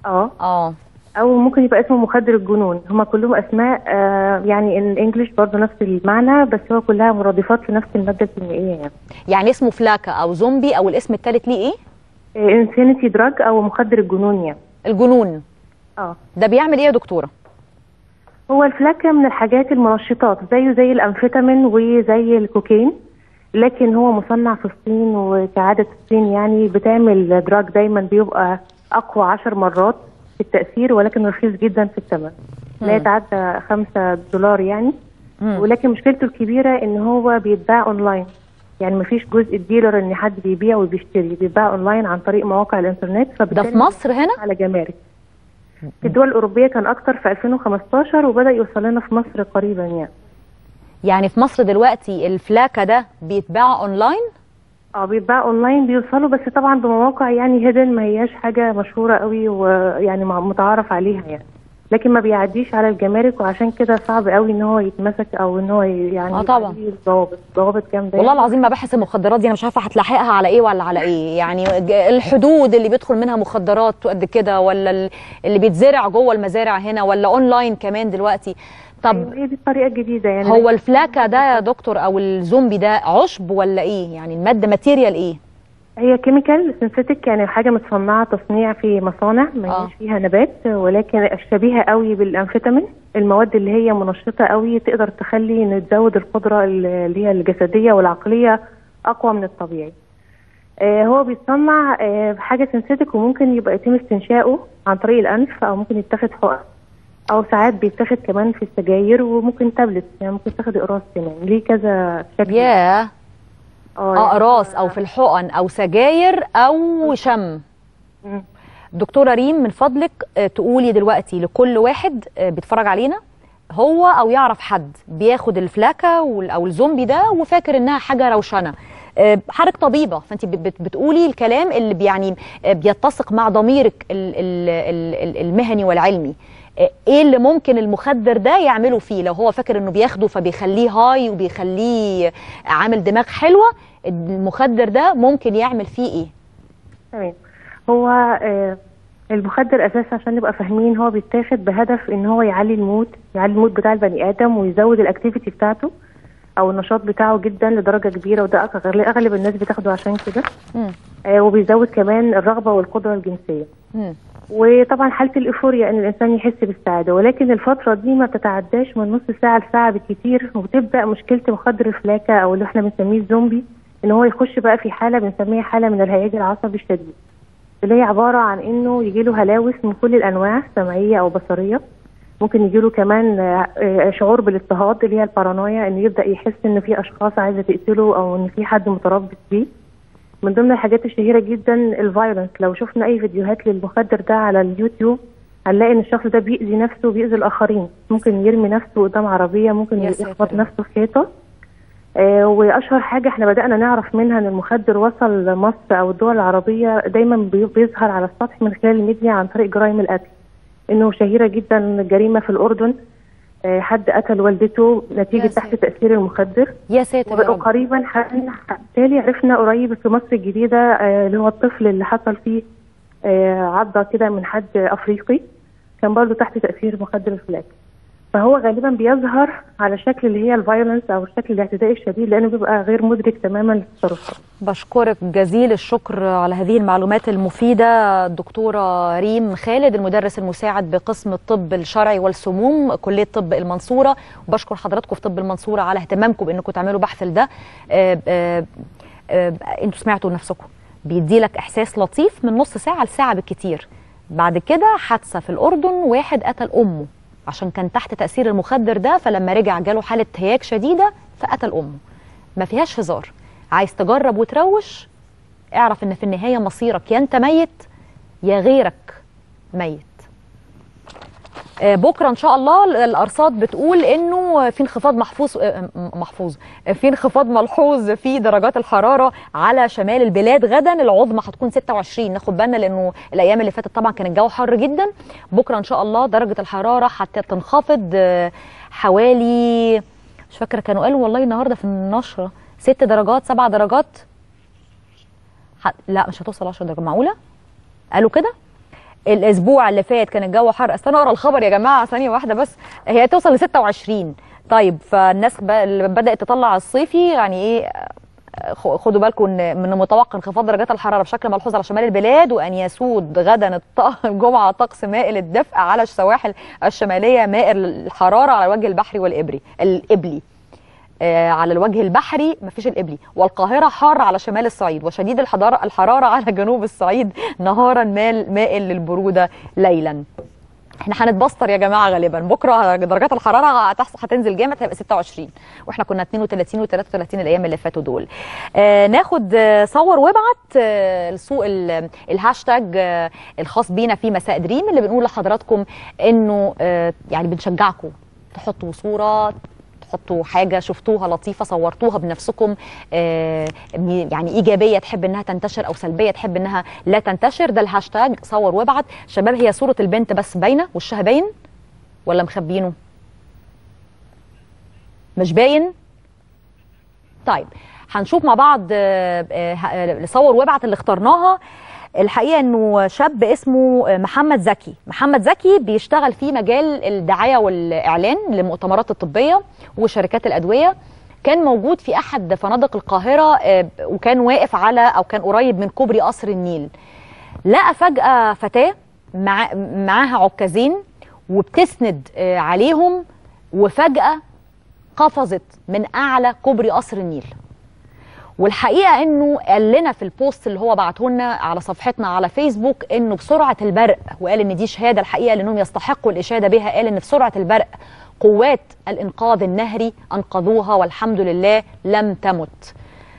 او ممكن يبقى اسمه مخدر الجنون. هما كلهم اسماء يعني ان انجلش برضه نفس المعنى، بس هو كلها مرادفات لنفس الماده الكيميائيه يعني اسمه فلاكه او زومبي، او الاسم الثالث ليه ايه؟ انسانيتي دراج او مخدر الجنون يعني. الجنون ده بيعمل ايه يا دكتوره؟ هو الفلاكه من الحاجات المنشطات زيه زي الامفيتامين وزي الكوكين، لكن هو مصنع في الصين، وكعاده الصين يعني بتعمل دراج دايما بيبقى اقوى 10 مرات في التأثير، ولكن رخيص جدا في الثمن، لا يتعدى $5 يعني. ولكن مشكلته الكبيرة ان هو بيتباع اونلاين، يعني مفيش جزء الديلر ان حد بيبيع وبيشتري، بيتباع اونلاين عن طريق مواقع الانترنت. ده في مصر هنا؟ على جمارك. في الدول الأوروبية كان أكتر في 2015، وبدأ يوصل لنا في مصر قريبا يعني. يعني في مصر دلوقتي الفلاكة ده بيتباع اونلاين؟ بيتباع اونلاين، بيوصلوا بس طبعا بمواقع يعني هيدن، ما هياش حاجه مشهوره قوي ويعني متعارف عليها يعني، لكن ما بيعديش على الجمارك، وعشان كده صعب قوي ان هو يتمسك او ان هو يعني طبعا ضوابط جامده. والله العظيم مباحث المخدرات دي انا مش عارفه هتلاحقها على ايه ولا على ايه، يعني الحدود اللي بيدخل منها مخدرات قد كده، ولا اللي بيتزرع جوه المزارع هنا، ولا اونلاين كمان دلوقتي. طب هي دي الطريقه الجديده يعني. هو الفلاكه ده يا دكتور او الزومبي ده عشب ولا ايه؟ يعني الماده ماتيريال ايه؟ هي كيميكال سينثيتيك، يعني حاجه متصنعه تصنيع في مصانع ما هيش فيها نبات، ولكن شبيهه قوي بالامفيتامين، المواد اللي هي منشطه قوي تقدر تخلي ان تزود القدره اللي هي الجسديه والعقليه اقوى من الطبيعي. هو بيتصنع بحاجه سينثيتيك، وممكن يبقى يتم استنشاؤه عن طريق الانف، او ممكن يتاخد حقن، او ساعات بيتاخد كمان في السجاير، وممكن تابلت، يعني ممكن تاخد اقراص كمان، ليه كذا شكل. اقراص او في الحقن او سجاير او شم. دكتوره ريم من فضلك تقولي دلوقتي لكل واحد بيتفرج علينا، هو او يعرف حد بياخد الفلاكه او الزومبي ده وفاكر انها حاجه روشنه، حضرتك طبيبه فانت بتقولي الكلام اللي يعني بيتسق مع ضميرك المهني والعلمي، ايه اللي ممكن المخدر ده يعمله فيه لو هو فاكر انه بياخده فبيخليه هاي وبيخليه عامل دماغ حلوه؟ المخدر ده ممكن يعمل فيه ايه؟ تمام. هو المخدر اساسا عشان نبقى فاهمين هو بيتاخد بهدف ان هو يعلي المود بتاع البني ادم، ويزود الاكتيفيتي بتاعته او النشاط بتاعه جدا لدرجه كبيره، وده اغلب الناس بتاخده عشان كده. وبيزود كمان الرغبه والقدره الجنسيه. وطبعا حاله الايفوريا ان الانسان يحس بالسعاده، ولكن الفتره دي ما تتعداش من نص ساعه لساعه بالكثير، وبتبدا مشكله مخدر الفلاكه او اللي احنا بنسميه الزومبي ان هو يخش بقى في حاله بنسميها حاله من الهياج العصبي الشديد، اللي هي عباره عن انه يجي له هلاوس من كل الانواع، سمعيه او بصريه. ممكن يجي له كمان شعور بالاضطهاد اللي هي البارانويا، انه يبدا يحس ان في اشخاص عايزه تقتله او ان في حد متربص بيه. من ضمن الحاجات الشهيره جدا الفايلنس، لو شفنا اي فيديوهات للمخدر ده على اليوتيوب هنلاقي ان الشخص ده بيأذي نفسه وبيأذي الاخرين، ممكن يرمي نفسه قدام عربيه، ممكن يخبط نفسه في حيطه. واشهر حاجه احنا بدأنا نعرف منها ان المخدر وصل مصر او الدول العربيه دايما بيظهر على السطح من خلال الميديا عن طريق جرائم القتل، انه شهيره جدا جريمه في الاردن، حد قتل والدته نتيجه تحت تاثير المخدر. يا ساتر. وقريبا بالتالي عرفنا قريب في مصر الجديده اللي هو الطفل اللي حصل فيه عضه كده من حد افريقي، كان برضه تحت تاثير مخدر الفلاك. فهو غالبا بيظهر على شكل اللي هي الفايولنس او الشكل الاعتدائي الشديد، لانه بيبقى غير مدرك تماما للتصرفات. بشكرك جزيل الشكر على هذه المعلومات المفيده دكتوره ريم خالد، المدرس المساعد بقسم الطب الشرعي والسموم كليه طب المنصوره، وبشكر حضراتكم في طب المنصوره على اهتمامكم بانكم تعملوا بحث لده. انتوا سمعتوا لنفسكم بيديلك إحساس لطيف من نص ساعة لساعة بالكتير. بعد كده حادثة في الأردن، واحد قتل أمه عشان كان تحت تأثير المخدر ده، فلما رجع جاله حالة هياج شديدة فقتل أمه. ما فيهاش هزار. عايز تجرب وتروش، اعرف ان في النهاية مصيرك يا انت ميت يا غيرك ميت. بكرة ان شاء الله الارصاد بتقول انه في انخفاض في انخفاض ملحوظ في درجات الحرارة على شمال البلاد. غدا العظمى هتكون 26، ناخد بالنا لانه الايام اللي فاتت طبعا كان الجو حر جدا. بكرة ان شاء الله درجة الحرارة هتنخفض حوالي، مش فاكرة كانوا قالوا والله النهاردة في النشرة 6 درجات 7 درجات، لا مش هتوصل 10 درجات، معقولة؟ قالوا كده؟ الاسبوع اللي فات كان الجو حر، استنى اقرا الخبر يا جماعه ثانيه واحده بس، هي توصل ل 26. طيب فالناس اللي بدات تطلع الصيفي يعني ايه، خدوا بالكم من متوقع انخفاض درجات الحراره بشكل ملحوظ على شمال البلاد، وان يسود غدا الجمعه طقس مائل الدفء على السواحل الشماليه، مائل الحراره على الوجه البحري الابلي. على الوجه البحري مفيش الإبلي، والقاهرة حار على شمال الصعيد، وشديد الحرارة على جنوب الصعيد، نهارا مائل للبرودة ليلا. احنا هنتبستر يا جماعة غالبا. بكرة درجات الحرارة هتنزل جامد، هيبقى 26، واحنا كنا 32 و33 الأيام اللي فاتوا دول. ناخد صور وابعت السوق الهاشتاج الخاص بينا في مساء دريم، اللي بنقول لحضراتكم انه يعني بنشجعكم تحطوا صورة، تحطوا حاجة شفتوها لطيفة صورتوها بنفسكم، يعني إيجابية تحب إنها تنتشر أو سلبية تحب إنها لا تنتشر. ده الهاشتاج صور وابعت. شباب هي صورة البنت بس باينة، وشها باين ولا مخبينه؟ مش باين؟ طيب هنشوف مع بعض صور وابعت اللي اخترناها. الحقيقة انه شاب اسمه محمد زكي. محمد زكي بيشتغل في مجال الدعاية والإعلان للمؤتمرات الطبية وشركات الأدوية. كان موجود في أحد فنادق القاهرة، وكان واقف على أو كان قريب من كوبري قصر النيل. لقى فجأة فتاة معاها عكازين وبتسند عليهم، وفجأة قفزت من أعلى كوبري قصر النيل. والحقيقة انه قال لنا في البوست اللي هو بعته لنا على صفحتنا على فيسبوك انه بسرعة البرق، وقال ان دي شهادة الحقيقة لانهم يستحقوا الاشادة بها. قال ان بسرعة البرق قوات الانقاذ النهري انقذوها والحمد لله لم تمت.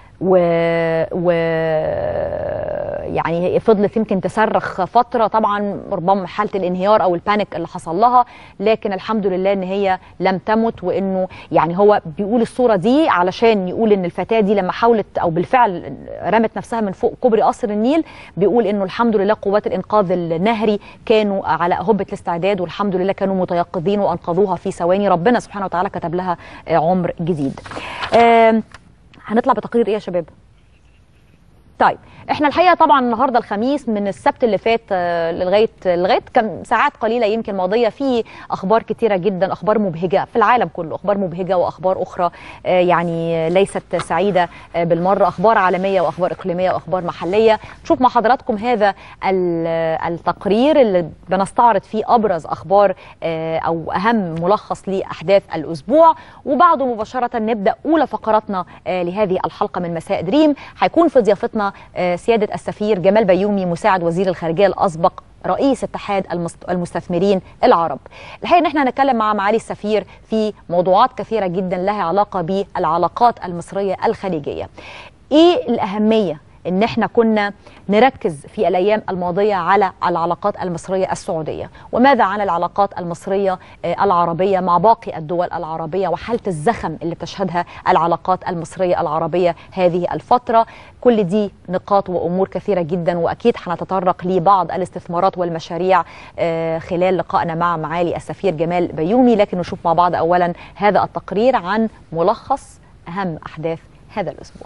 يعني فضلت يمكن تصرخ فترة، طبعا ربما حالة الانهيار او البانيك اللي حصل لها، لكن الحمد لله ان هي لم تمت. وانه يعني هو بيقول الصورة دي علشان يقول ان الفتاة دي لما حاولت او بالفعل رمت نفسها من فوق كوبري قصر النيل، بيقول انه الحمد لله قوات الانقاذ النهري كانوا على هبة الاستعداد، والحمد لله كانوا متيقظين وانقذوها في ثواني. ربنا سبحانه وتعالى كتب لها عمر جديد. هنطلع بتقرير ايه يا شباب؟ طيب احنا الحقيقه طبعا النهارده الخميس، من السبت اللي فات لغايه كم ساعات قليله يمكن ماضيه، في اخبار كتيره جدا، اخبار مبهجه في العالم كله، اخبار مبهجه واخبار اخرى يعني ليست سعيده بالمره، اخبار عالميه واخبار اقليميه واخبار محليه. نشوف مع حضراتكم هذا التقرير اللي بنستعرض فيه ابرز اخبار او اهم ملخص لاحداث الاسبوع، وبعده مباشره نبدا اولى فقراتنا لهذه الحلقه من مساء دريم. هيكون في ضيافتنا سيادة السفير جمال بيومي، مساعد وزير الخارجية الأسبق، رئيس اتحاد المستثمرين العرب. الحقيقة ان احنا هنتكلم مع معالي السفير في موضوعات كثيرة جدا لها علاقة بالعلاقات المصرية الخليجية. ايه الأهمية ان احنا كنا نركز في الايام الماضيه على العلاقات المصريه السعوديه، وماذا عن العلاقات المصريه العربيه مع باقي الدول العربيه، وحاله الزخم اللي بتشهدها العلاقات المصريه العربيه هذه الفتره. كل دي نقاط وامور كثيره جدا، واكيد هنتطرق لبعض الاستثمارات والمشاريع خلال لقائنا مع معالي السفير جمال بيومي. لكن نشوف مع بعض اولا هذا التقرير عن ملخص اهم احداث هذا الاسبوع.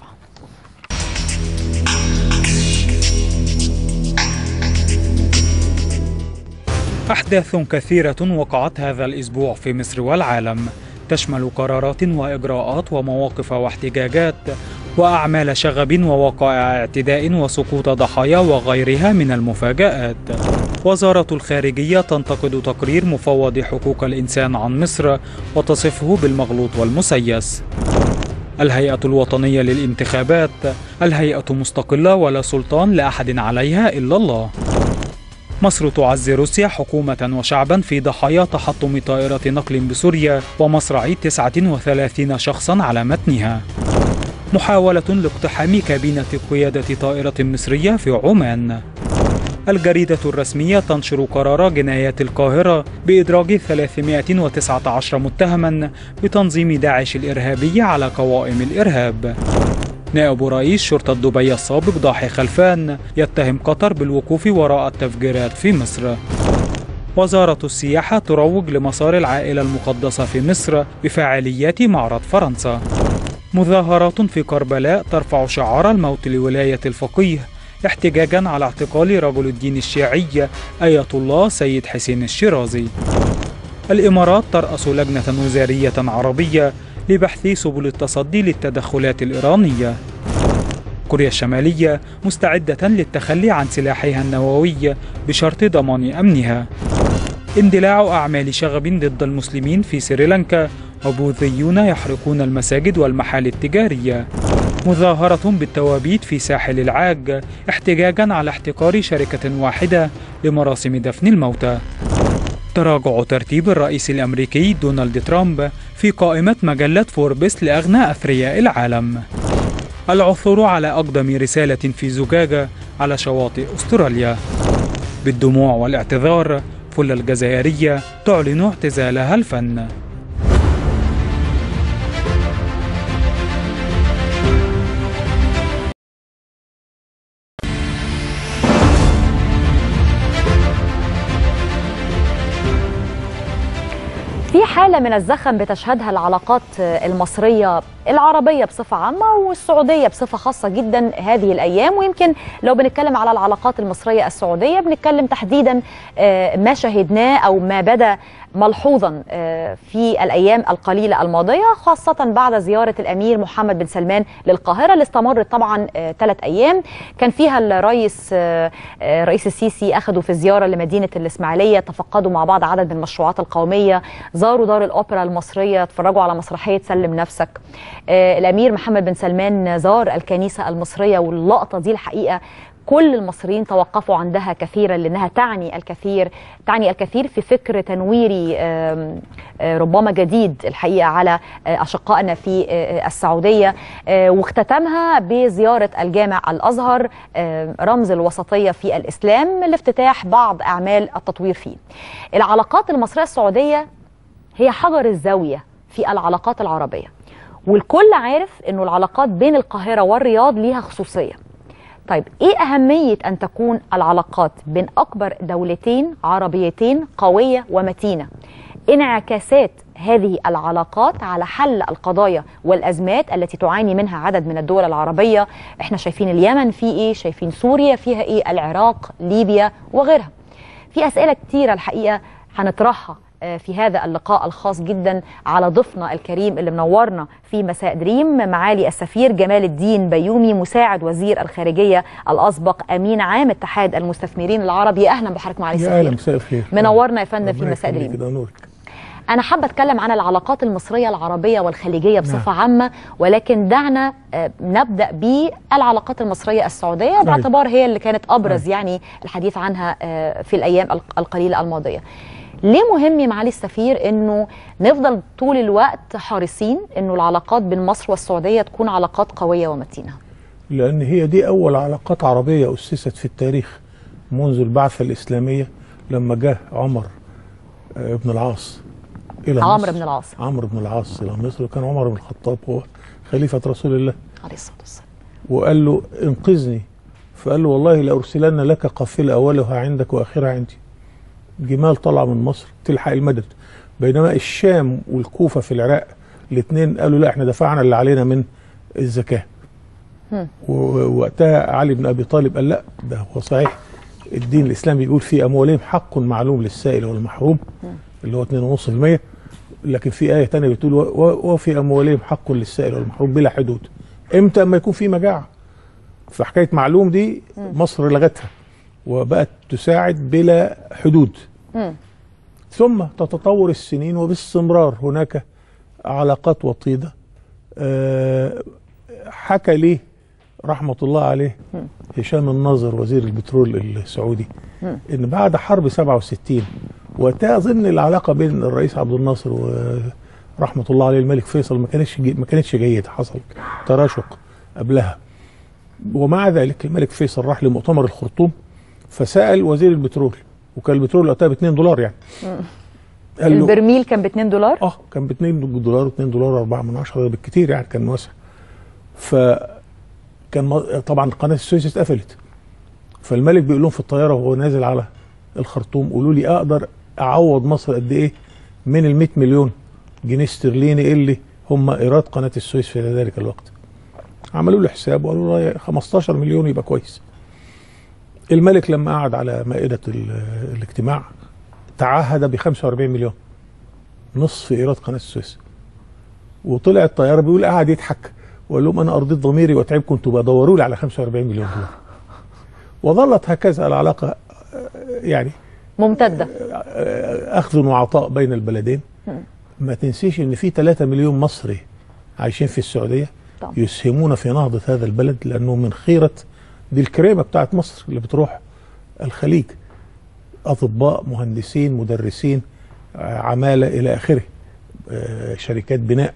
أحداث كثيرة وقعت هذا الأسبوع في مصر والعالم، تشمل قرارات وإجراءات ومواقف واحتجاجات وأعمال شغب ووقائع اعتداء وسقوط ضحايا وغيرها من المفاجآت. وزارة الخارجية تنتقد تقرير مفوض حقوق الإنسان عن مصر وتصفه بالمغلوط والمسيس. الهيئة الوطنية للانتخابات: الهيئة مستقلة ولا سلطان لأحد عليها إلا الله. مصر تعزي روسيا حكومة وشعبا في ضحايا تحطم طائرة نقل بسوريا ومصرع 39 شخصا على متنها. محاولة لاقتحام كابينة قيادة طائرة مصرية في عمان. الجريدة الرسمية تنشر قرار جنايات القاهرة بإدراج 319 متهما بتنظيم داعش الإرهابي على قوائم الإرهاب. نائب رئيس شرطة دبي السابق ضاحي خلفان يتهم قطر بالوقوف وراء التفجيرات في مصر. وزارة السياحة تروج لمسار العائلة المقدسة في مصر بفعاليات معرض فرنسا. مظاهرات في كربلاء ترفع شعار الموت لولاية الفقيه احتجاجا على اعتقال رجل الدين الشيعي آية الله سيد حسين الشيرازي. الإمارات ترأس لجنة وزارية عربية لبحث سبل التصدي للتدخلات الإيرانية. كوريا الشمالية مستعدة للتخلي عن سلاحها النووي بشرط ضمان أمنها. اندلاع أعمال شغب ضد المسلمين في سريلانكا وبوذيون يحرقون المساجد والمحال التجارية. مظاهرة بالتوابيت في ساحل العاج احتجاجا على احتكار شركة واحدة لمراسم دفن الموتى. تراجع ترتيب الرئيس الأمريكي دونالد ترامب في قائمة مجلة فوربس لأغنى أثرياء العالم. العثور على أقدم رسالة في زجاجة على شواطئ أستراليا. بالدموع والاعتذار، فل الجزائرية تعلن اعتزالها الفن. في حالة من الزخم بتشهدها العلاقات المصرية العربية بصفة عامة والسعودية بصفة خاصة جدا هذه الأيام. ويمكن لو بنتكلم على العلاقات المصرية السعودية بنتكلم تحديدا ما شاهدناه أو ما بدا ملحوظا في الأيام القليلة الماضية، خاصة بعد زيارة الأمير محمد بن سلمان للقاهرة اللي استمرت طبعا 3 أيام. كان فيها رئيس السيسي أخذوا في زيارة لمدينة الإسماعيلية، تفقدوا مع بعض عدد من المشروعات القومية، زاروا دار الأوبرا المصرية، اتفرجوا على مسرحية سلم نفسك. الأمير محمد بن سلمان زار الكنيسة المصرية، واللقطة دي الحقيقة كل المصريين توقفوا عندها كثيرا لأنها تعني الكثير في فكر تنويري ربما جديد الحقيقة على أشقائنا في السعودية. واختتمها بزيارة الجامع الأزهر رمز الوسطية في الإسلام لافتتاح بعض أعمال التطوير فيه. العلاقات المصرية السعودية هي حجر الزاوية في العلاقات العربية، والكل عارف أنه العلاقات بين القاهرة والرياض ليها خصوصية. طيب إيه أهمية أن تكون العلاقات بين أكبر دولتين عربيتين قوية ومتينة؟ انعكاسات هذه العلاقات على حل القضايا والأزمات التي تعاني منها عدد من الدول العربية. احنا شايفين اليمن فيه إيه، شايفين سوريا فيها إيه، العراق، ليبيا وغيرها. في أسئلة كتيرة الحقيقة هنطرحها في هذا اللقاء الخاص جدا على ضيفنا الكريم اللي منورنا في مساء دريم، معالي السفير جمال الدين بيومي مساعد وزير الخارجية الأسبق أمين عام اتحاد المستثمرين العربي. أهلا بحضرتك معالي السفير. أهلا، مساء الخير. منورنا يا فندم في مساء دريم. أنا حابة أتكلم عن العلاقات المصرية العربية والخليجية بصفة عامة، ولكن دعنا نبدأ بالعلاقات المصرية السعودية باعتبار هي اللي كانت أبرز يعني الحديث عنها في الأيام القليلة الماضية. ليه مهم يا معالي السفير انه نفضل طول الوقت حريصين انه العلاقات بين مصر والسعودية تكون علاقات قوية ومتينة؟ لان هي دي اول علاقات عربية اسست في التاريخ منذ البعثة الاسلامية، لما جاء عمر بن العاص الى مصر. عمرو بن العاص الى مصر، وكان عمر بن الخطاب هو خليفة رسول الله عليه الصلاة والسلام، وقال له انقذني، فقال له والله لأرسلن لك قافلة اولها عندك واخرها عندي. جمال طلع من مصر تلحق المدد، بينما الشام والكوفة في العراق الاثنين قالوا لا احنا دفعنا اللي علينا من الزكاة. ووقتها علي بن أبي طالب قال لا، ده هو صحيح الدين الإسلامي بيقول في أموالهم حق معلوم للسائل والمحروم اللي هو 2.5%، لكن في آية تانية بتقول وفي أموالهم حق للسائل والمحروم بلا حدود. امتى؟ اما يكون في مجاعة. فحكاية معلوم دي مصر لغتها وبقت تساعد بلا حدود. ثم تتطور السنين وباستمرار هناك علاقات وطيدة حكى لي رحمه الله عليه هشام الناظر وزير البترول السعودي ان بعد حرب 67 وتظن العلاقه بين الرئيس عبد الناصر ورحمه الله عليه الملك فيصل ما كانتش جيده، حصل تراشق قبلها. ومع ذلك الملك فيصل راح لمؤتمر الخرطوم فسأل وزير البترول، وكان البترول وقتها ب 2 دولار يعني. البرميل كان ب 2 دولار؟ كان ب 2 دولار و2 دولار 4 من 10 بالكتير يعني، كان واسع. فكان طبعا قناة السويس اتقفلت. فالملك بيقول لهم في الطيارة وهو نازل على الخرطوم قولوا لي اقدر اعوض مصر قد ايه من ال 100 مليون جنيه استرليني اللي هم ايراد قناة السويس في ذلك الوقت. عملوا له حساب وقالوا له 15 مليون يبقى كويس. الملك لما قعد على مائدة الاجتماع تعهد ب 45 مليون، نصف ايراد قناة السويس. وطلع الطيارة بيقول قعد يضحك وقال لهم انا ارضيت ضميري واتعبكم، انتوا بدوروا لي على 45 مليون دولار. وظلت هكذا العلاقة يعني ممتدة، اخذ وعطاء بين البلدين. ما تنسيش ان في 3 مليون مصري عايشين في السعودية يسهمون في نهضة هذا البلد، لأنه من خيرة دي الكريمة بتاعت مصر اللي بتروح الخليج، أطباء، مهندسين، مدرسين، عمالة إلى آخره، شركات بناء.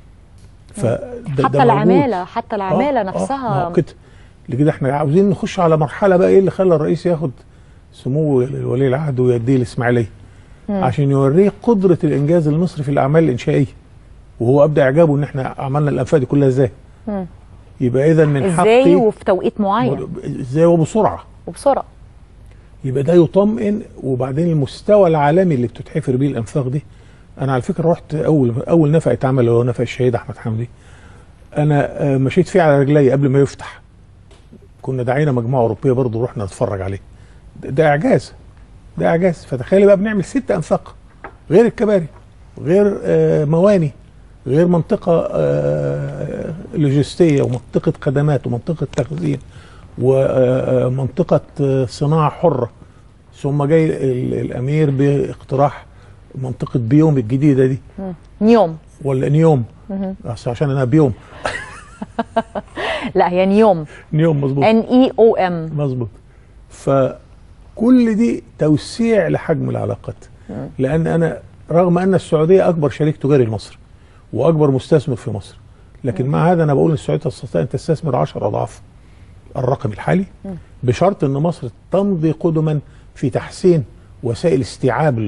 حتى العمالة، حتى العمالة نفسها كده. لكده احنا عاوزين نخش على مرحلة بقى ايه اللي خلى الرئيس ياخد سمو ولي العهد ويديه الإسماعيلية عشان يوريه قدرة الإنجاز المصري في الأعمال الإنشائية. وهو ابدا اعجابه ان احنا عملنا الانفاق دي كلها ازاي. يبقى اذا من حقي ازاي وفي توقيت معين، ازاي وبسرعه يبقى ده يطمئن. وبعدين المستوى العالمي اللي بتتحفر بيه الانفاق دي. انا على فكره رحت اول نفق اتعمل اللي هو نفق الشهيد احمد حمدي، انا مشيت فيه على رجلي قبل ما يفتح. كنا دعينا مجموعه اوروبيه برضه رحنا نتفرج عليه. ده اعجاز، ده اعجاز. فتخيلي بقى بنعمل 6 انفاق غير الكباري، غير مواني، غير منطقة لوجستية ومنطقة خدمات ومنطقة تخزين ومنطقة صناعة حرة. ثم جاي الأمير باقتراح منطقة بيوم الجديدة دي. نيوم ولا نيوم؟ عشان أنا بيوم. لا هي نيوم. نيوم مظبوط. NEOM مظبوط. فكل دي توسيع لحجم العلاقات. لأن أنا رغم أن السعودية أكبر شريك تجاري لمصر واكبر مستثمر في مصر، لكن مع هذا انا بقول ان السعوديه تستطيع ان تستثمر 10 اضعاف الرقم الحالي بشرط ان مصر تمضي قدما في تحسين وسائل استيعاب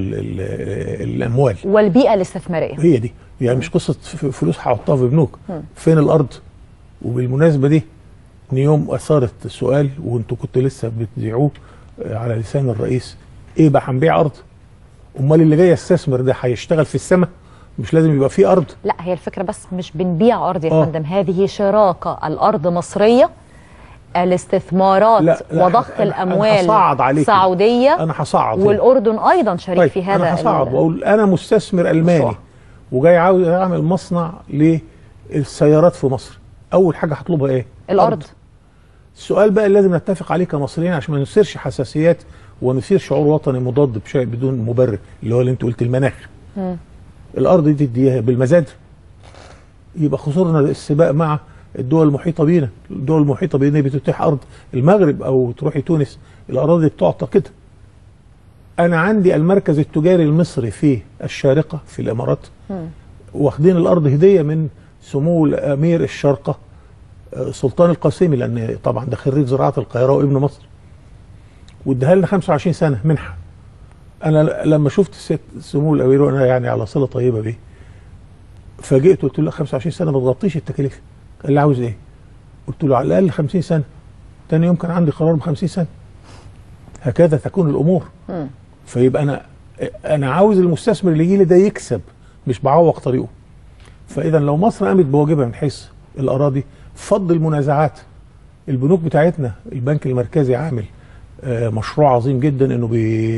الاموال والبيئه الاستثماريه. هي دي يعني مش قصه فلوس هحطها في بنوك. فين الارض؟ وبالمناسبه دي نيوم اثارت السؤال وانتوا كنتوا لسه بتذيعوه على لسان الرئيس، ايه بقى هنبيع ارض؟ امال اللي جاي يستثمر ده هيشتغل في السماء؟ مش لازم يبقى في ارض؟ لا هي الفكره بس مش بنبيع ارض يا فندم، هذه شراكه، الارض مصريه، الاستثمارات لا وضخ الاموال سعوديه. انا هصعد والاردن ايضا شريك في هذا. انا هصعد واقول انا مستثمر الماني وجاي عاوز اعمل مصنع للسيارات في مصر. اول حاجه هطلبها ايه؟ الارض. السؤال بقى اللي لازم نتفق عليه كمصريين عشان ما نثيرش حساسيات ونثير شعور وطني مضاد بشيء بدون مبرر، اللي هو اللي انت قلت المناخ. الارض دي تديها بالمزاد، يبقى خسرنا السباق مع الدول المحيطه بينا. الدول المحيطه بينا بتتيح ارض. المغرب او تروحي تونس الاراضي بتعطى كده. انا عندي المركز التجاري المصري في الشارقه في الامارات واخدين الارض هديه من سمو الامير الشارقه سلطان القاسمي، لان طبعا ده خريج زراعه القاهره وابن مصر، واداها لنا 25 سنه منحه. انا لما شفت سمو الامير وانا يعني على صله طيبه بيه فاجئته قلت له 25 سنه ما تغطيش التكاليف. قال لي عاوز ايه؟ قلت له على الاقل 50 سنه. تاني يوم كان عندي قرار ب 50 سنه. هكذا تكون الامور. فيبقى انا عاوز المستثمر اللي يجي لي ده يكسب، مش بعوق طريقه. فاذا لو مصر قامت بواجبها من حيث الاراضي، فض المنازعات. البنوك بتاعتنا البنك المركزي عامل مشروع عظيم جدا انه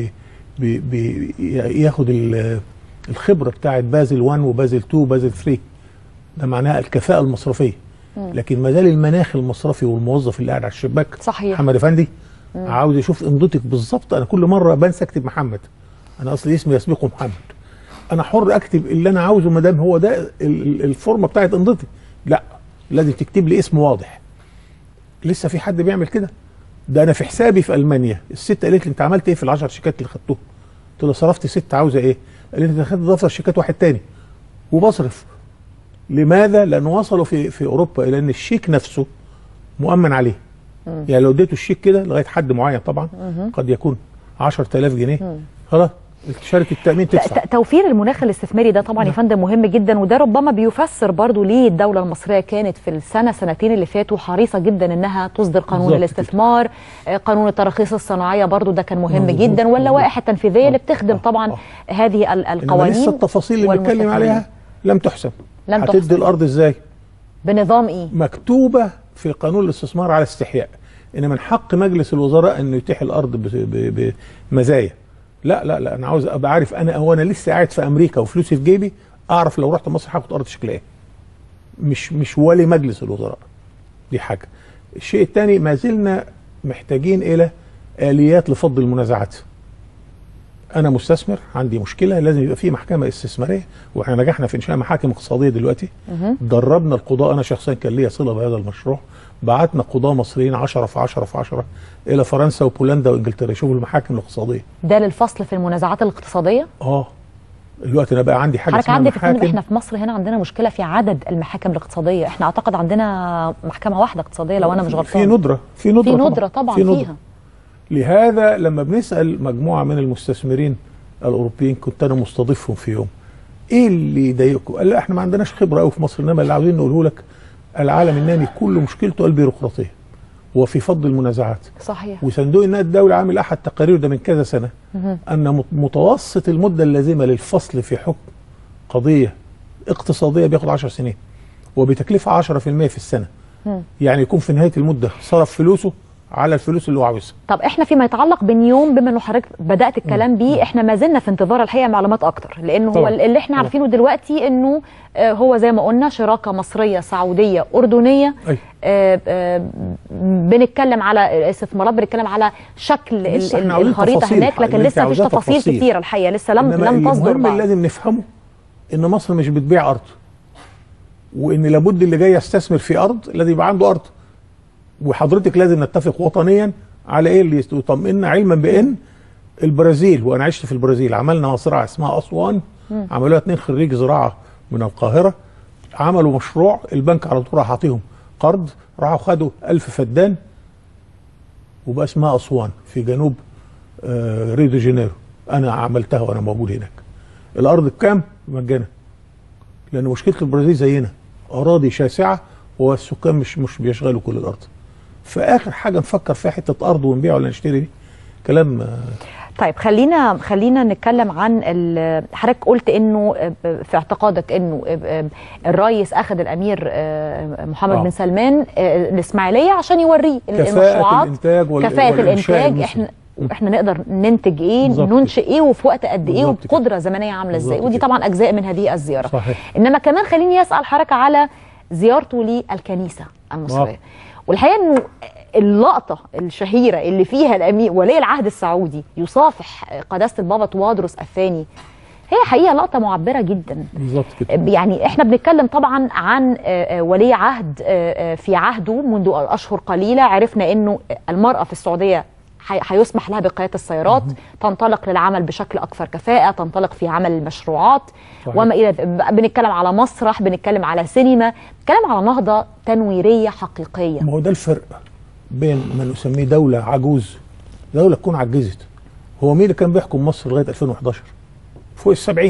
ياخد الخبره بتاعت بازل 1 وبازل 2 وبازل 3. ده معناها الكفاءه المصرفيه. لكن ما زال المناخ المصرفي والموظف اللي قاعد على الشباك صحيح محمد افندي عاوز يشوف امضتك بالظبط. انا كل مره بنسى اكتب محمد، انا اصلي اسمي يسبقه محمد. انا حر اكتب اللي انا عاوزه ما دام هو ده الفورمه بتاعت امضتي. لا، لازم تكتب لي اسم واضح. لسه في حد بيعمل كده؟ ده انا في حسابي في المانيا الست قالت لي انت عملت ايه في ال10 شيكات اللي خدتهم؟ قلت لها صرفت 6 عاوزه ايه؟ قالت لي انت خدت دفتر شيكات واحد تاني وبصرف. لماذا؟ لانه وصلوا في اوروبا الى ان الشيك نفسه مؤمن عليه. يعني لو اديته الشيك كده لغايه حد معين طبعا قد يكون 10,000 جنيه خلاص شركه التامين تدفع. توفير المناخ الاستثماري ده طبعا يا فندم مهم جدا، وده ربما بيفسر برضو ليه الدوله المصريه كانت في سنتين اللي فاتوا حريصه جدا انها تصدر قانون الاستثمار، قانون التراخيص الصناعيه برضو ده كان مهم جدا، واللوائح التنفيذيه اللي بتخدم طبعا هذه القوانين. لسه التفاصيل اللي بنتكلم عليها لم تحسم. هتدي الارض ازاي؟ بنظام ايه؟ مكتوبه في قانون الاستثمار على استحياء ان من حق مجلس الوزراء انه يتيح الارض بمزايا. لا لا لا، انا عاوز ابقى عارف انا لسه قاعد في امريكا وفلوسي في جيبي، اعرف لو رحت مصر هاخد ارض شكلها ايه. مش ولي مجلس الوزراء. دي حاجه. الشيء الثاني، ما زلنا محتاجين الى اليات لفض المنازعات. انا مستثمر عندي مشكله، لازم يبقى في محكمه استثماريه، واحنا نجحنا في انشاء محاكم اقتصاديه دلوقتي. دربنا القضاء، انا شخصيا كان ليا صله بهذا المشروع، بعتنا قضاة مصريين 10 في 10 في 10 الى فرنسا وبولندا وانجلترا يشوفوا المحاكم الاقتصاديه. ده للفصل في المنازعات الاقتصاديه؟ دلوقتي انا بقى عندي حاجه اسمها محاكم. احنا في مصر هنا عندنا مشكله في عدد المحاكم الاقتصاديه، احنا اعتقد عندنا محكمه واحده اقتصاديه لو انا مش غلطان. في ندره طبعا فيها. لهذا لما بنسال مجموعه من المستثمرين الاوروبيين، كنت انا مستضيفهم في يوم، ايه اللي يضايقكم؟ قال لا احنا ما عندناش خبره قوي في مصر، انما اللي عاوزين نقوله لك العالم النامي كله مشكلته البيروقراطيه وفي فض المنازعات. صحيح. وصندوق النقد الدولي عامل احد تقارير ده من كذا سنه ان متوسط المده اللازمه للفصل في حكم قضيه اقتصاديه بياخد 10 سنين وبتكلفه 10% في السنه. يعني يكون في نهايه المده صرف فلوسه على الفلوس اللي هو عاوزها. طب احنا فيما يتعلق بالنيوم، بما انه حضرتك بدات الكلام بيه، احنا ما زلنا في انتظار الحقيقه معلومات اكتر، لانه هو اللي احنا عارفينه دلوقتي انه هو زي ما قلنا شراكه مصريه سعوديه اردنيه. بنتكلم على استثمارات، بنتكلم على شكل الخريطه هناك، لكن لسه مفيش تفاصيل كتيره الحقيقه، لسه لم تصدر. المهم اللي لازم نفهمه ان مصر مش بتبيع ارض، وان لابد اللي جاي يستثمر في ارض لازم يبقى عنده ارض، وحضرتك لازم نتفق وطنيا على ايه اللي يطمئننا، علما بان البرازيل، وانا عشت في البرازيل، عملنا مزرعه اسمها اسوان، عملوها 2 خريج زراعه من القاهره، عملوا مشروع، البنك على طول راح عطيهم قرض، راحوا خدوا 1000 فدان وبقى اسمها اسوان في جنوب ريو دي جانيرو. انا عملتها وانا موجود هناك. الارض بكام؟ مجانا. لان مشكله البرازيل زينا، اراضي شاسعه والسكان مش بيشغلوا كل الارض. فاخر حاجه نفكر فيها حته ارض ونبيع ولا نشتري دي كلام. طيب خلينا نتكلم عن حضرتك قلت انه في اعتقادك انه الرئيس اخذ الامير محمد بن سلمان الاسماعيليه عشان يوريه المشروعات، كفاءة الانتاج، احنا نقدر ننتج ايه، ننشئ ايه، وفي وقت قد ايه، وبقدره زمنيه عامله ازاي، ودي طبعا اجزاء من هذه الزياره. صحيح. انما كمان خليني اسال حضرتك على زيارته للكنيسه المصريه. والحقيقه انه اللقطه الشهيره اللي فيها الامير ولي العهد السعودي يصافح قداسه البابا توادرس الثاني، هي حقيقه لقطه معبره جدا. بالظبط كده. يعني احنا بنتكلم طبعا عن ولي عهد في عهده منذ اشهر قليله عرفنا انه المراه في السعوديه هيسمح لها بقياده السيارات، تنطلق للعمل بشكل اكثر كفاءه، تنطلق في عمل المشروعات وما الى. بنتكلم على مسرح، بنتكلم على سينما، بنتكلم على نهضه تنويريه حقيقيه. ما هو ده الفرق بين ما نسميه دوله عجوز، دوله تكون عجزت. هو مين اللي كان بيحكم مصر لغايه 2011؟ فوق ال70.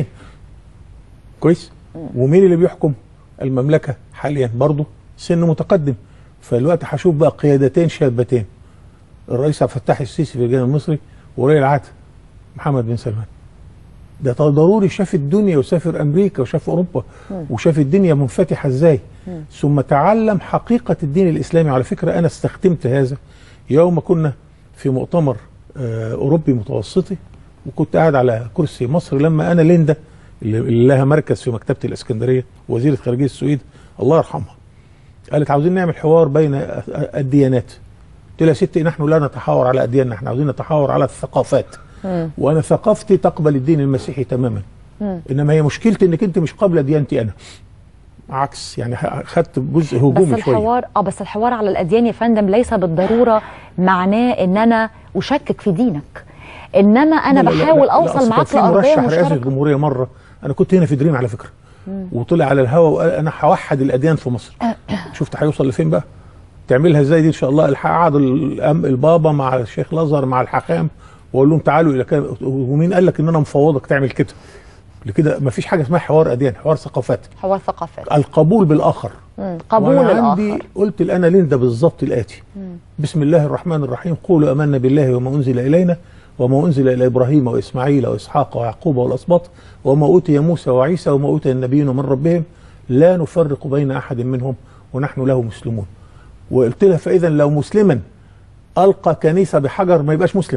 كويس؟ ومين اللي بيحكم المملكه حاليا؟ برضه سن متقدم. فالوقت هشوف بقى قيادتين شابتين، الرئيس عبد الفتاح السيسي في الجانب المصري وولي العهد محمد بن سلمان. ده ضروري شاف الدنيا وسافر امريكا وشاف اوروبا وشاف الدنيا منفتحه ازاي، ثم تعلم حقيقه الدين الاسلامي. على فكره انا استخدمت هذا يوم كنا في مؤتمر اوروبي متوسطي، وكنت قاعد على كرسي مصر لما انا ليندا اللي لها مركز في مكتبه الاسكندريه وزيره خارجيه السويد الله يرحمها، قالت عاوزين نعمل حوار بين الديانات. قلت لها يا ستي نحن لا نتحاور على ادياننا، احنا عاوزين نتحاور على الثقافات. وانا ثقافتي تقبل الدين المسيحي تماما، انما هي مشكلتي انك انت مش قابله ديانتي انا. عكس، يعني خدت جزء هجومي شويه. بس الحوار على الاديان يا فندم ليس بالضروره معناه ان انا اشكك في دينك، انما انا بحاول اوصل معاك لارضيه مشتركه. رئاسه مشتركه. الجمهوريه مره، انا كنت هنا في دريم على فكره، وطلع على الهوا وقال انا هوحد الاديان في مصر. شفت هيوصل لفين بقى؟ تعملها ازاي دي ان شاء الله؟ قعد البابا مع الشيخ الازهر مع الحكام واقول لهم تعالوا الى كده، ومين قال لك ان انا مفوضك تعمل كده؟ لكده ما فيش حاجه اسمها حوار اديان، حوار ثقافات. حوار ثقافات، القبول بالاخر. قبول الاخر. عندي قلت الان ليندا بالظبط الاتي: بسم الله الرحمن الرحيم، قولوا امنا بالله وما انزل الينا وما انزل الى ابراهيم واسماعيل واسحاق ويعقوب والاسباط وما اوتي موسى وعيسى وما اوتي النبيون من ربهم لا نفرق بين احد منهم ونحن له مسلمون. وقلت لها فاذا لو مسلما القى كنيسه بحجر ما يبقاش مسلم.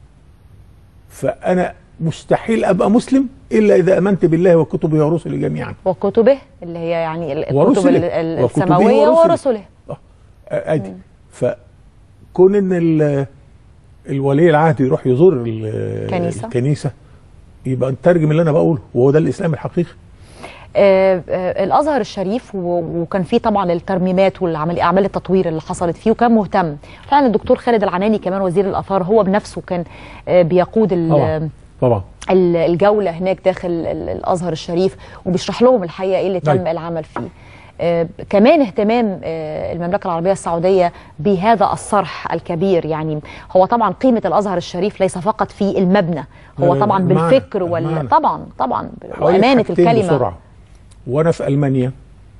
فانا مستحيل ابقى مسلم الا اذا امنت بالله وكتبه ورسله جميعا. وكتبه اللي هي يعني الكتب السماويه ورسله. ادي فكون ان الولي العهد يروح يزور الكنيسه يبقى نترجم اللي انا بقوله، وهو ده الاسلام الحقيقي. الازهر الشريف وكان فيه طبعا الترميمات واعمال التطوير اللي حصلت فيه، وكان مهتم فعلا. الدكتور خالد العناني كمان وزير الاثار هو بنفسه كان بيقود طبعا الجوله هناك داخل الازهر الشريف، وبيشرح لهم الحقيقه ايه اللي تم العمل فيه. كمان اهتمام المملكه العربيه السعوديه بهذا الصرح الكبير. يعني هو طبعا قيمه الازهر الشريف ليس فقط في المبنى، هو طبعا بالفكر طبعا وامانه الكلمه. بسرعة. وانا في المانيا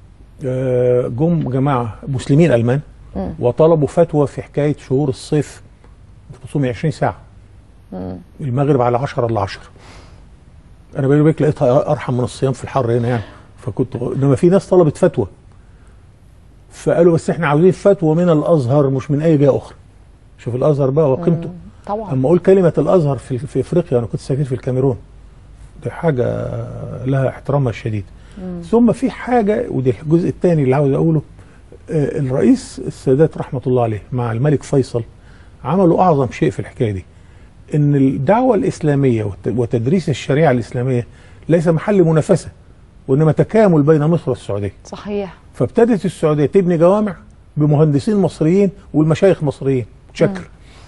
جم جماعه مسلمين المان وطلبوا فتوى في حكايه شهور الصيف تصومي 20 ساعه، المغرب على 10 الا 10. انا بيني وبينك لقيتها ارحم من الصيام في الحر هنا يعني. فكنت انما في ناس طلبت فتوى، فقالوا بس احنا عاوزين فتوى من الازهر مش من اي جهه اخرى. شوف الازهر بقى وقيمته. طبعا اما اقول كلمه الازهر في افريقيا، انا كنت ساكن في الكاميرون، دي حاجه لها احترامها الشديد. ثم في حاجه، ودي الجزء الثاني اللي عاوز اقوله، الرئيس السادات رحمه الله عليه مع الملك فيصل عملوا اعظم شيء في الحكايه دي، ان الدعوه الاسلاميه وتدريس الشريعه الاسلاميه ليس محل منافسه، وانما تكامل بين مصر والسعوديه. صحيح. فابتدت السعوديه تبني جوامع بمهندسين مصريين والمشايخ مصريين. متشكر.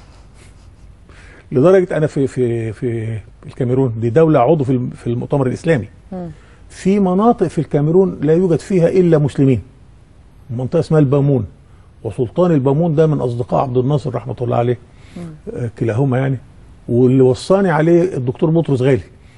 لدرجه انا في الكاميرون، دي دوله عضو في المؤتمر الاسلامي. في مناطق في الكاميرون لا يوجد فيها الا مسلمين. منطقه اسمها البامون، وسلطان البامون ده من اصدقاء عبد الناصر رحمه الله عليه، كلاهما يعني. واللي وصاني عليه الدكتور بطرس غالي.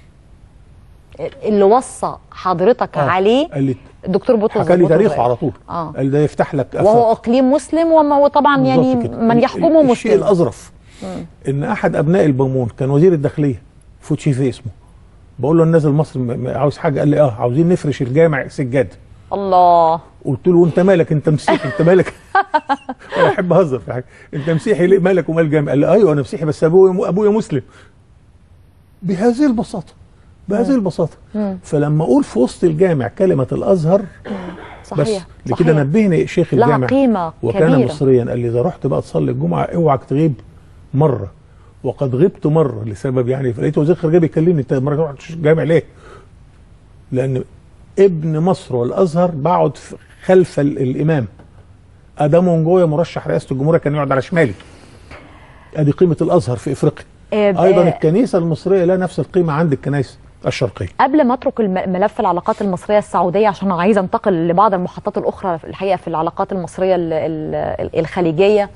اللي وصى حضرتك عليه الدكتور بطرس حكى لي تاريخه على طول. قال ده يفتح لك وهو اقليم مسلم، وهو طبعا يعني من يحكمه مسلم. الشيء الاظرف ان احد ابناء البامون كان وزير الداخليه، فوتشيفي اسمه. بقول له نازل مصر عاوز حاجه، قال لي عاوزين نفرش الجامع سجاد. الله. قلت له وانت مالك؟ انت مسيحي؟ انت مالك؟ انا احب اهزر في حاجه، انت مسيحي ليه؟ مالك ومال الجامع؟ قال لي ايوه انا مسيحي بس ابويا مسلم. بهذه البساطه، بهذه البساطه. فلما اقول في وسط الجامع كلمه الازهر صحيح بس لكده نبهني شيخ الجامع لها قيمه وكان كبيرة. مصريا، قال لي اذا رحت بقى تصلي الجمعه اوعك تغيب مره. وقد غبت مره لسبب يعني، فلقيت وزير الخارجيه بيكلمني انت مره ما رحتش الجامع ليه؟ لان ابن مصر والازهر بقعد خلف الامام. ادم ونجويا مرشح رئاسه الجمهوريه كان يقعد على شمالي. ادي قيمه الازهر في افريقيا. ايضا الكنيسه المصريه لها نفس القيمه عند الكنائس الشرقيه. قبل ما اترك ملف العلاقات المصريه السعوديه، عشان عايزه انتقل لبعض المحطات الاخرى الحقيقه في العلاقات المصريه الخليجيه،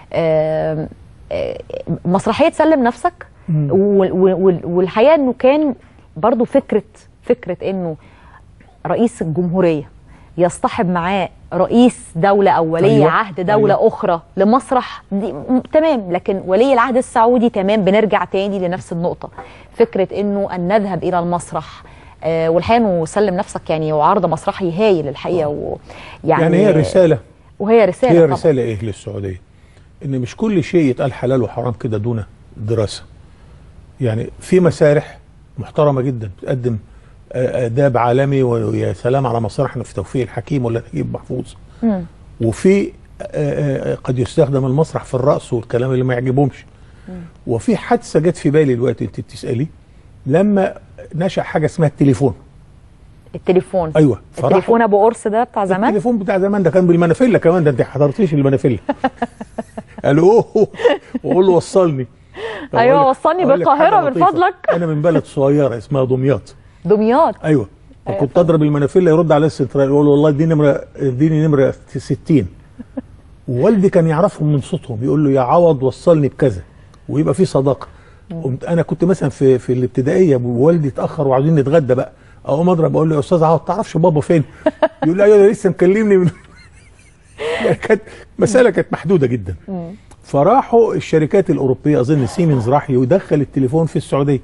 مسرحيه سلم نفسك، والحقيقه انه كان برضو فكره انه رئيس الجمهوريه يصطحب معاه رئيس دولة أو ولي عهد دولة أخرى لمسرح، دي تمام. لكن ولي العهد السعودي تمام، بنرجع تاني لنفس النقطة، فكرة إنه أن نذهب إلى المسرح. والحقيقة إنه سلم نفسك يعني وعرض مسرحي هايل الحقيقة. يعني هي رسالة، وهي رسالة هي رسالة إيه للسعودية؟ إن مش كل شيء يتقال حلال وحرام كده دون دراسة. يعني في مسارح محترمة جدا بتقدم آداب عالمي، ويا سلام على مسرحنا في توفيق الحكيم ولا نجيب محفوظ. وفي قد يستخدم المسرح في الرقص والكلام اللي ما يعجبهمش. وفي حادثة جت في بالي دلوقتي انت بتسألي، لما نشأ حاجة اسمها التليفون. التليفون. ايوه التليفون ابو قرص ده بتاع زمان. التليفون بتاع زمان ده كان بالمنافله كمان، ده انت حضرتيش المنافله. قالوا اوه واقول له وصلني. ايوه وصلني بالقاهره من فضلك. انا من بلد صغيره اسمها دمياط. دمياط. ايوه. فكنت اضرب المنافله يرد على السنترال يقول والله اديني نمره 60. ووالدي كان يعرفهم من صوتهم، يقول له يا عوض وصلني بكذا، ويبقى في صداقه. انا كنت مثلا في الابتدائيه ووالدي اتاخر وعاوزين نتغدى بقى، اقوم اضرب اقول له يا استاذ عوض تعرفش بابا فين؟ يقول لي ايوه لسه مكلمني من يعني كانت مساله كانت محدوده جدا. فراحوا الشركات الاوروبيه، اظن سيمنز راح يدخل التليفون في السعوديه.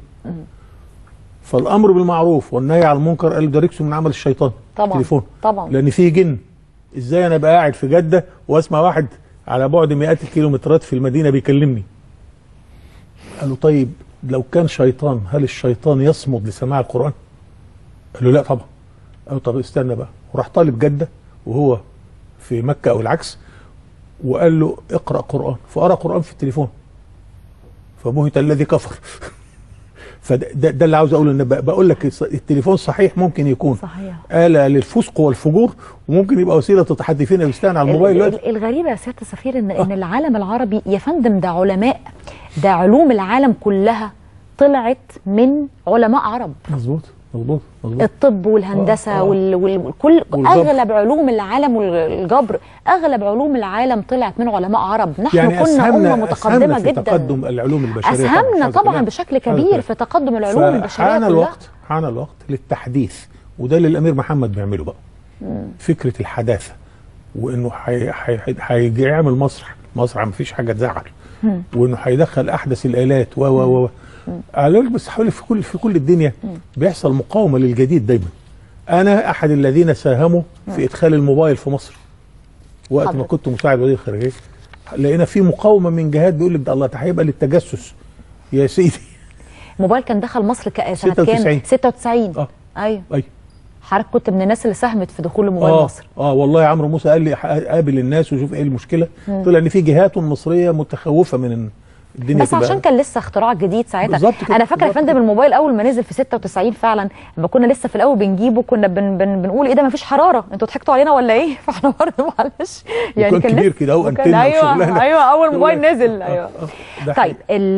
فالامر بالمعروف والنهي عن المنكر قال ده ركسه من عمل الشيطان. طبعا التليفون طبعا، لان فيه جن. ازاي انا بقى قاعد في جده واسمع واحد على بعد مئات الكيلومترات في المدينه بيكلمني؟ قالوا طيب لو كان شيطان هل الشيطان يصمد لسماع القران؟ قالوا لا طبعا. قالوا طب استنى بقى، وراح طالب جده وهو في مكه او العكس وقال له اقرا قران، فقرا قران في التليفون فبهت الذي كفر. فده اللي عاوز اقوله، ان بقول لك التليفون صحيح ممكن يكون صحيح آلة للفسق والفجور، وممكن يبقى وسيله تتحدي فينا بيستعمل على الموبايل دلوقتي. الغريبه يا سياده السفير ان العالم العربي يا فندم ده علماء، ده علوم العالم كلها طلعت من علماء عرب. مظبوط مظبوط مظبوط. الطب والهندسه والكل اغلب علوم العالم والجبر، اغلب علوم العالم طلعت من علماء عرب. نحن يعني كنا امه متقدمه جدا في تقدم العلوم البشريه، اسهمنا طبعا بشكل كبير في تقدم العلوم البشريه كلها. حان الوقت للتحديث، وده اللي الامير محمد بيعمله بقى. فكره الحداثه، وانه هيعمل مسرح ما فيش حاجه تزعل، وانه هيدخل احدث الالات و بس حوالي في كل الدنيا بيحصل مقاومه للجديد دايما. انا احد الذين ساهموا في ادخال الموبايل في مصر وقت ما كنت مساعد وزير الخارجيه. لقينا في مقاومه من جهات بيقول لك ده الله هيبقى للتجسس يا سيدي. الموبايل كان دخل مصر سنه كام؟ 96. ايوه حضرتك كنت من الناس اللي ساهمت في دخول الموبايل مصر. والله يا عمرو موسى قال لي قابل الناس وشوف ايه المشكله. طلع ان في جهات مصريه متخوفه من الدنيا، بس عشان كان لسه اختراع جديد ساعتها. انا فاكره يا فندم الموبايل اول ما نزل في 96 فعلا، لما كنا لسه في الاول بنجيبه كنا بنقول ايه ده مفيش حراره، انتوا ضحكتوا علينا ولا ايه؟ فاحنا برضه معلش يعني كان كبير كده اهو انتنا. ايوه اول موبايل نزل. ايوه طيب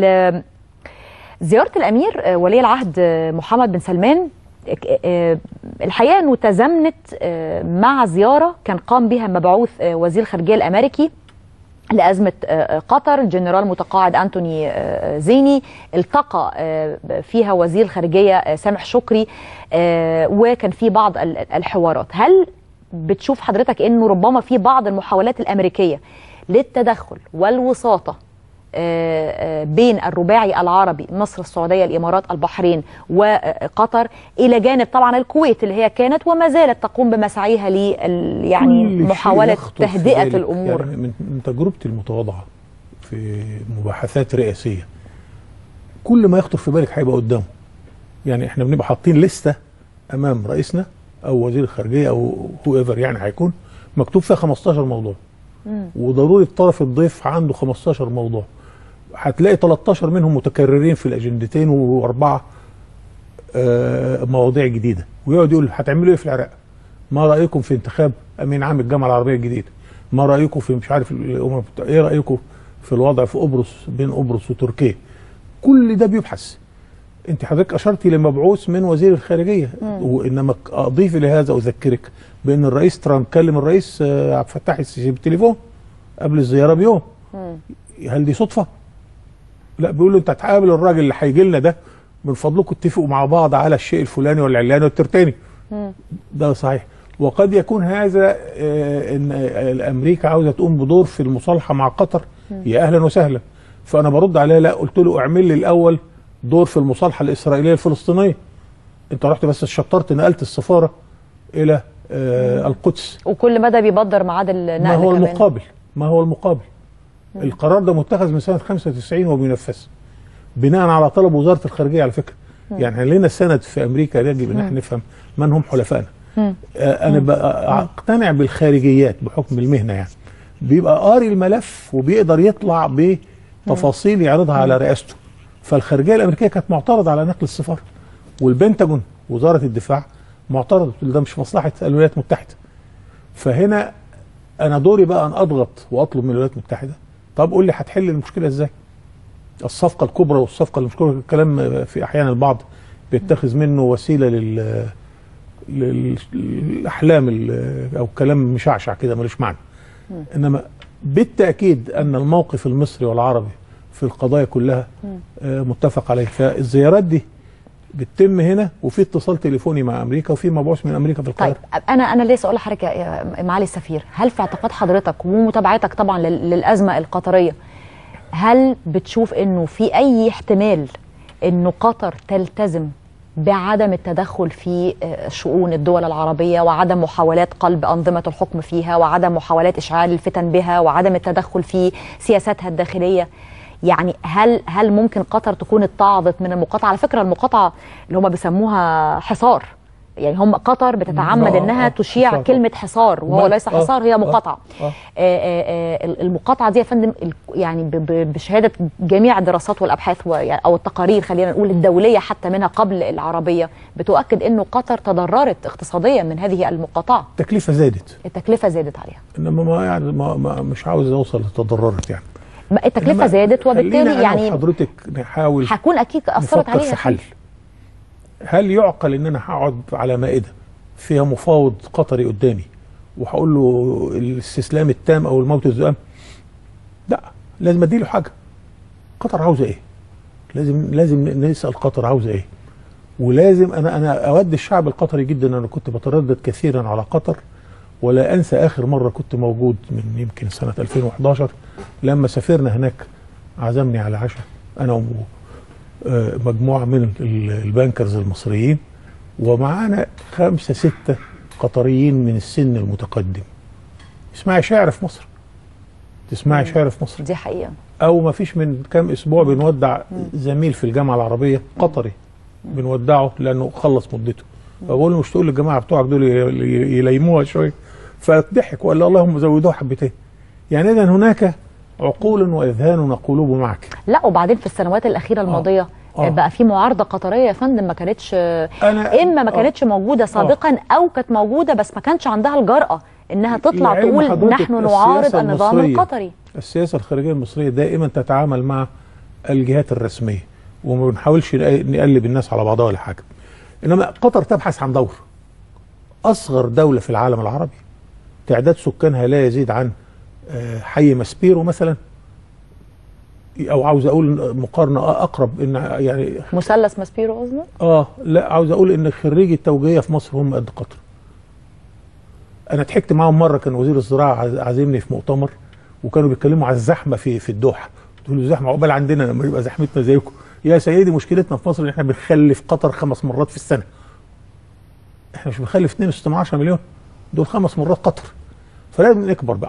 زياره الامير ولي العهد محمد بن سلمان الحقيقه انه تزامنت مع زياره كان قام بها مبعوث وزير الخارجيه الامريكي لأزمة قطر، الجنرال متقاعد أنتوني زيني، التقى فيها وزير الخارجية سامح شكري، وكان في بعض الحوارات. هل بتشوف حضرتك أنه ربما في بعض المحاولات الأمريكية للتدخل والوساطة بين الرباعي العربي مصر السعودية الإمارات البحرين وقطر، إلى جانب طبعا الكويت اللي هي كانت وما زالت تقوم بمساعيها يعني محاولة تهدئة الأمور؟ يعني من تجربتي المتواضعة في مباحثات رئاسية، كل ما يخطر في بالك هيبقى قدامه. يعني احنا بنبقى حاطين لستة أمام رئيسنا أو وزير الخارجية أو هو ايفر، يعني هيكون مكتوب فيها 15 موضوع، وضروري الطرف الضيف عنده 15 موضوع. هتلاقي 13 منهم متكررين في الاجندتين و4 مواضيع جديده، ويقعد يقول هتعملوا ايه في العراق؟ ما رايكم في انتخاب امين عام الجامعه العربيه الجديده؟ ما رايكم في مش عارف ايه رايكم في الوضع في قبرص بين قبرص وتركيا؟ كل ده بيبحث. انت حضرتك اشرتي لمبعوث من وزير الخارجيه، وانما اضيف الى هذا اذكرك بان الرئيس ترامب كلم الرئيس عبد الفتاح السيسي بالتليفون قبل الزياره بيوم. هل دي صدفه؟ لا، بيقول له انت هتقابل الراجل اللي هيجي لنا ده، من فضلكم اتفقوا مع بعض على الشيء الفلاني والعلاني والترتاني. ده صحيح. وقد يكون هذا ان امريكا عاوزه تقوم بدور في المصالحه مع قطر، يا اهلا وسهلا. فانا برد عليها لا، قلت له اعمل لي الاول دور في المصالحه الاسرائيليه الفلسطينيه. انت رحت بس شطرت نقلت السفاره الى القدس، وكل مدى بيبدر ميعاد النقل. ما هو المقابل القرار ده متخذ من سنه 95 وبينفذ بناء على طلب وزاره الخارجيه على فكره. يعني لنا سند في امريكا، يجب ان احنا نفهم من هم حلفائنا. انا بقتنع بالخارجيات بحكم المهنه، يعني بيبقى قاري الملف وبيقدر يطلع بتفاصيل يعرضها على رئاسته. فالخارجيه الامريكيه كانت معترضه على نقل السفاره، والبنتاجون وزاره الدفاع معترض، بتقول ده مش مصلحه الولايات المتحده. فهنا انا دوري بقى ان اضغط واطلب من الولايات المتحده، طب قول لي هتحل المشكله ازاي؟ الصفقه الكبرى والصفقه اللي مش كبرى، الكلام في احيانا البعض بيتخذ منه وسيله للاحلام او كلام مشعشع كده ملوش معنى. انما بالتاكيد ان الموقف المصري والعربي في القضايا كلها متفق عليه. فالزيارات دي بتتم هنا، وفي اتصال تليفوني مع امريكا، وفي مبعوث من امريكا في القاهره. طيب انا لسه اقول لحضرتك يا معالي السفير، هل في اعتقاد حضرتك ومتابعتك طبعا للازمه القطريه، هل بتشوف انه في اي احتمال انه قطر تلتزم بعدم التدخل في شؤون الدول العربية، وعدم محاولات قلب أنظمة الحكم فيها، وعدم محاولات إشعال الفتن بها، وعدم التدخل في سياساتها الداخلية؟ يعني هل ممكن قطر تكون اتعظت من المقاطعة؟ على فكرة المقاطعة اللي هم بيسموها حصار، يعني هم قطر بتتعمد انها تشيع حصار. كلمة حصار، وهو ليس حصار، هي مقاطعة. المقاطعة دي يا فندم يعني بشهادة جميع الدراسات والابحاث او التقارير خلينا نقول الدولية حتى منها قبل العربية، بتؤكد انه قطر تضررت اقتصاديا من هذه المقاطعة. التكلفة زادت عليها. انما يعني ما مش عاوز اوصل لتضررت يعني. التكلفة زادت، وبالتالي يعني حضرتك نحاول هكون اكيد اثرت عليها في حل. هل يعقل ان انا هقعد على مائده فيها مفاوض قطري قدامي وهقول له الاستسلام التام او الموت الزؤام؟ لا، لازم اديله حاجه. قطر عاوزه ايه؟ لازم نسال قطر عاوزه ايه؟ ولازم انا اود الشعب القطري جدا. انا كنت بتردد كثيرا على قطر، ولا انسى اخر مره كنت موجود من يمكن سنه 2011 لما سافرنا هناك، عزمني على عشاء انا مجموعة من البانكرز المصريين، ومعانا 5 6 قطريين من السن المتقدم. اسمعي شعر في مصر، تسمعي شعر في مصر، دي حقيقة. او ما فيش من كام اسبوع بنودع زميل في الجامعة العربية قطري، بنودعه لانه خلص مدته. فبقول له مش تقول للجماعة بتوعك دول يليموها شوية؟ فضحك وقال له اللهم زودوها حبتين. يعني اذا هناك عقول واذهان وقلوب معك. لا، وبعدين في السنوات الاخيره الماضيه بقى في معارضه قطريه يا فندم ما كانتش ما كانتش موجوده سابقا، او كانت موجوده بس ما كانش عندها الجرأه انها تطلع تقول نحن نعارض النظام القطري. السياسه الخارجيه المصريه دائما تتعامل مع الجهات الرسميه، وما بنحاولش نقلب الناس على بعضها ولا حاجه. انما قطر تبحث عن دور. اصغر دوله في العالم العربي، تعداد سكانها لا يزيد عن حي ماسبيرو مثلا، او عاوز اقول مقارنه اقرب ان يعني مثلث ماسبيرو قصدك؟ لا، عاوز اقول ان خريجي التوجيهيه في مصر هم قد قطر. انا ضحكت معاهم مره، كان وزير الزراعه عازمني في مؤتمر، وكانوا بيتكلموا على الزحمه في الدوحه. قلت له الزحمه عقبال عندنا لما يبقى زحمتنا زيكم. يا سيدي مشكلتنا في مصر ان احنا بنخلف قطر 5 مرات في السنه. احنا مش بنخلف 2.16 مليون، دول 5 مرات قطر. فلازم نكبر بقى.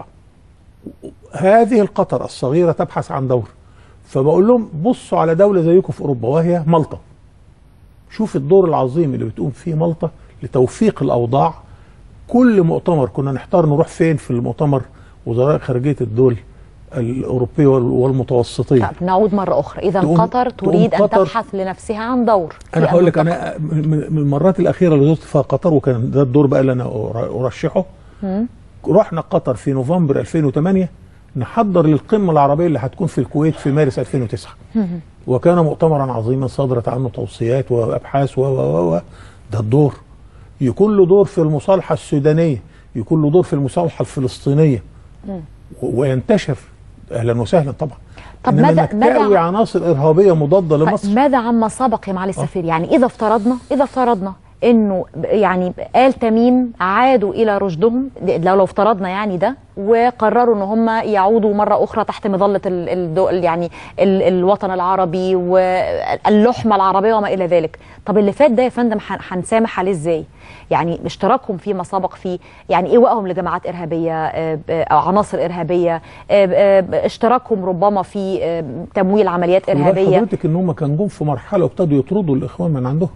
هذه القطر الصغيره تبحث عن دور. فبقول لهم بصوا على دوله زيكم في اوروبا وهي مالطا. شوف الدور العظيم اللي بتقوم فيه مالطا لتوفيق الاوضاع. كل مؤتمر كنا نحتار نروح فين في المؤتمر، وزراء خارجيه الدول الاوروبيه والمتوسطيه. طب نعود مره اخرى، اذا قطر تريد ان تبحث لنفسها عن دور. انا هقول لك، انا من المرات الاخيره اللي زرت فيها قطر، وكان ده الدور بقى اللي انا ارشحه. رحنا قطر في نوفمبر 2008 نحضر للقمه العربيه اللي هتكون في الكويت في مارس 2009. وكان مؤتمرا عظيما صدرت عنه توصيات وابحاث ده الدور. يكون له دور في المصالحه السودانيه، يكون له دور في المصالحه الفلسطينيه، وينتشر. اهلا وسهلا طبعا. طب ماذا تأوي عناصر ارهابيه مضاده لمصر؟ ماذا عما سبق يا معالي السفير؟ يعني اذا افترضنا انه يعني آل تميم عادوا الى رشدهم، لو افترضنا يعني ده، وقرروا ان هم يعودوا مره اخرى تحت مظله يعني الوطن العربي واللحمه العربيه وما الى ذلك. طب اللي فات ده يا فندم هنسامح عليه ازاي؟ يعني اشتراكهم فيما سبق فيه، يعني ايوائهم لجماعات ارهابيه او عناصر ارهابيه، اشتراكهم ربما في تمويل عمليات ارهابيه. حضرتك ان هم كانوا جم في مرحله وابتدوا يطردوا الاخوان من عندهم،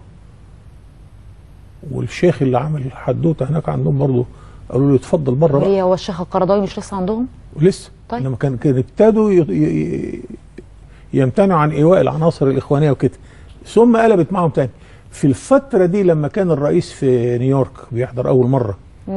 والشيخ اللي عمل حدوته هناك عندهم برضه قالوا له اتفضل بره بقى. هو الشيخ القرضاوي مش لسه عندهم؟ لسه. طيب. انما كان ابتدوا يمتنعوا عن ايواء العناصر الاخوانيه وكده، ثم قلبت معهم تاني. في الفتره دي لما كان الرئيس في نيويورك بيحضر اول مره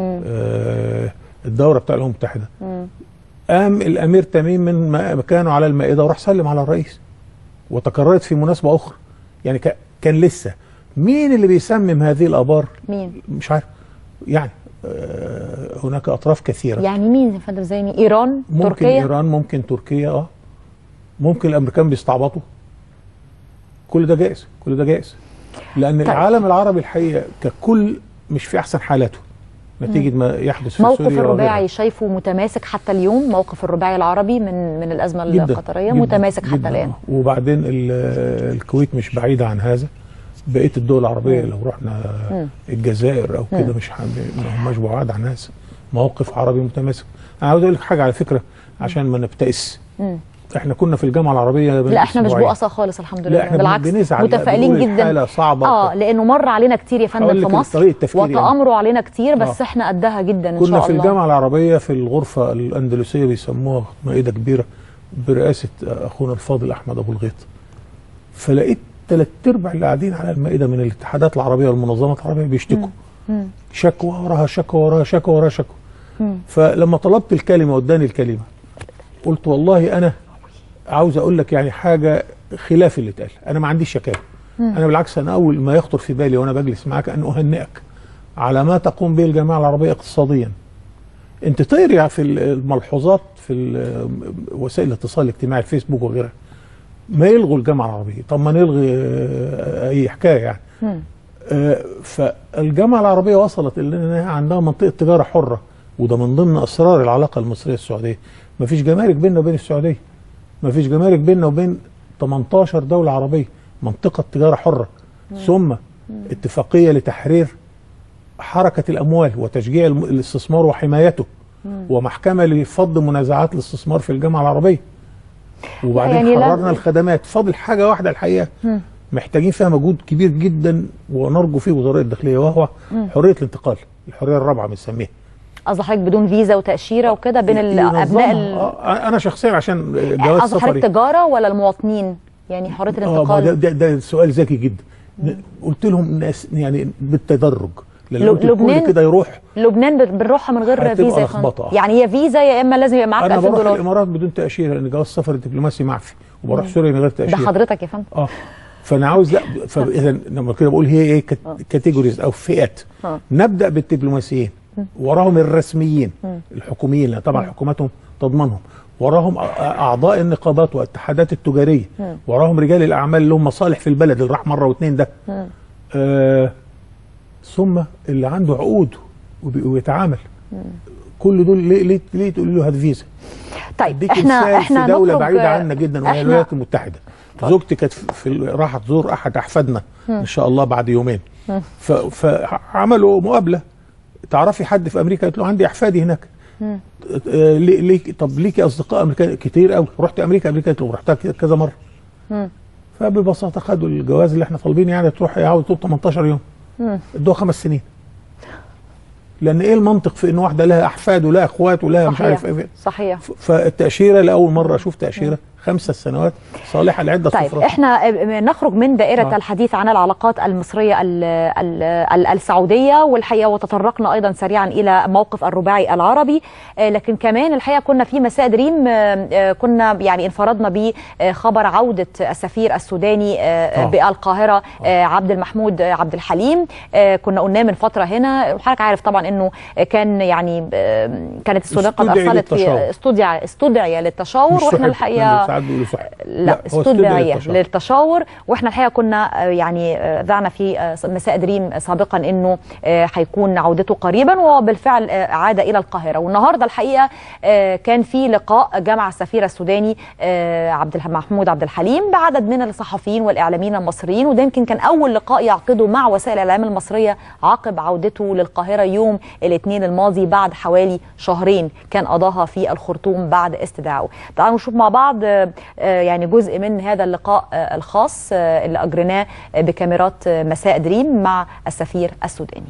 الدوره بتاع الامم المتحده، قام الامير تميم من مكانه على المائده وراح سلم على الرئيس، وتكررت في مناسبه اخرى. يعني كان لسه مين اللي بيسمم هذه الابار؟ مين؟ مش عارف يعني. هناك اطراف كثيره. يعني مين يا فندم؟ زي مين؟ ايران؟ ممكن تركيا؟ ايران، ممكن تركيا، ممكن الامريكان بيستعبطوا. كل ده جائز، كل ده جائز. لان طيب. العالم العربي الحقيقه ككل مش في احسن حالاته نتيجه ما يحدث في موقف سوريا. الرباعي شايفه متماسك حتى اليوم؟ موقف الرباعي العربي من الازمه القطريه متماسك جداً حتى الان. وبعدين الكويت مش بعيده عن هذا. بقيه الدول العربيه لو رحنا الجزائر او كده مش ما هماش بعاد عن هذا. موقف عربي متماسك. انا عاوز اقول لك حاجه على فكره عشان ما نبتئس. احنا كنا في الجامعه العربيه لا احنا مش بؤساء خالص الحمد لله، احنا بالعكس متفائلين جدا. حاله صعبه لانه مر علينا كتير يا فندم في مصر وتامروا علينا كتير، بس احنا قدها جدا ان شاء الله. كنا في الجامعه العربيه في الغرفه الاندلسيه بيسموها مائده كبيره برئاسه اخونا الفاضل احمد ابو الغيط، فلقيت 3/4 اللي قاعدين على المائده من الاتحادات العربيه والمنظمات العربيه بيشتكوا شكوى وراها شكوى وراها شكوى وراها شكوى. فلما طلبت الكلمه واداني الكلمه قلت والله انا عاوز اقول لك يعني حاجه خلاف اللي اتقال. انا ما عنديش شكاوى، انا بالعكس انا اول ما يخطر في بالي وانا بجلس معاك ان اهنئك على ما تقوم به الجماعه العربيه اقتصاديا. انت طير في الملحوظات في وسائل الاتصال الاجتماعي الفيسبوك وغيرها ما يلغوا الجامعه العربيه. طب ما نلغي اي حكايه يعني. فالجامعه العربيه وصلت انها عندها منطقه تجاره حره، وده من ضمن اسرار العلاقه المصريه السعوديه. ما فيش جمارك بيننا وبين السعوديه، ما فيش جمارك بيننا وبين 18 دوله عربيه، منطقه تجاره حره. ثم اتفاقيه لتحرير حركه الاموال وتشجيع الاستثمار وحمايته، ومحكمه لفض منازعات الاستثمار في الجامعه العربيه. وبعدين يعني حررنا الخدمات. فاضل حاجه واحده الحقيقه محتاجين فيها مجهود كبير جدا ونرجو فيه وزراء الداخليه، وهو حريه الانتقال، الحريه الرابعه بنسميها. قصد حضرتك بدون فيزا وتاشيره وكده بين الابناء انا شخصيا عشان جواز سفري. قصد حضرتك تجاره ولا المواطنين؟ يعني حريه الانتقال. ده سؤال ذكي جدا. قلت لهم يعني بالتدرج. لبنان كده يروح. لبنان بنروحها من غير فيزا يا فندم. يعني هي فيزا يا اما لازم يبقى معاك $2000. انا بروح الامارات بدون تاشيره لان جواز السفر الدبلوماسي معفي، وبروح سوريا من غير تاشيره. ده حضرتك يا فندم. فانا عاوز لا فاذا لما كده بقول هي ايه كاتيجوريز او فئات. نبدا بالدبلوماسيين، وراهم الرسميين الحكوميين لان طبعا حكوماتهم تضمنهم، وراهم اعضاء النقابات والاتحادات التجاريه، وراهم رجال الاعمال اللي هم مصالح في البلد اللي راح مره واثنين ده. ثم اللي عنده عقود ويتعامل. كل دول ليه تقول له هات فيزا؟ طيب احنا في دوله بعيده عنا جدا وهي الولايات المتحده. زوجتي كانت راحت تزور احد احفادنا ان شاء الله بعد يومين، فعملوا مقابله. تعرفي حد في امريكا؟ قلت له عندي احفادي هناك. طب ليكي اصدقاء امريكان؟ كتير قوي. رحت امريكا؟ قلت له رحتها كذا مره. فببساطه خدوا الجواز اللي احنا طالبينه، يعني تروح يقعد 18 يوم، ادوها 5 سنين. لان ايه المنطق في ان واحده لها احفاد ولها اخوات ولها مش عارف ايه؟ صحيح. فالتاشيره لاول مره اشوف تاشيره 5 سنوات صالحه لعده طيب سفرات. احنا نخرج من دائره الحديث عن العلاقات المصريه السعوديه والحقيقه، وتطرقنا ايضا سريعا الى موقف الرباعي العربي، لكن كمان الحقيقه كنا في مساء دريم كنا يعني انفردنا بخبر عوده السفير السوداني بالقاهره عبد المحمود عبد الحليم. كنا قلناه من فتره هنا، وحضرتك عارف طبعا انه كان يعني كانت السودان قد ارسلت في استدعي للتشاور، واحنا الحقيقه لا استدعي للتشاور، واحنا الحقيقه كنا يعني ذعنا في مساء دريم سابقا انه هيكون عودته قريبا، وبالفعل عاد الى القاهره. والنهارده الحقيقه كان في لقاء جمع السفير السوداني عبد المحمود عبد الحليم بعدد من الصحفيين والاعلاميين المصريين، وده يمكن كان اول لقاء يعقده مع وسائل الاعلام المصريه عقب عودته للقاهره يوم الاثنين الماضي بعد حوالي شهرين كان قضاها في الخرطوم بعد استدعائه. تعالوا نشوف مع بعض يعني جزء من هذا اللقاء الخاص اللي أجرناه بكاميرات مساء دريم مع السفير السوداني.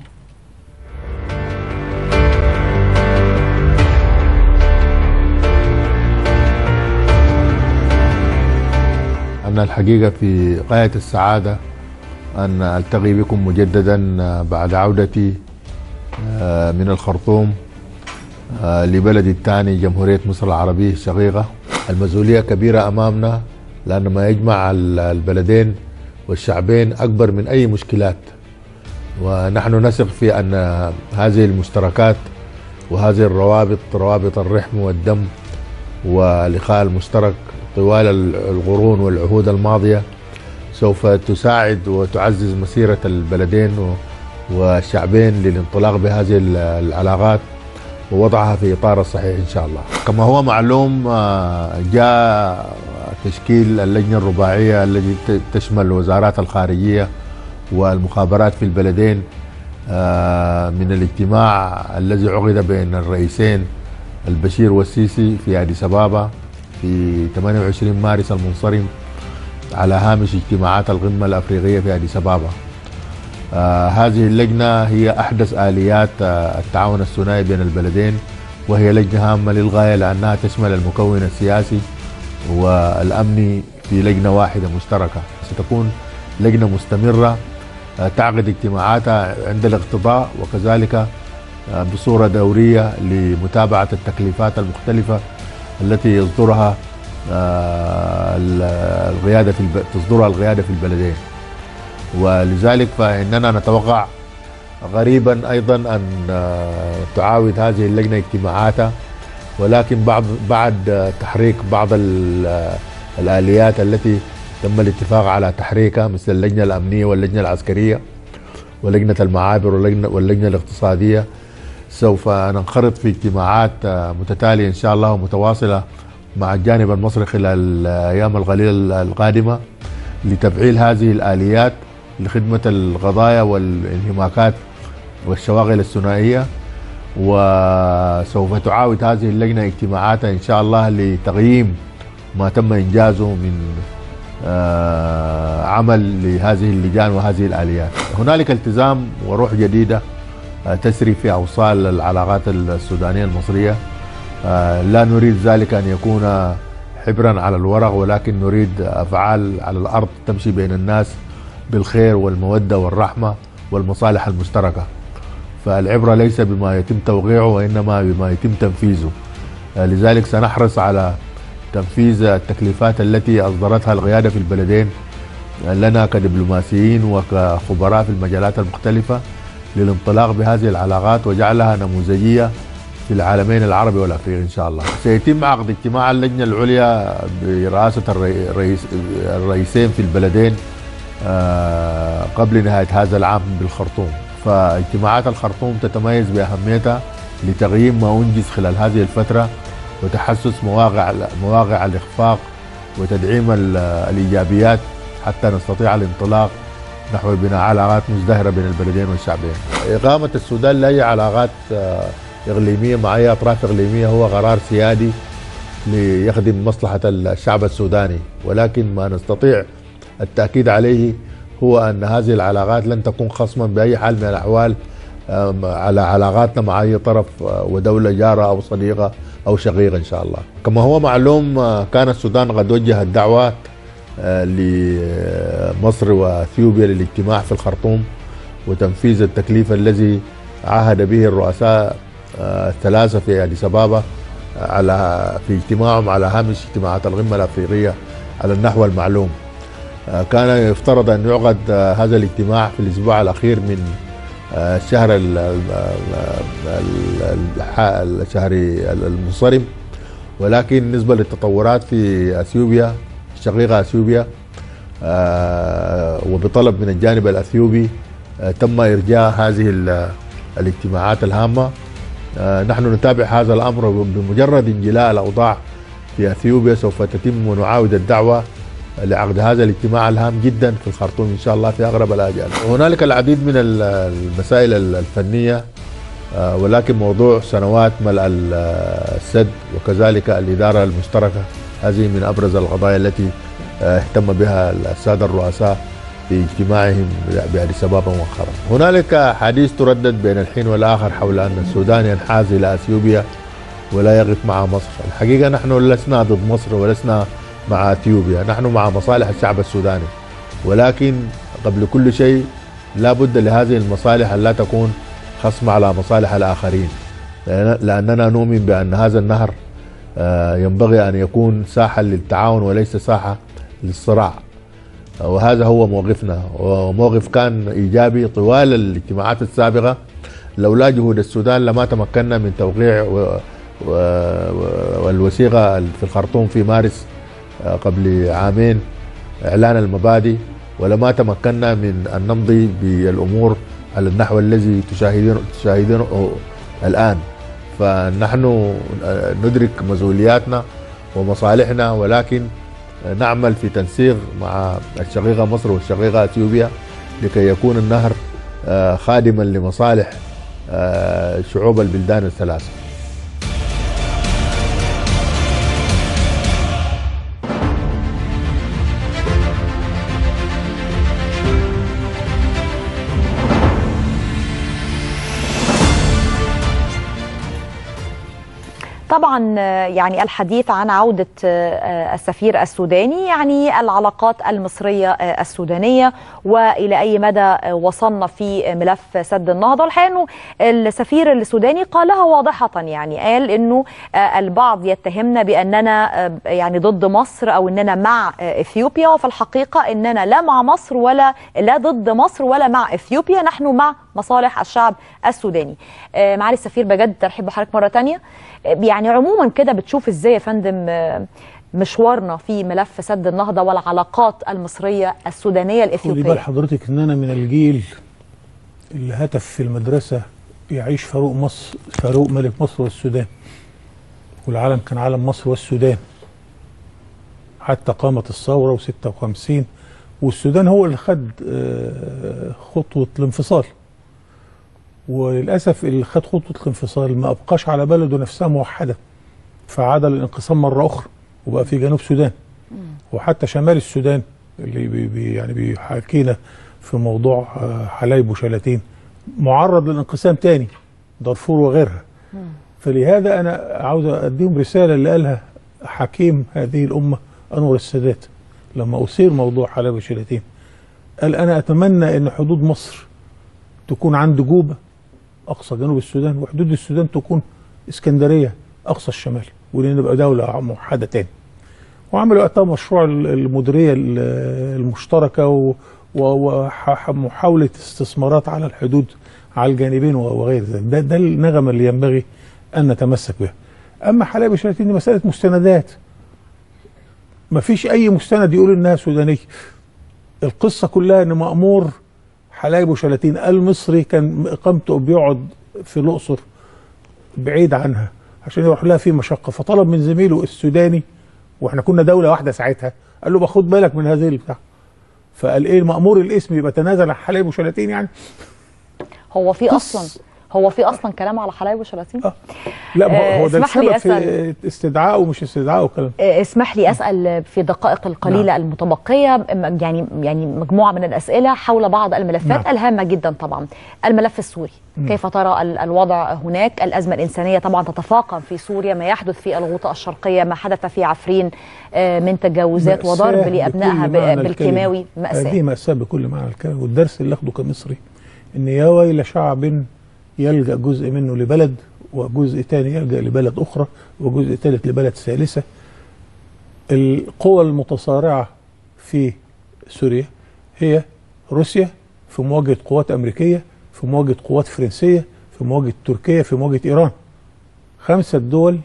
أنا الحقيقة في غاية السعادة أن ألتقي بكم مجددا بعد عودتي من الخرطوم لبلدي الثاني جمهورية مصر العربية الشقيقة. المسؤولية كبيرة أمامنا لأن ما يجمع البلدين والشعبين أكبر من أي مشكلات، ونحن نثق في أن هذه المشتركات وهذه الروابط، روابط الرحم والدم والإخاء المشترك طوال القرون والعهود الماضية، سوف تساعد وتعزز مسيرة البلدين والشعبين للانطلاق بهذه العلاقات ووضعها في إطار الصحيح إن شاء الله. كما هو معلوم، جاء تشكيل اللجنة الرباعية التي تشمل وزارات الخارجية والمخابرات في البلدين من الاجتماع الذي عقد بين الرئيسين البشير والسيسي في أديس أبابا في 28 مارس المنصرم على هامش اجتماعات القمة الأفريقية في أديس أبابا. هذه اللجنة هي أحدث آليات التعاون الثنائي بين البلدين، وهي لجنة هامة للغاية لأنها تشمل المكون السياسي والأمني في لجنة واحدة مشتركة. ستكون لجنة مستمرة تعقد اجتماعاتها عند الاقتضاء، وكذلك بصورة دورية لمتابعة التكليفات المختلفة التي تصدرها القيادة في البلدين. ولذلك فإننا نتوقع قريبا أيضا أن تعاود هذه اللجنة اجتماعاتها، ولكن بعد تحريك بعض الآليات التي تم الاتفاق على تحريكها، مثل اللجنة الأمنية واللجنة العسكرية ولجنة المعابر واللجنة الاقتصادية. سوف ننخرط في اجتماعات متتالية إن شاء الله ومتواصلة مع الجانب المصري خلال الأيام القليلة القادمة لتفعيل هذه الآليات لخدمة القضايا والانهماكات والشواغل الثنائية. وسوف تعاود هذه اللجنة اجتماعاتها إن شاء الله لتقييم ما تم إنجازه من عمل لهذه اللجان وهذه الآليات. هنالك التزام وروح جديدة تسري في أوصال العلاقات السودانية المصرية. لا نريد ذلك أن يكون حبرا على الورق، ولكن نريد أفعال على الأرض تمشي بين الناس بالخير والمودة والرحمة والمصالح المشتركة. فالعبرة ليس بما يتم توقيعه وإنما بما يتم تنفيذه. لذلك سنحرص على تنفيذ التكليفات التي أصدرتها القيادة في البلدين لنا كدبلوماسيين وكخبراء في المجالات المختلفة للانطلاق بهذه العلاقات وجعلها نموذجية في العالمين العربي والأفريقي إن شاء الله. سيتم عقد اجتماع اللجنة العليا برئاسة الرئيسين في البلدين قبل نهاية هذا العام بالخرطوم. فاجتماعات الخرطوم تتميز بأهميتها لتقييم ما أنجز خلال هذه الفترة وتحسس مواقع الإخفاق وتدعيم الإيجابيات حتى نستطيع الانطلاق نحو بناء علاقات مزدهرة بين البلدين والشعبين. إقامة السودان لأي علاقات إقليمية مع أي أطراف إقليمية هو قرار سيادي ليخدم مصلحة الشعب السوداني، ولكن ما نستطيع التأكيد عليه هو أن هذه العلاقات لن تكون خصما بأي حال من الأحوال على علاقاتنا مع أي طرف ودولة جارة أو صديقة أو شقيقة إن شاء الله. كما هو معلوم، كان السودان قد وجه الدعوات لمصر وأثيوبيا للاجتماع في الخرطوم وتنفيذ التكليف الذي عاهد به الرؤساء الثلاثة في أديس أبابا في اجتماعهم على هامش اجتماعات القمة الأفريقية على النحو المعلوم. كان يفترض أن يعقد هذا الاجتماع في الأسبوع الأخير من الشهر المنصرم، ولكن بالنسبة للتطورات في أثيوبيا الشقيقة أثيوبيا وبطلب من الجانب الأثيوبي تم إرجاء هذه الاجتماعات الهامة. نحن نتابع هذا الأمر، بمجرد انجلاء الأوضاع في أثيوبيا سوف تتم ونعاود الدعوة لعقد هذا الاجتماع الهام جدا في الخرطوم إن شاء الله في أقرب الآجال. هنالك العديد من المسائل الفنية، ولكن موضوع سنوات ملء السد وكذلك الإدارة المشتركة هذه من أبرز القضايا التي اهتم بها السادة الرؤساء في اجتماعهم بأديس أبابا مؤخرا. هنالك حديث تردد بين الحين والآخر حول أن السودان ينحاز إلى أثيوبيا ولا يقف مع مصر. الحقيقة نحن لسنا ضد مصر ولسنا مع أثيوبيا، نحن مع مصالح الشعب السوداني، ولكن قبل كل شيء لا بد لهذه المصالح أن لا تكون خصم على مصالح الآخرين، لأننا نؤمن بأن هذا النهر ينبغي أن يكون ساحة للتعاون وليس ساحة للصراع، وهذا هو موقفنا، وموقف كان إيجابي طوال الاجتماعات السابقة. لولا جهود السودان لما تمكنا من توقيع والوثيقة في الخرطوم في مارس قبل عامين إعلان المبادئ، ولما تمكنا من أن نمضي بالأمور على النحو الذي تشاهدونه الآن. فنحن ندرك مسؤولياتنا ومصالحنا، ولكن نعمل في تنسيق مع الشقيقة مصر والشقيقة اثيوبيا لكي يكون النهر خادما لمصالح شعوب البلدان الثلاثة. طبعا يعني الحديث عن عودة السفير السوداني، يعني العلاقات المصرية السودانية وإلى أي مدى وصلنا في ملف سد النهضة. الحقيقة أنه السفير السوداني قالها واضحة، يعني قال أنه البعض يتهمنا بأننا يعني ضد مصر أو أننا مع إثيوبيا، وفي الحقيقة أننا لا مع مصر ولا ضد مصر ولا مع إثيوبيا، نحن مع مصالح الشعب السوداني. معالي السفير بجد ترحيب بحضرتك مرة تانية. يعني عموما كده بتشوف ازاي يا فندم مشوارنا في ملف سد النهضة والعلاقات المصرية السودانية الإثيوبية؟ خدي بال حضرتك ان انا من الجيل اللي هتف في المدرسة يعيش فاروق ملك مصر والسودان، والعالم كان عالم مصر والسودان حتى قامت الثورة و56، والسودان هو اللي خد خطوة الانفصال، وللأسف اللي خد خطوة الانفصال ما أبقاش على بلده نفسها موحدة، فعاد للانقسام مرة أخرى وبقى في جنوب السودان، وحتى شمال السودان اللي يعني بيحاكينا في موضوع حلايب وشلاتين معرض للانقسام تاني، دارفور وغيرها. فلهذا أنا عاوز أديهم رسالة اللي قالها حكيم هذه الأمة أنور السادات لما أثير موضوع حلايب وشلاتين، قال أنا أتمنى أن حدود مصر تكون عند جوبة أقصى جنوب السودان، وحدود السودان تكون اسكندرية أقصى الشمال، ونبقى دولة موحدة تاني. وعملوا وقتها مشروع المديرية المشتركة ومحاولة استثمارات على الحدود على الجانبين وغير ذلك. ده النغمة اللي ينبغي أن نتمسك بها. أما حلايب وشلاتين دي مسألة مستندات، مفيش أي مستند يقول إنها سودانية. القصة كلها إن مأمور حلايب وشلاتين المصري كان إقامته بيقعد في الأقصر بعيد عنها عشان يروح لها في مشقة، فطلب من زميله السوداني، واحنا كنا دولة واحدة ساعتها، قال له باخد بالك من هذه البتاع. فقال ايه مأمور الاسم يبقى تنازل عن حلايب وشلاتين؟ يعني هو في اصلا كلام على حلايب وشلاتين؟ لا هو ده السبب في استدعاء ومش استدعاء وكلام. اسمح لي اسال في دقائق القليله المتبقيه يعني مجموعه من الاسئله حول بعض الملفات الهامه جدا. طبعا الملف السوري، كيف ترى الوضع هناك؟ الازمه الانسانيه طبعا تتفاقم في سوريا، ما يحدث في الغوطه الشرقيه، ما حدث في عفرين من تجاوزات وضرب لابنائها بالكيماوي، مأساة. هذه مأساة بكل معنى الكلمه. والدرس اللي اخده كمصري ان يا ويل شعب يلجأ جزء منه لبلد، وجزء تاني يلجأ لبلد أخرى، وجزء ثالث لبلد ثالثة. القوى المتصارعة في سوريا هي روسيا في مواجهة قوات أمريكية، في مواجهة قوات فرنسية، في مواجهة تركيا، في مواجهة إيران. 5 دول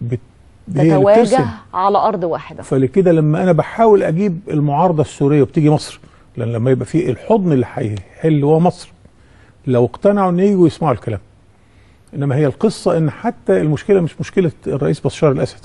تتواجه على أرض واحدة. فلكده لما أنا بحاول أجيب المعارضة السورية وبتيجي مصر، لأن لما يبقى في الحضن اللي هيحل هو مصر، لو اقتنعوا ان يجوا يسمعوا الكلام. انما هي القصه ان حتى المشكله مش مشكله الرئيس بشار الاسد،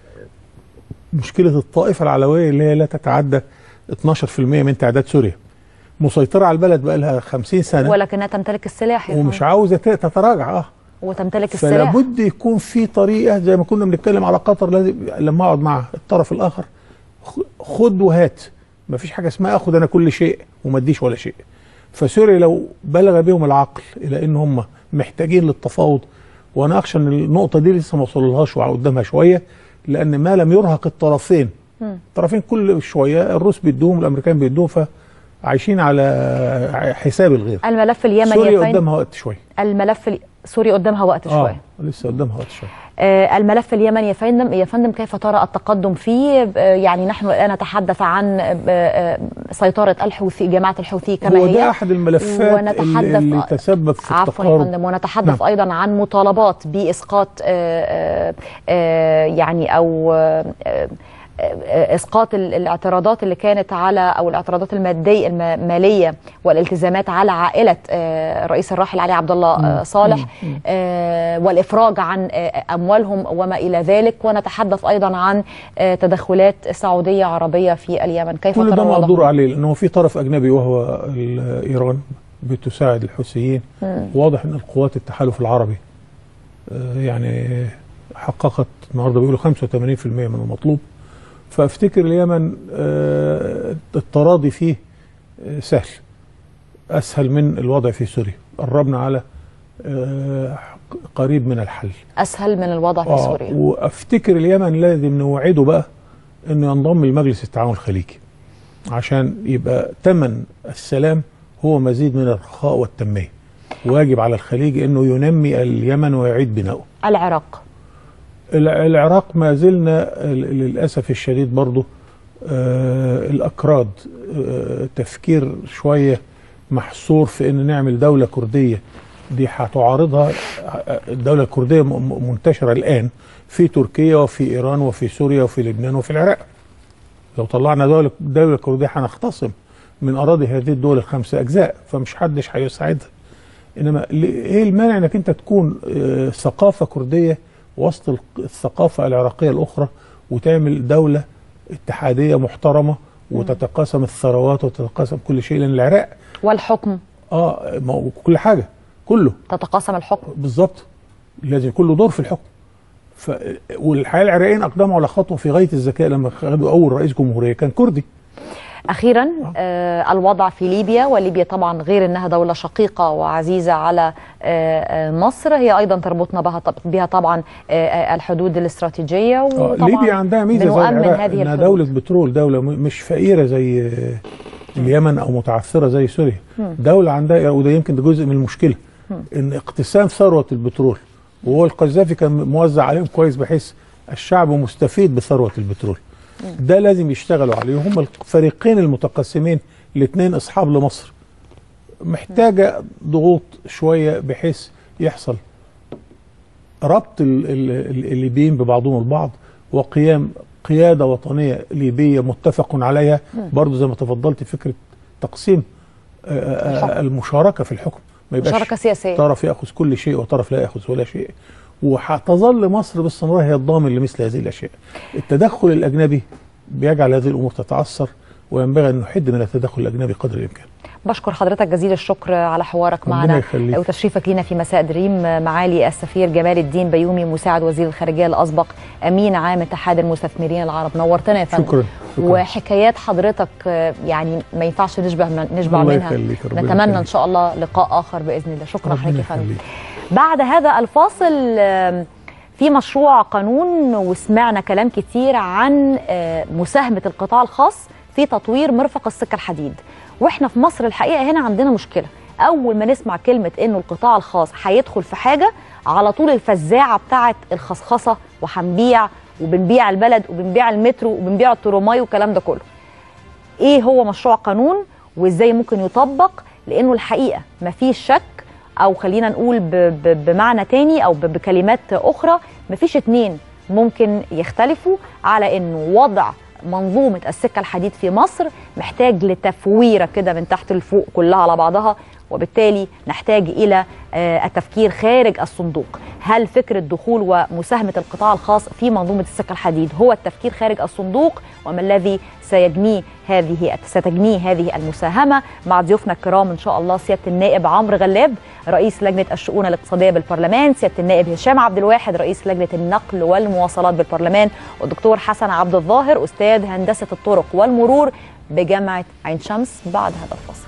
مشكله الطائفه العلويه اللي هي لا تتعدى 12% من تعداد سوريا، مسيطره على البلد بقى لها 50 سنه، ولكنها تمتلك السلاح ومش عاوزه تتراجع. وتمتلك السلاح. فلا بد يكون في طريقه، زي ما كنا بنتكلم على قطر، لازم لما اقعد مع الطرف الاخر خد وهات، مفيش حاجه اسمها اخد انا كل شيء وما اديش ولا شيء. فسوريا لو بلغ بهم العقل الى ان هم محتاجين للتفاوض، وانا اخشى ان النقطه دي لسه ما وصللهاش وقدامها شويه، لان ما لم يرهق الطرفين، الطرفين كل شويه الروس بيدوهم الامريكان بيدوهم، عايشين على حساب الغير. الملف اليمني سوريا قدامها وقت شويه. سوريا قدامها وقت شويه. لسه قدامها وقت شويه. الملف اليمني يا فندم كيف ترى التقدم فيه؟ يعني نحن الان نتحدث عن سيطره الحوثي، جماعه الحوثي كما هي، ده احد الملفات اللي تسبب في التقارب. عفوا يا فندم، ونتحدث ايضا عن مطالبات باسقاط يعني او اسقاط الاعتراضات اللي كانت على، او الاعتراضات الماليه والالتزامات على عائله الرئيس الراحل علي عبد الله صالح، والافراج عن اموالهم وما الى ذلك. ونتحدث ايضا عن تدخلات سعوديه عربيه في اليمن. كيف ترى كل ده مقدور عليه، لانه في طرف اجنبي وهو ايران بتساعد الحوثيين. واضح ان القوات التحالف العربي يعني حققت النهارده بيقولوا 85% من المطلوب. فافتكر اليمن التراضي فيه سهل، اسهل من الوضع في سوريا. قربنا على قريب من الحل، اسهل من الوضع في سوريا. وافتكر اليمن لازم نوعده بقى انه ينضم لمجلس التعاون الخليجي، عشان يبقى ثمن السلام هو مزيد من الرخاء والتنميه. واجب على الخليج انه ينمي اليمن ويعيد بناؤه. العراق ما زلنا للأسف الشديد برضو الأكراد تفكير شوية محصور في أن نعمل دولة كردية. دي هتعارضها الدولة الكردية منتشرة الآن في تركيا وفي إيران وفي سوريا وفي لبنان وفي العراق. لو طلعنا دولة كردية هنختصم من أراضي هذه الدول الخمسة أجزاء، فمش حدش هيساعدها. إنما إيه المانع أنك أنت تكون ثقافة كردية وسط الثقافة العراقية الأخرى، وتعمل دولة اتحادية محترمة وتتقاسم الثروات وتتقاسم كل شيء، لأن العراق والحكم كل حاجة كله تتقاسم الحكم بالظبط، لازم كله دور في الحكم. والحقيقة العراقيين أقدموا على خطوة في غاية الذكاء لما خدوا أول رئيس جمهورية كان كردي. أخيرا الوضع في ليبيا، وليبيا طبعا غير أنها دولة شقيقة وعزيزة على مصر، هي أيضا تربطنا بها طبعا الحدود الاستراتيجية. ليبيا عندها ميزة زي العراق أنها دولة بترول، دولة مش فقيرة زي اليمن أو متعثرة زي سوريا. دولة عندها، وده يمكن ده جزء من المشكلة، أن اقتسام ثروة البترول، وهو القذافي كان موزع عليهم كويس بحيث الشعب مستفيد بثروة البترول. ده لازم يشتغلوا عليه. هم الفريقين المتقسمين الاثنين اصحاب لمصر، محتاجه ضغوط شويه بحيث يحصل ربط الليبيين ببعضهم البعض، وقيام قياده وطنيه ليبيه متفق عليها. برضو زي ما تفضلت فكره تقسيم المشاركه في الحكم، ما يبقاش مشاركه سياسيه طرف ياخذ كل شيء وطرف لا ياخذ ولا شيء. وهتظل مصر باستمرار هي الضامن لمثل هذه الاشياء. التدخل الاجنبي بيجعل هذه الامور تتعثر، وينبغي ان نحد من التدخل الاجنبي قدر الامكان. بشكر حضرتك جزيل الشكر على حوارك معنا وتشريفك لينا في مساء دريم. معالي السفير جمال الدين بيومي مساعد وزير الخارجيه الاسبق امين عام اتحاد المستثمرين العرب، نورتنا يا فندم. شكرا. وحكايات حضرتك يعني ما ينفعش نشبع منها. نتمنى ان شاء الله لقاء اخر باذن الله. شكرا حضرتك يا فندم. بعد هذا الفاصل في مشروع قانون، وسمعنا كلام كتير عن مساهمة القطاع الخاص في تطوير مرفق السكة الحديد. واحنا في مصر الحقيقة هنا عندنا مشكلة، أول ما نسمع كلمة إنه القطاع الخاص هيدخل في حاجة على طول الفزاعة بتاعت الخصخصة، وهنبيع وبنبيع البلد وبنبيع المترو وبنبيع الترماي والكلام ده كله. إيه هو مشروع قانون وإزاي ممكن يطبق؟ لأنه الحقيقة مفيش شك، أو خلينا نقول بمعنى تاني أو بكلمات أخرى، مفيش اتنين ممكن يختلفوا على إنه وضع منظومة السكة الحديد في مصر محتاج لتفويرة كده من تحت لفوق كلها على بعضها، وبالتالي نحتاج إلى التفكير خارج الصندوق. هل فكرة دخول ومساهمة القطاع الخاص في منظومة السكة الحديد هو التفكير خارج الصندوق؟ وما الذي ستجنيه هذه المساهمة؟ مع ضيوفنا الكرام إن شاء الله سيادة النائب عمرو غلاب رئيس لجنة الشؤون الاقتصادية بالبرلمان، سيادة النائب هشام عبد الواحد رئيس لجنة النقل والمواصلات بالبرلمان، والدكتور حسن عبد الظاهر أستاذ هندسة الطرق والمرور بجامعة عين شمس. بعد هذا الفصل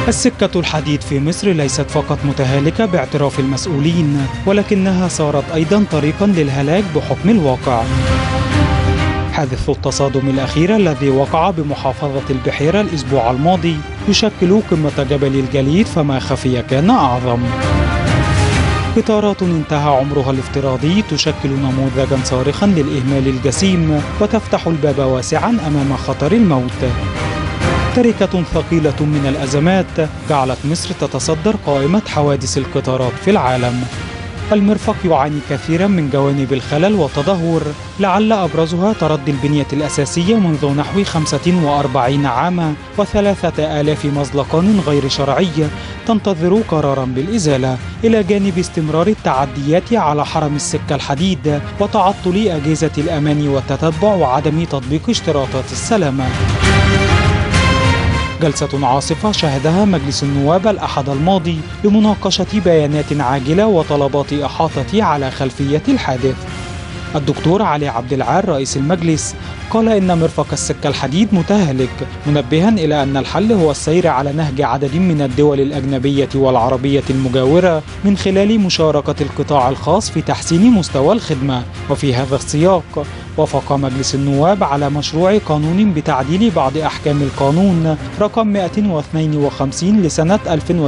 السكة الحديد في مصر ليست فقط متهالكة باعتراف المسؤولين، ولكنها صارت أيضا طريقا للهلاك بحكم الواقع. حادث التصادم الأخير الذي وقع بمحافظة البحيرة الأسبوع الماضي يشكل قمة جبل الجليد، فما خفي كان أعظم. قطارات انتهى عمرها الافتراضي تشكل نموذجا صارخا للإهمال الجسيم، وتفتح الباب واسعا أمام خطر الموت. تركة ثقيلة من الأزمات جعلت مصر تتصدر قائمة حوادث القطارات في العالم. المرفق يعاني كثيرا من جوانب الخلل والتدهور، لعل أبرزها تردي البنية الأساسية منذ نحو 45 عاما، و3000 مزلقان غير شرعي تنتظر قرارا بالإزالة، إلى جانب استمرار التعديات على حرم السكة الحديد وتعطل أجهزة الأمان والتتبع وعدم تطبيق اشتراطات السلامة. جلسة عاصفة شهدها مجلس النواب الأحد الماضي لمناقشة بيانات عاجلة وطلبات إحاطة على خلفية الحادث. الدكتور علي عبد العال رئيس المجلس قال إن مرفق السكة الحديد متهالك، منبها إلى أن الحل هو السير على نهج عدد من الدول الأجنبية والعربية المجاورة من خلال مشاركة القطاع الخاص في تحسين مستوى الخدمة. وفي هذا السياق وافق مجلس النواب على مشروع قانون بتعديل بعض أحكام القانون رقم 152 لسنة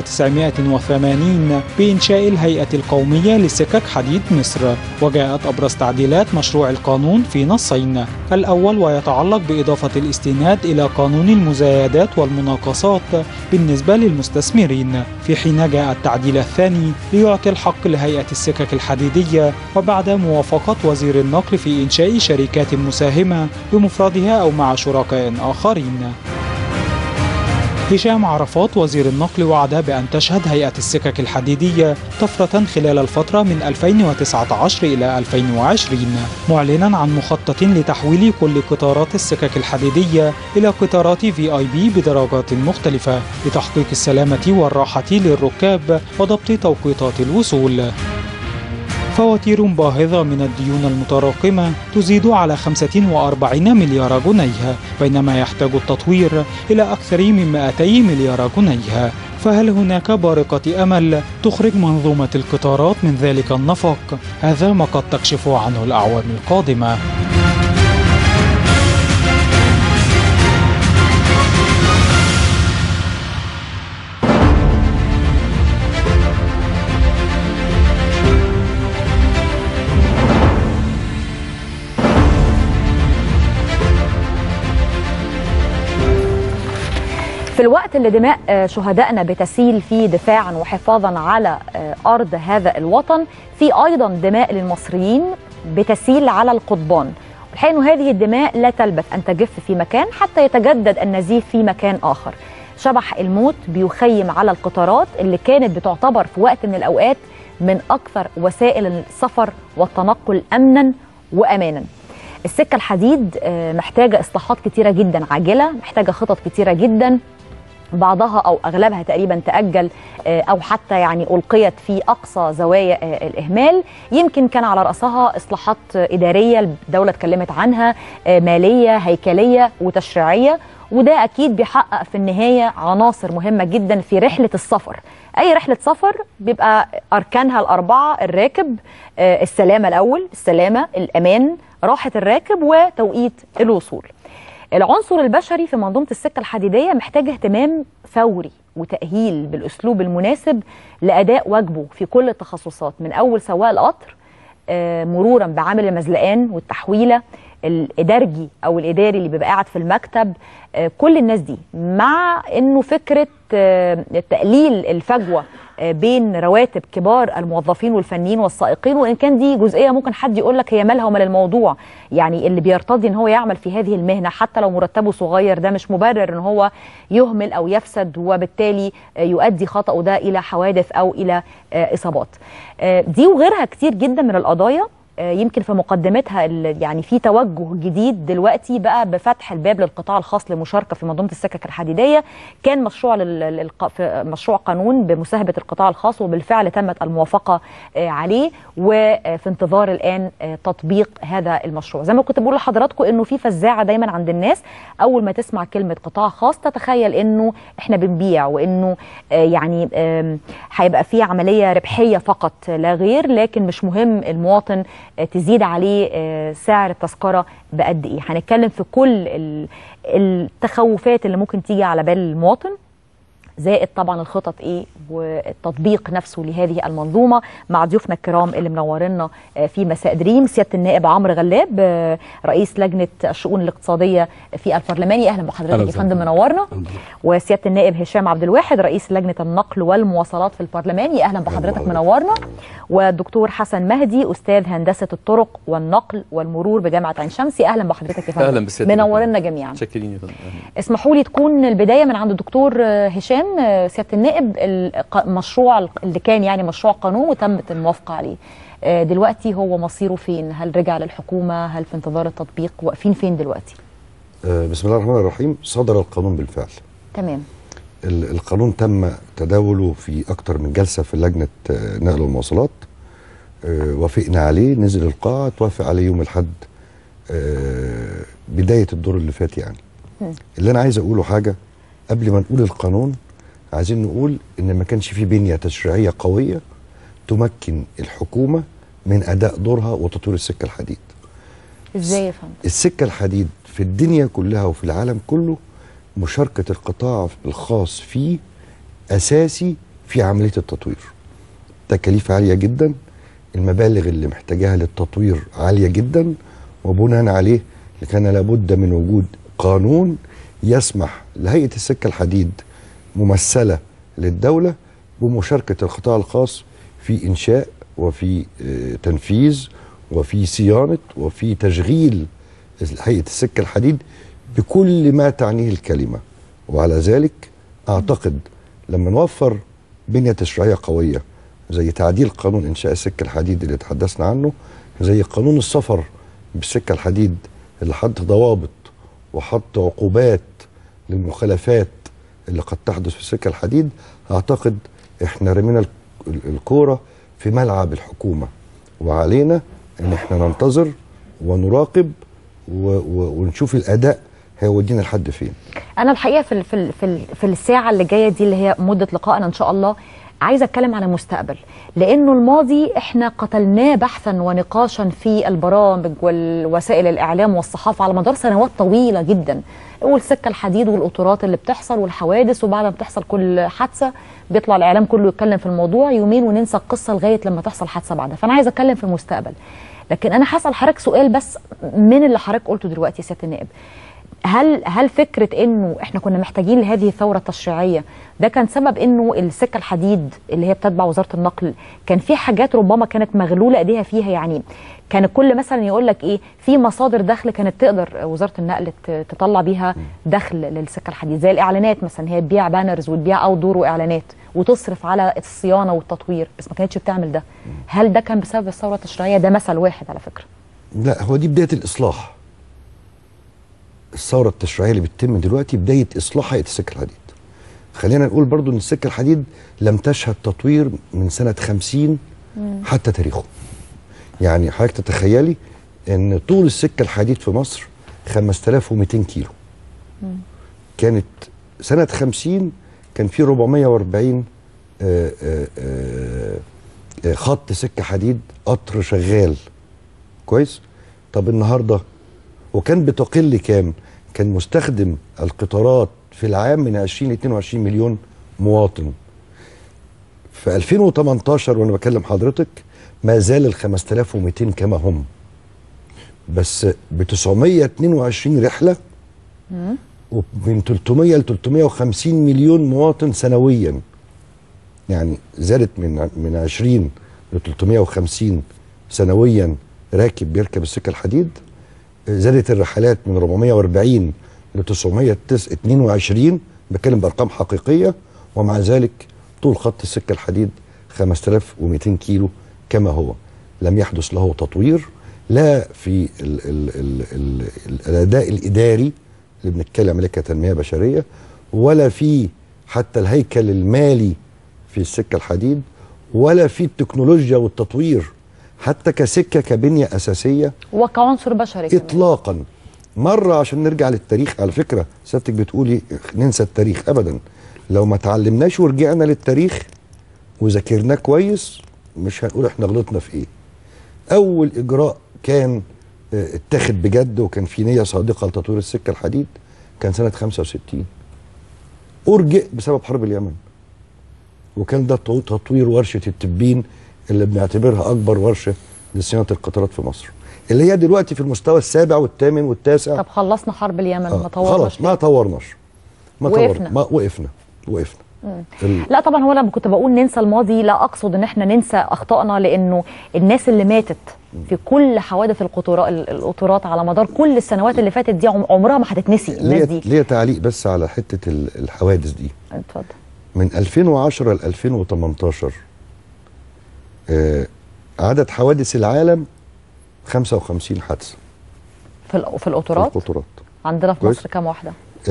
1980 بإنشاء الهيئة القومية لسكك حديد مصر. وجاءت أبرز تعديلات مشروع القانون في نصين: الأول ويتعلق بإضافة الاستناد إلى قانون المزايدات والمناقصات بالنسبة للمستثمرين، في حين جاء التعديل الثاني ليعطي الحق لهيئة السكك الحديدية وبعد موافقة وزير النقل في إنشاء شركات مساهمة بمفردها أو مع شركاء آخرين. هشام عرفات وزير النقل وعد بأن تشهد هيئة السكك الحديدية طفرة خلال الفترة من 2019 إلى 2020، معلنا عن مخطط لتحويل كل قطارات السكك الحديدية إلى قطارات VIP بدرجات مختلفة لتحقيق السلامة والراحة للركاب وضبط توقيتات الوصول. فواتير باهظة من الديون المتراكمة تزيد على 45 مليار جنيه، بينما يحتاج التطوير إلى أكثر من 200 مليار جنيه. فهل هناك بارقة أمل تخرج منظومة القطارات من ذلك النفق؟ هذا ما قد تكشف عنه الأعوام القادمة. في الوقت اللي دماء شهدائنا بتسيل فيه دفاعا وحفاظا على أرض هذا الوطن، في أيضا دماء للمصريين بتسيل على القضبان. والحقيقة أن هذه الدماء لا تلبث أن تجف في مكان حتى يتجدد النزيف في مكان آخر. شبح الموت بيخيم على القطارات اللي كانت بتعتبر في وقت من الأوقات من أكثر وسائل السفر والتنقل أمنا وأمانا. السكة الحديد محتاجة إصلاحات كتيرة جدا عاجلة، محتاجة خطط كتيرة جدا، بعضها أو أغلبها تقريبا تأجل أو حتى يعني ألقيت في أقصى زوايا الإهمال. يمكن كان على رأسها إصلاحات إدارية الدولة اتكلمت عنها، مالية، هيكلية وتشريعية، وده أكيد بيحقق في النهاية عناصر مهمة جدا في رحلة السفر. أي رحلة سفر بيبقى أركانها الأربعة: الراكب، السلامة الأول، السلامة، الأمان، راحة الراكب، وتوقيت الوصول. العنصر البشري في منظومة السكة الحديدية محتاج اهتمام فوري وتأهيل بالأسلوب المناسب لأداء واجبه في كل التخصصات، من أول سواق القطر مرورا بعامل المزلقان والتحويلة، الإدارجي أو الإداري اللي بيبقى قاعد في المكتب، كل الناس دي، مع أنه فكرة تقليل الفجوة بين رواتب كبار الموظفين والفنيين والسائقين. وإن كان دي جزئية ممكن حد يقول لك هي مالها ومال الموضوع، يعني اللي بيرتضي ان هو يعمل في هذه المهنة حتى لو مرتبه صغير ده مش مبرر ان هو يهمل او يفسد وبالتالي يؤدي خطأه ده الى حوادث او الى اصابات. دي وغيرها كتير جدا من القضايا يمكن في مقدمتها يعني في توجه جديد دلوقتي بقى بفتح الباب للقطاع الخاص للمشاركه في منظومه السكك الحديديه. كان مشروع قانون بمساهمه القطاع الخاص، وبالفعل تمت الموافقه عليه، وفي انتظار الان تطبيق هذا المشروع. زي ما كنت بقول لحضراتكم انه في فزاعه دايما عند الناس، اول ما تسمع كلمه قطاع خاص تتخيل انه احنا بنبيع، وانه يعني هيبقى في عمليه ربحيه فقط لا غير، لكن مش مهم المواطن تزيد عليه سعر التذكره بقد ايه. هنتكلم في كل التخوفات اللي ممكن تيجي على بال المواطن، زائد طبعا الخطط ايه والتطبيق نفسه لهذه المنظومه، مع ضيوفنا الكرام اللي منورنا في مساء دريم. سياده النائب عمرو غلاب رئيس لجنه الشؤون الاقتصاديه في البرلماني، اهلا بحضرتك يا فندم، منورنا. وسياده النائب هشام عبد الواحد رئيس لجنه النقل والمواصلات في البرلماني، اهلا بحضرتك، منورنا. والدكتور حسن مهدي استاذ هندسه الطرق والنقل والمرور بجامعه عين شمس، اهلا بحضرتك يا فندم، اهلا بسيادتك، منورنا جميعا. شاكرين يا فندم. اسمحوا لي تكون البدايه من عند الدكتور هشام سياده النائب. المشروع اللي كان يعني مشروع قانون وتمت الموافقه عليه، دلوقتي هو مصيره فين؟ هل رجع للحكومه؟ هل في انتظار التطبيق؟ واقفين فين دلوقتي؟ بسم الله الرحمن الرحيم. صدر القانون بالفعل. تمام. القانون تم تداوله في اكتر من جلسه في لجنه نقل والمواصلات، وافقنا عليه، نزل القاعه، توافق عليه يوم الاحد بدايه الدور اللي فات. يعني اللي انا عايز اقوله حاجه قبل ما نقول القانون، عايزين نقول ان ما كانش في بنيه تشريعيه قويه تمكن الحكومه من اداء دورها وتطوير السكه الحديد. ازاي يا فندم؟ السكه الحديد في الدنيا كلها وفي العالم كله مشاركه القطاع الخاص فيه اساسي في عمليه التطوير. تكاليف عاليه جدا، المبالغ اللي محتاجاها للتطوير عاليه جدا، وبناء عليه كان لابد من وجود قانون يسمح لهيئه السكه الحديد ممثله للدوله بمشاركه القطاع الخاص في انشاء وفي تنفيذ وفي صيانه وفي تشغيل هيئه السكه الحديد بكل ما تعنيه الكلمه. وعلى ذلك اعتقد لما نوفر بنيه تشريعيه قويه زي تعديل قانون انشاء السكه الحديد اللي تحدثنا عنه، زي قانون السفر بالسكه الحديد اللي حط ضوابط وحط عقوبات للمخالفات اللي قد تحدث في السكه الحديد، اعتقد احنا رمينا الكوره في ملعب الحكومه، وعلينا ان احنا ننتظر ونراقب ونشوف الاداء هيودينا لحد فين. انا الحقيقه في الساعه اللي جايه دي اللي هي مده لقائنا ان شاء الله عايزه اتكلم على المستقبل، لانه الماضي احنا قتلناه بحثا ونقاشا في البرامج والوسائل الاعلام والصحافه على مدار سنوات طويله جدا، والسكه الحديد والقطورات اللي بتحصل والحوادث، وبعد ما بتحصل كل حادثه بيطلع الاعلام كله يتكلم في الموضوع يومين وننسى القصه لغايه لما تحصل حادثه بعدها. فانا عايزه اتكلم في المستقبل، لكن انا هسال حضرتك سؤال بس من اللي حضرتك قلته دلوقتي يا سياده النائب. هل فكره انه احنا كنا محتاجين لهذه الثوره التشريعيه ده كان سبب انه السكه الحديد اللي هي بتتبع وزاره النقل كان في حاجات ربما كانت مغلوله ايديها فيها؟ يعني كان كل مثلا يقول لك ايه، في مصادر دخل كانت تقدر وزاره النقل تطلع بيها دخل للسكه الحديد، زي الاعلانات مثلا، هي تبيع بانرز وتبيع اوتدور واعلانات وتصرف على الصيانه والتطوير، بس ما كانتش بتعمل ده. هل ده كان بسبب الثوره التشريعيه؟ ده مثل واحد على فكره. لا، هو دي بدايه الاصلاح. الثوره التشريعيه اللي بتتم دلوقتي بدايه اصلاح هيئه السكه الحديد. خلينا نقول برضو ان السكه الحديد لم تشهد تطوير من سنه 50 حتى تاريخه. يعني حضرتك تتخيلي ان طول السكه الحديد في مصر 5200 كيلو. كانت سنه 50 كان في 440 خط سكه حديد، قطر شغال كويس. طب النهارده وكان بتقل كام؟ كان مستخدم القطارات في العام من 20 ل 22 مليون مواطن. في 2018 وانا بكلم حضرتك ما زال ال 5200 كما هم، بس ب 922 رحله ومن 300 ل 350 مليون مواطن سنويا. يعني زادت من 20 ل 350 سنويا راكب بيركب السكه الحديد. زادت الرحلات من 440 ل 922، بتكلم بارقام حقيقيه. ومع ذلك طول خط السكه الحديد 5200 كيلو كما هو. لم يحدث له تطوير، لا في الاداء الاداري اللي بنتكلم عليه كتنميه بشريه، ولا في حتى الهيكل المالي في السكه الحديد، ولا في التكنولوجيا والتطوير حتى كسكه كبنيه اساسيه وكعنصر بشري اطلاقا. مره عشان نرجع للتاريخ، على فكره سيادتك بتقولي ننسى التاريخ، ابدا. لو ما تعلمناش ورجعنا للتاريخ وذاكرناه كويس مش هنقول احنا غلطنا في ايه. اول اجراء كان اتاخد بجد وكان في نيه صادقه لتطوير السكه الحديد كان سنه 65. ارجئ بسبب حرب اليمن، وكان ده تطوير ورشه التبين اللي بنعتبرها اكبر ورشه لصيانه القطارات في مصر، اللي هي دلوقتي في المستوى السابع والثامن والتاسع. طب خلصنا حرب اليمن ما طورناش خلاص ما طورناش، وقفنا. لا طبعا هو انا كنت بقول ننسى الماضي، لا اقصد ان احنا ننسى اخطائنا، لانه الناس اللي ماتت في كل حوادث القطارات على مدار كل السنوات اللي فاتت دي عمرها ما هتتنسي. الناس دي ليه تعليق بس على حته الحوادث دي. اتفضل. من 2010 ل 2018 عدد حوادث العالم 55 حادثه في القطارات. عندنا في مصر كام واحده؟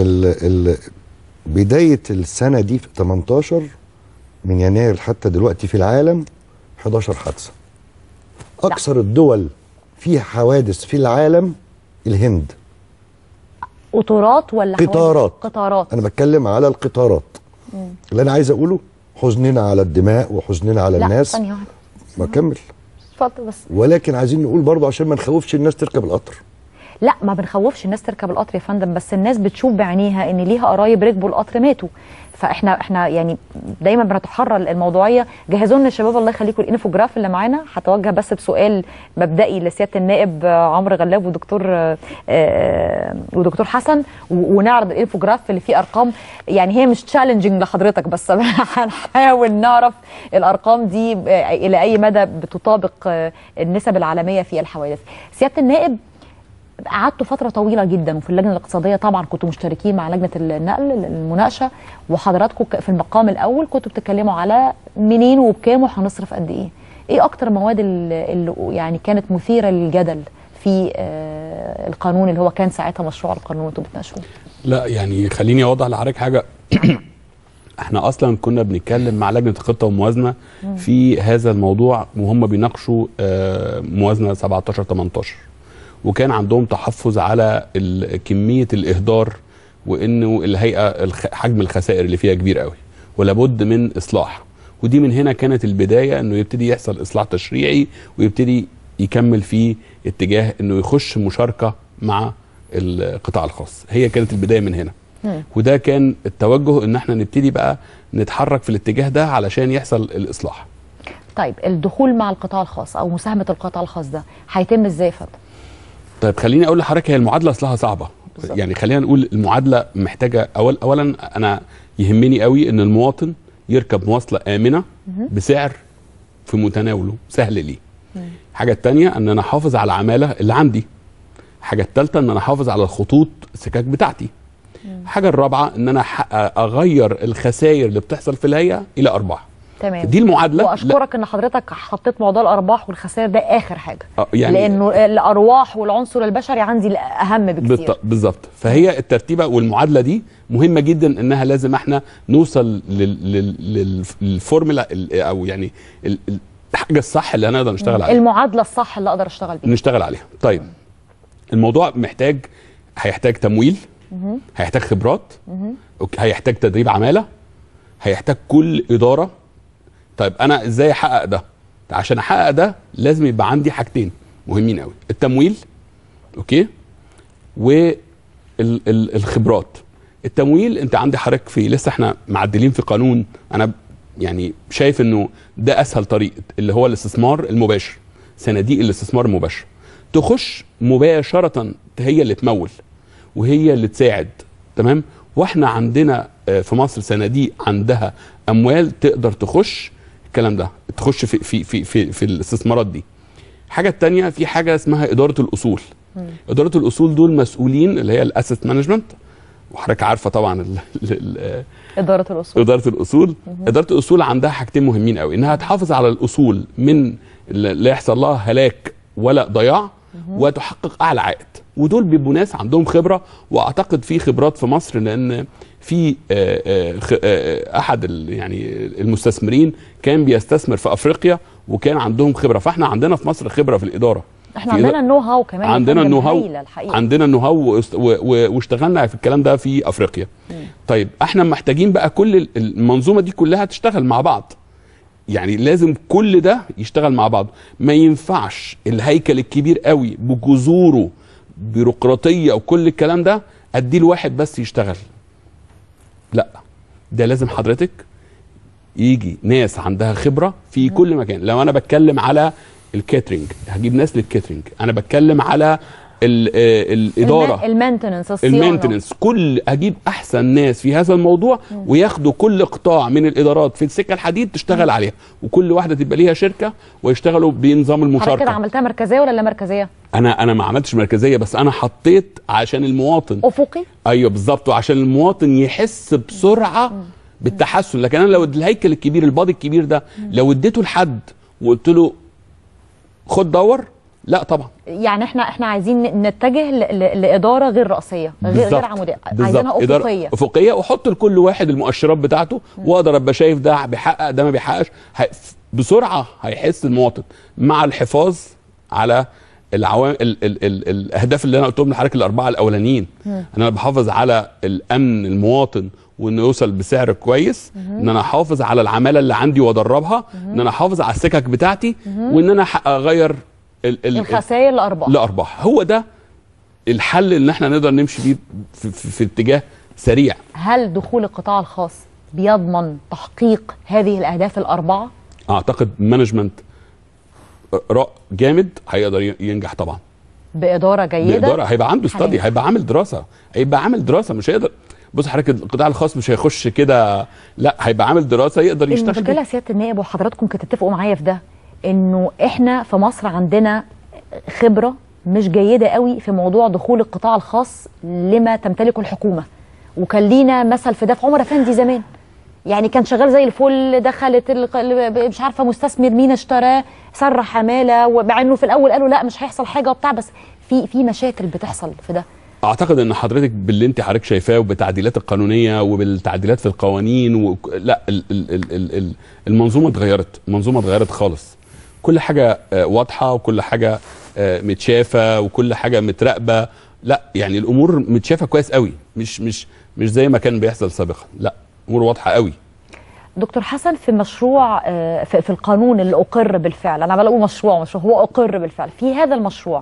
بدايه السنه دي في 18 من يناير حتى دلوقتي في العالم 11 حادثه. اكثر الدول فيها حوادث في العالم الهند. قطارات ولا قطارات. انا بتكلم على القطارات. اللي انا عايز اقوله حزننا على الدماء وحزننا على الناس. ثانيه واحده ما اكمل. اتفضل بس. ولكن عايزين نقول برضه عشان ما نخوفش الناس تركب القطر. لا ما بنخوفش الناس تركب القطر يا فندم، بس الناس بتشوف بعينيها ان ليها قرايب ركبوا القطر ماتوا، فاحنا يعني دايما بنتحرى الموضوعيه. جهزوا لنا الشباب الله يخليكم الانفوجراف اللي معانا، هتوجه بس بسؤال مبدئي لسياده النائب عمرو غلاب ودكتور حسن، ونعرض الانفوجراف اللي فيه ارقام، يعني هي مش تشالنجينج لحضرتك بس هنحاول نعرف الارقام دي الى اي مدى بتطابق النسب العالميه في الحوادث. سياده النائب قعدتوا فتره طويله جدا وفي اللجنه الاقتصاديه طبعا كنتوا مشتركين مع لجنه النقل المناقشه، وحضراتكم في المقام الاول كنتوا بتتكلموا على منين وبكام وهنصرف قد ايه. ايه اكتر المواد اللي يعني كانت مثيره للجدل في القانون اللي هو كان ساعتها مشروع القانون وانتوا بتناقشوه؟ لا يعني خليني اوضح لحضرتك حاجه. احنا اصلا كنا بنتكلم مع لجنه الخطه والموازنه في هذا الموضوع وهم بيناقشوا موازنه 17 18، وكان عندهم تحفظ على كميه الاهدار، وانه الهيئه حجم الخسائر اللي فيها كبير قوي ولابد من اصلاح. ودي من هنا كانت البدايه انه يبتدي يحصل اصلاح تشريعي ويبتدي يكمل في اتجاه انه يخش مشاركه مع القطاع الخاص. هي كانت البدايه من هنا. وده كان التوجه ان احنا نبتدي بقى نتحرك في الاتجاه ده علشان يحصل الاصلاح. طيب الدخول مع القطاع الخاص او مساهمه القطاع الخاص ده هيتم ازاي يا فندم؟ طيب خليني اقول لحضرتك هي المعادله اصلها صعبه. بالزبط. يعني خلينا نقول المعادله محتاجه اولا انا يهمني قوي ان المواطن يركب مواصله امنه بسعر في متناوله سهل ليه. الحاجه الثانيه ان انا احافظ على العماله اللي عندي. الحاجه الثالثه ان انا احافظ على الخطوط السكك بتاعتي. الحاجه الرابعه ان انا اغير الخسائر اللي بتحصل في الهيئه الى ارباح. تمام. دي المعادله. واشكرك ان حضرتك حطيت موضوع الارباح والخسائر ده اخر حاجه. يعني لانه الارواح والعنصر البشري عندي اهم بكتير. بالظبط. فهي الترتيبه والمعادله دي مهمه جدا، انها لازم احنا نوصل للفورمولا او يعني الحاجه الصح اللي هنقدر نشتغل عليها. المعادله الصح اللي اقدر اشتغل بيها. نشتغل عليها. طيب الموضوع هيحتاج تمويل، هيحتاج خبرات، هيحتاج تدريب عماله، هيحتاج كل اداره. طيب انا ازاي احقق ده؟ عشان احقق ده لازم يبقى عندي حاجتين مهمين قوي، التمويل اوكي والخبرات. التمويل انت عندي حضرتك في لسه احنا معدلين في قانون، انا يعني شايف انه ده اسهل طريق اللي هو الاستثمار المباشر، صناديق الاستثمار المباشر تخش مباشره، هي اللي تمول وهي اللي تساعد. تمام. واحنا عندنا في مصر صناديق عندها اموال تقدر تخش الكلام ده، تخش في الاستثمارات دي. الحاجه الثانيه في حاجه اسمها اداره الاصول. اداره الاصول دول مسؤولين اللي هي الاسيت مانجمنت، وحضرتك عارفه طبعا اداره الاصول. اداره الاصول عندها حاجتين مهمين قوي، انها تحافظ على الاصول من لا يحصل لها هلاك ولا ضياع وتحقق اعلى عائد. ودول بيبقوا ناس عندهم خبره، واعتقد في خبرات في مصر، لان في احد يعني المستثمرين كان بيستثمر في افريقيا وكان عندهم خبره. فاحنا عندنا في مصر خبره في الاداره، احنا عندنا النو هاو كمان، عندنا النو هاو، عندنا النو هاو واشتغلنا في الكلام ده في افريقيا. طيب احنا محتاجين بقى كل المنظومه دي كلها تشتغل مع بعض، يعني لازم كل ده يشتغل مع بعض. ما ينفعش الهيكل الكبير قوي بجذوره بيروقراطيه وكل الكلام ده اديه لواحد بس يشتغل، لا ده لازم حضرتك يجي ناس عندها خبره في كل مكان. لو انا بتكلم على الكاترينج هجيب ناس للكاترينج، انا بتكلم على الاداره المينتننس كل هجيب احسن ناس في هذا الموضوع وياخدوا كل قطاع من الادارات في السكه الحديد تشتغل عليها، وكل واحده تبقى ليها شركه ويشتغلوا بنظام المشاركه. حضرتك كده عملتها مركزيه ولا لا مركزيه؟ انا ما عملتش مركزيه، بس انا حطيت عشان المواطن افقي. ايوه بالظبط، وعشان المواطن يحس بسرعه بالتحسن. لكن انا لو الهيكل الكبير البادي الكبير ده لو اديته لحد وقلت له خد دور، لا طبعا. يعني احنا عايزين نتجه لاداره غير راسيه، غير عموديه، عايزينها افقيه. افقيه، واحط لكل واحد المؤشرات بتاعته واقدر ابقى شايف ده بيحقق ده ما بيحققش. بسرعه هيحس المواطن، مع الحفاظ على العوامل الاهداف اللي انا قلتهم لحضرتك الاربعه الاولانيين. انا بحافظ على الامن المواطن وانه يوصل بسعر كويس، ان انا احافظ على العماله اللي عندي وادربها، ان انا احافظ على السكك بتاعتي، وان انا اغير الخسائر لارباح. هو ده الحل اللي احنا نقدر نمشي بيه في اتجاه سريع. هل دخول القطاع الخاص بيضمن تحقيق هذه الاهداف الاربعه؟ اعتقد مانجمنت جامد هيقدر ينجح طبعا باداره جيده. باداره هيبقى عنده استادي، هيبقى عامل دراسه، مش هيقدر. بص حضرتك القطاع الخاص مش هيخش كده، لا هيبقى عامل دراسه يقدر يشتغل. المشكله سياده النائب وحضراتكم كنتوا تتفقوا معايا في ده، انه احنا في مصر عندنا خبره مش جيده قوي في موضوع دخول القطاع الخاص لما تمتلكه الحكومه. وكان لينا مثل في ده في عمر افندي زمان، يعني كان شغال زي الفل، دخلت مش عارفه مستثمر مين اشتراه، سرح عماله، ومع انه في الاول قالوا لا مش هيحصل حاجه وبتاع، بس في مشاكل بتحصل في ده. اعتقد ان حضرتك باللي انت حضرتك شايفاه وبالتعديلات القانونيه وبالتعديلات في القوانين لا المنظومه اتغيرت خالص. كل حاجه واضحه وكل حاجه متشافه وكل حاجه متراقبه. لا يعني الامور متشافه كويس قوي، مش زي ما كان بيحصل سابقا، لا امور واضحه قوي. دكتور حسن، في مشروع في القانون اللي اقر بالفعل، انا بلاقيه مشروع هو اقر بالفعل، في هذا المشروع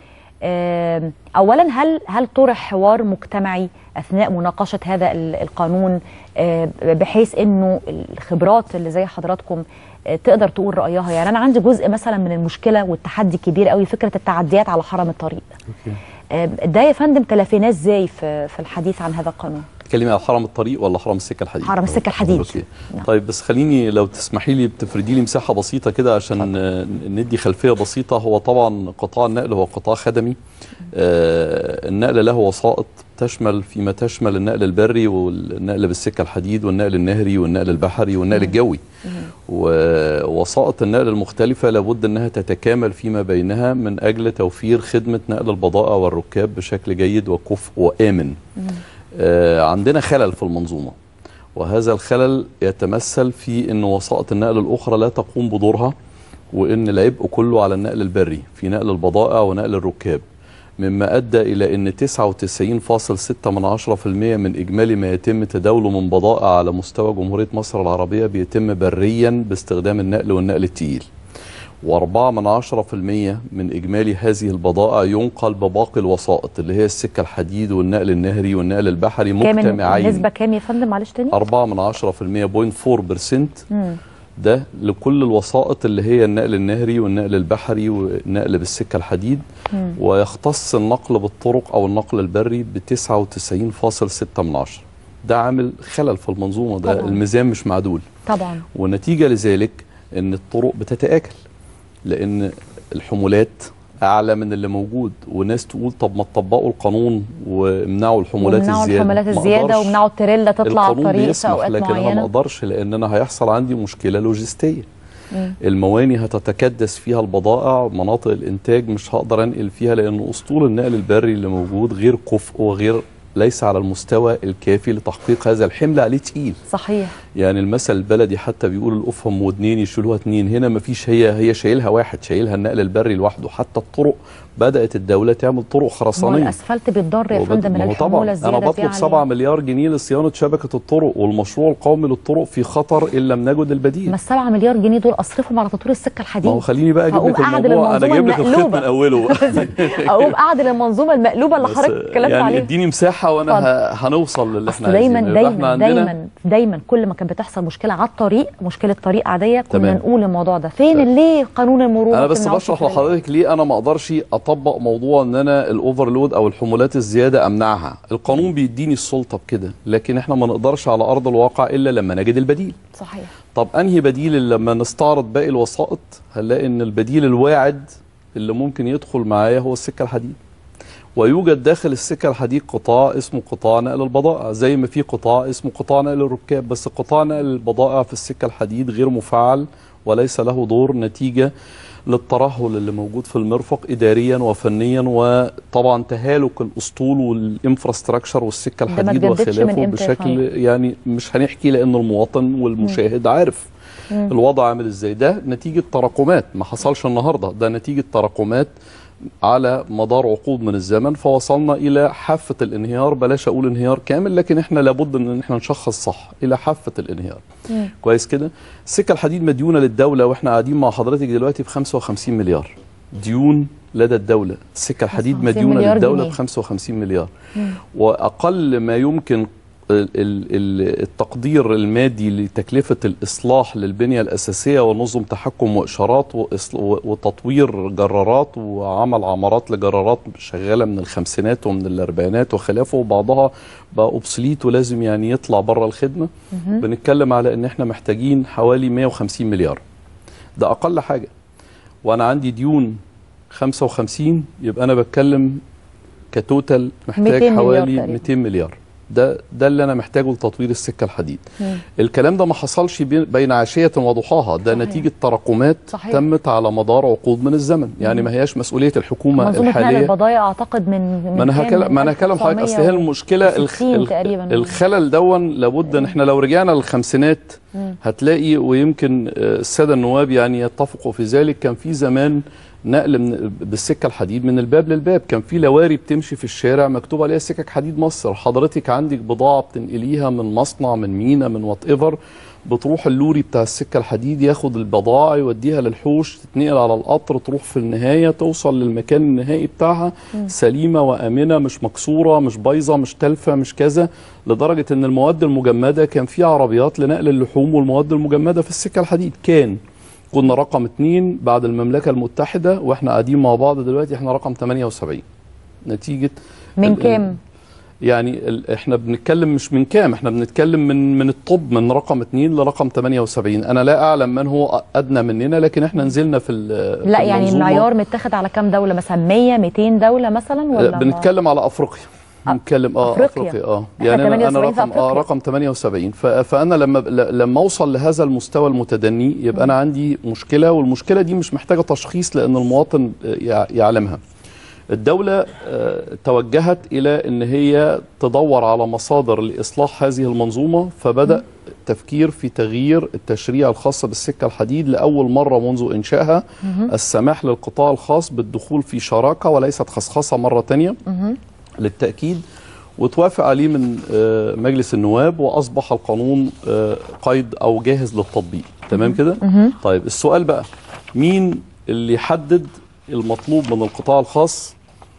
اولا هل طرح حوار مجتمعي اثناء مناقشه هذا القانون بحيث انه الخبرات اللي زي حضراتكم تقدر تقول رايها؟ يعني انا عندي جزء مثلا من المشكله والتحدي كبير قوي، فكره التعديات على حرم الطريق. ده يا فندم تلافيناه ازاي في الحديث عن هذا القانون؟ تتكلمي على حرم الطريق ولا حرم السكه الحديد؟ حرم السكه الحديد. اوكي. طيب بس خليني لو تسمحي لي بتفردي لي مساحه بسيطه كده عشان ندي خلفيه بسيطه. هو طبعا قطاع النقل هو قطاع خدمي. النقل له وسائط تشمل فيما تشمل النقل البري والنقل بالسكه الحديد والنقل النهري والنقل البحري والنقل الجوي. ووسائط النقل المختلفه لابد انها تتكامل فيما بينها من اجل توفير خدمه نقل البضائع والركاب بشكل جيد وكفء وامن. عندنا خلل في المنظومة، وهذا الخلل يتمثل في أن وسائط النقل الأخرى لا تقوم بدورها، وأن العبء كله على النقل البري في نقل البضائع ونقل الركاب، مما أدى إلى أن 99.6% من إجمالي ما يتم تداوله من بضائع على مستوى جمهورية مصر العربية بيتم بريا باستخدام النقل والنقل التقيل، و4% من إجمالي هذه البضائع ينقل بباقي الوسائط اللي هي السكة الحديد والنقل النهري والنقل البحري مجتمعين. النسبة كام يا فندم معلش تاني؟ 4% 0.4%. ده لكل الوسائط اللي هي النقل النهري والنقل البحري والنقل بالسكة الحديد. ويختص النقل بالطرق أو النقل البري ب 99.6%. ده عامل خلل في المنظومة، ده طبعا. الميزان مش معدول طبعا. ونتيجة لذلك ان الطرق بتتآكل، لان الحمولات اعلى من اللي موجود، وناس تقول طب ما تطبقوا القانون وامنعوا الحمولات الزياده وامنعوا التريلا تطلع على الطريق في اوقات معينه. لكن انا ما اقدرش، لان انا هيحصل عندي مشكله لوجستيه. المواني هتتكدس فيها البضائع، مناطق الانتاج مش هقدر انقل فيها لان اسطول النقل البري اللي موجود غير كفء وغير ليس على المستوى الكافي لتحقيق هذا الحمل، عليه تقيل. صحيح. يعني المثل البلدي حتى بيقول الافهم ودنين يشيلوها اتنين، هنا مفيش، هي شايلها واحد، شايلها النقل البري لوحده. حتى الطرق بدات الدوله تعمل طرق خرسانيه. والاسفلت بيتضر يا فندم من الحموله الزياده. انا بطلب 7 مليار جنيه لصيانه شبكه الطرق، والمشروع القومي للطرق في خطر ان لم نجد البديل. ما ال7 مليار جنيه دول اصرفهم على تطوير السكه الحديد. ما هو خليني بقى اجيب لك الموضوع، انا جايب لك الخيط من اوله. اقوم اعدل المنظومه المقلوبه اللي حضرتك اتكلمت عليها. يعني اديني مساحه وانا هنوصل للي احنا عايزينه. دايما كل ما كانت بتحصل مشكله على الطريق، مشكله طريق عاديه، كنا نقول الموضوع ده فين ليه قانون المرور. انا بس بشرح لحضرتك ليه انا ما اقدرش اطبق موضوع ان انا الاوفرلود او الحمولات الزياده امنعها. القانون بيديني السلطه بكده، لكن احنا ما نقدرش على ارض الواقع الا لما نجد البديل. صحيح. طب انهي بديل؟ لما نستعرض باقي الوسائط هنلاقي ان البديل الواعد اللي ممكن يدخل معايا هو السكه الحديد. ويوجد داخل السكه الحديد قطاع اسمه قطاع نقل البضائع، زي ما في قطاع اسمه قطاع نقل الركاب، بس قطاع نقل البضائع في السكه الحديد غير مفعل وليس له دور نتيجه للترهل اللي موجود في المرفق اداريا وفنيا، وطبعا تهالك الاسطول والانفراستراكشر والسكه الحديد وخلافه بشكل يعني مش هنحكي، لان المواطن والمشاهد عارف الوضع عامل ازاي. ده نتيجه تراكمات ما حصلش النهارده، ده نتيجه تراكمات على مدار عقود من الزمن، فوصلنا الى حافه الانهيار. بلاش اقول انهيار كامل، لكن احنا لابد ان احنا نشخص صح، الى حافه الانهيار. كويس كده. السكه الحديد مديونه للدوله، واحنا قاعدين مع حضرتك دلوقتي ب 55 مليار ديون لدى الدوله. السكه الحديد مديونه للدوله ب 55 مليار. واقل ما يمكن التقدير المادي لتكلفة الإصلاح للبنية الأساسية ونظم تحكم وإشارات وتطوير جرارات وعمل عمارات لجرارات شغالة من الخمسينات ومن الأربعينات وخلافه، وبعضها بقى أوبسليت ولازم يعني يطلع بره الخدمة. بنتكلم على إن إحنا محتاجين حوالي 150 مليار، ده أقل حاجة. وأنا عندي ديون 55، يبقى أنا بتكلم كتوتال محتاج حوالي 200 مليار. ده اللي انا محتاجه لتطوير السكه الحديد. الكلام ده ما حصلش بين عشيه وضحاها، ده نتيجه تراكمات تمت على مدار عقود من الزمن. يعني ما هياش مسؤوليه الحكومه الحاليه. منظومه البضائع اعتقد ما انا هكلم حضرتك. اصل هي المشكله الخلل دون لابد ان احنا لو رجعنا للخمسينات هتلاقي، ويمكن الساده النواب يعني يتفقوا في ذلك، كان في زمان نقل بالسكه الحديد من الباب للباب، كان في لواري بتمشي في الشارع مكتوب عليها سكك حديد مصر. حضرتك عندك بضاعه بتنقليها من مصنع، من مينا، من وات ايفر، بتروح اللوري بتاع السكه الحديد ياخد البضاعه يوديها للحوش، تتنقل على القطر، تروح في النهايه توصل للمكان النهائي بتاعها سليمه وامنه، مش مكسوره، مش بايظه، مش تلفه، مش كذا. لدرجه ان المواد المجمده كان في عربيات لنقل اللحوم والمواد المجمده في السكه الحديد. كنا رقم 2 بعد المملكة المتحدة، واحنا قاعدين مع بعض دلوقتي احنا رقم 78 نتيجة من كام؟ يعني احنا بنتكلم مش من كام، احنا بنتكلم من الطب، من رقم 2 لرقم 78. انا لا اعلم من هو ادنى مننا، لكن احنا نزلنا في لا يعني المعيار متاخد على كام دولة مثلا؟ 100 200 دولة مثلا ولا؟ بنتكلم على افريقيا. بنتكلم افريقيا يعني انا رقم 78. فانا لما اوصل لهذا المستوى المتدني يبقى انا عندي مشكله، والمشكله دي مش محتاجه تشخيص لان المواطن يعلمها. الدوله توجهت الى ان هي تدور على مصادر لاصلاح هذه المنظومه، فبدا التفكير في تغيير التشريع الخاص بالسكه الحديد لاول مره منذ انشائها، السماح للقطاع الخاص بالدخول في شراكه وليست خصخصه مره ثانيه للتأكيد، وتوافق عليه من مجلس النواب، وأصبح القانون قيد أو جاهز للتطبيق. تمام كده؟ طيب السؤال بقى، مين اللي يحدد المطلوب من القطاع الخاص؟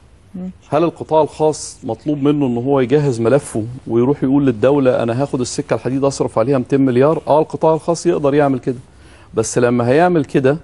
هل القطاع الخاص مطلوب منه ان هو يجهز ملفه ويروح يقول للدولة انا هاخد السكة الحديد اصرف عليها 200 مليار؟ القطاع الخاص يقدر يعمل كده، بس لما هيعمل كده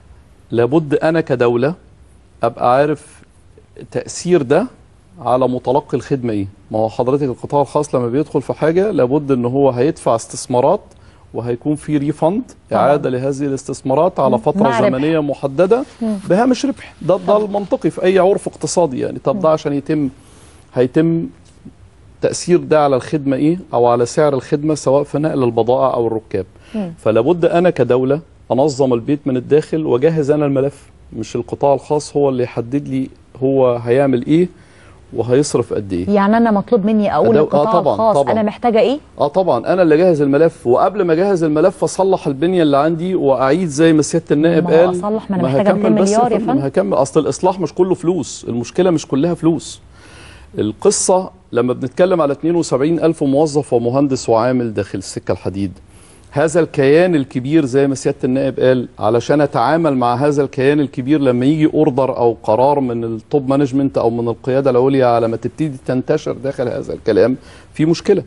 لابد انا كدولة ابقى عارف تأثير ده على متلقي الخدمه ايه. ما هو حضرتك القطاع الخاص لما بيدخل في حاجه لابد ان هو هيدفع استثمارات، وهيكون في ريفند اعاده لهذه الاستثمارات على فتره زمنيه محدده بهامش ربح. ده المنطقي في اي عرف اقتصادي يعني. طب ده عشان هيتم تاثير ده على الخدمه ايه، او على سعر الخدمه سواء في نقل البضائع او الركاب. فلابد انا كدوله انظم البيت من الداخل واجهز انا الملف، مش القطاع الخاص هو اللي يحدد لي هو هيعمل ايه وهيصرف قد ايه. يعني انا مطلوب مني اقول للقطاع الخاص انا محتاجه ايه؟ طبعا انا اللي اجهز الملف، وقبل ما اجهز الملف اصلح البنيه اللي عندي واعيد زي ما سياده النائب قال. اصلح، ما انا محتاجه 200 مليار يا فندم. هكمل، اصل الاصلاح مش كله فلوس، المشكله مش كلها فلوس. القصه لما بنتكلم على 72,000 موظف ومهندس وعامل داخل السكه الحديد، هذا الكيان الكبير زي ما سياده النائب قال، علشان اتعامل مع هذا الكيان الكبير لما يجي اوردر او قرار من التوب مانجمنت او من القياده العليا على ما تبتدي تنتشر داخل هذا الكلام، في مشكله.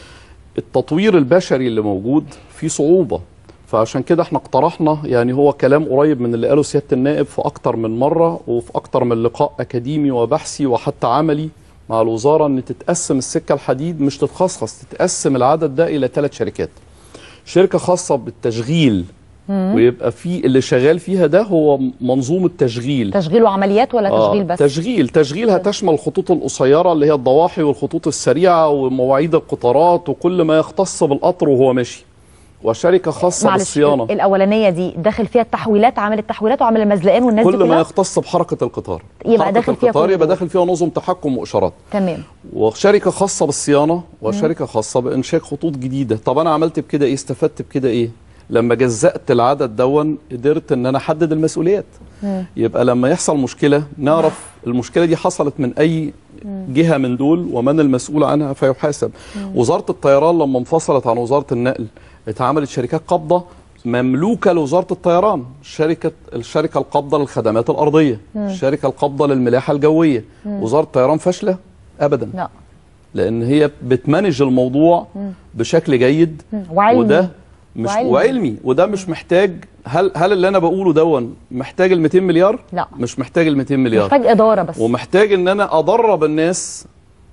التطوير البشري اللي موجود فيه صعوبه، فعشان كده احنا اقترحنا، يعني هو كلام قريب من اللي قاله سياده النائب في اكتر من مره وفي اكتر من لقاء اكاديمي وبحثي وحتى عملي مع الوزاره، ان تتقسم السكه الحديد، مش تتخصص، تتقسم العدد ده الى 3 شركات. شركه خاصه بالتشغيل ويبقى في اللي شغال فيها ده هو منظومه تشغيل وعمليات ولا تشغيل بس؟ تشغيل هتشمل الخطوط القصيره اللي هي الضواحي والخطوط السريعه ومواعيد القطارات وكل ما يختص بالقطر وهو ماشي. وشركه خاصه بالصيانه. الاولانيه دي داخل فيها التحويلات، عامل التحويلات وعامل المزلقان والناس دي كل ما يختص بحركه القطار يبقى داخل فيها القطار، يبقى داخل فيها نظم تحكم واشارات. تمام. وشركه خاصه بالصيانه وشركه خاصه بانشاء خطوط جديده. طب انا عملت بكده ايه؟ استفدت بكده ايه؟ لما جزأت العدد دون قدرت ان انا احدد المسؤوليات. يبقى لما يحصل مشكله نعرف المشكله دي حصلت من اي جهه من دول ومن المسؤول عنها فيحاسب. وزاره الطيران لما انفصلت عن وزاره النقل اتعملت شركات قابضه مملوكه لوزاره الطيران، الشركه القابضه للخدمات الارضيه، الشركه القابضه للملاحه الجويه. وزاره الطيران فاشله ابدا. لا. لان هي بتمانج الموضوع بشكل جيد وعلمي. وده مش وعلمي وده مش محتاج. هل اللي انا بقوله دون محتاج ال 200 مليار؟ لا، مش محتاج ال 200 مليار، محتاج اداره بس. ومحتاج ان انا ادرب الناس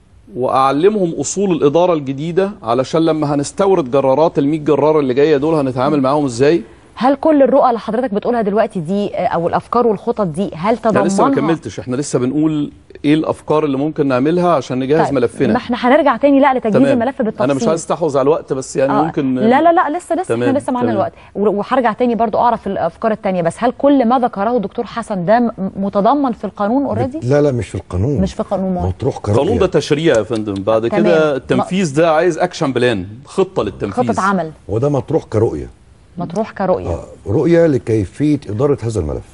واعلمهم اصول الاداره الجديده، علشان لما هنستورد جرارات ال 100 جرار اللي جايه دول هنتعامل معاهم ازاي. هل كل الرؤى اللي حضرتك بتقولها دلوقتي دي او الافكار والخطط دي هل تضمنها؟ لسه ما كملتش، احنا لسه بنقول ايه الافكار اللي ممكن نعملها عشان نجهز طيب. ملفنا. ما احنا هنرجع تاني لتجهيز الملف بالتفصيل. انا مش عايز استحوذ على الوقت بس يعني ممكن لا لسه احنا لسه معانا الوقت، وهرجع تاني برضو اعرف الافكار التانية. بس هل كل ما ذكره الدكتور حسن ده متضمن في القانون اوريدي؟ لا مش في القانون، مش في القانون، مطروح كرؤية. القانون ده تشريع يا فندم، بعد كده التنفيذ ده عايز اكشن بلان، خطه للتنفيذ، خطه عمل. وده مطروح كرؤيه، رؤيه لكيفيه اداره هذا الملف.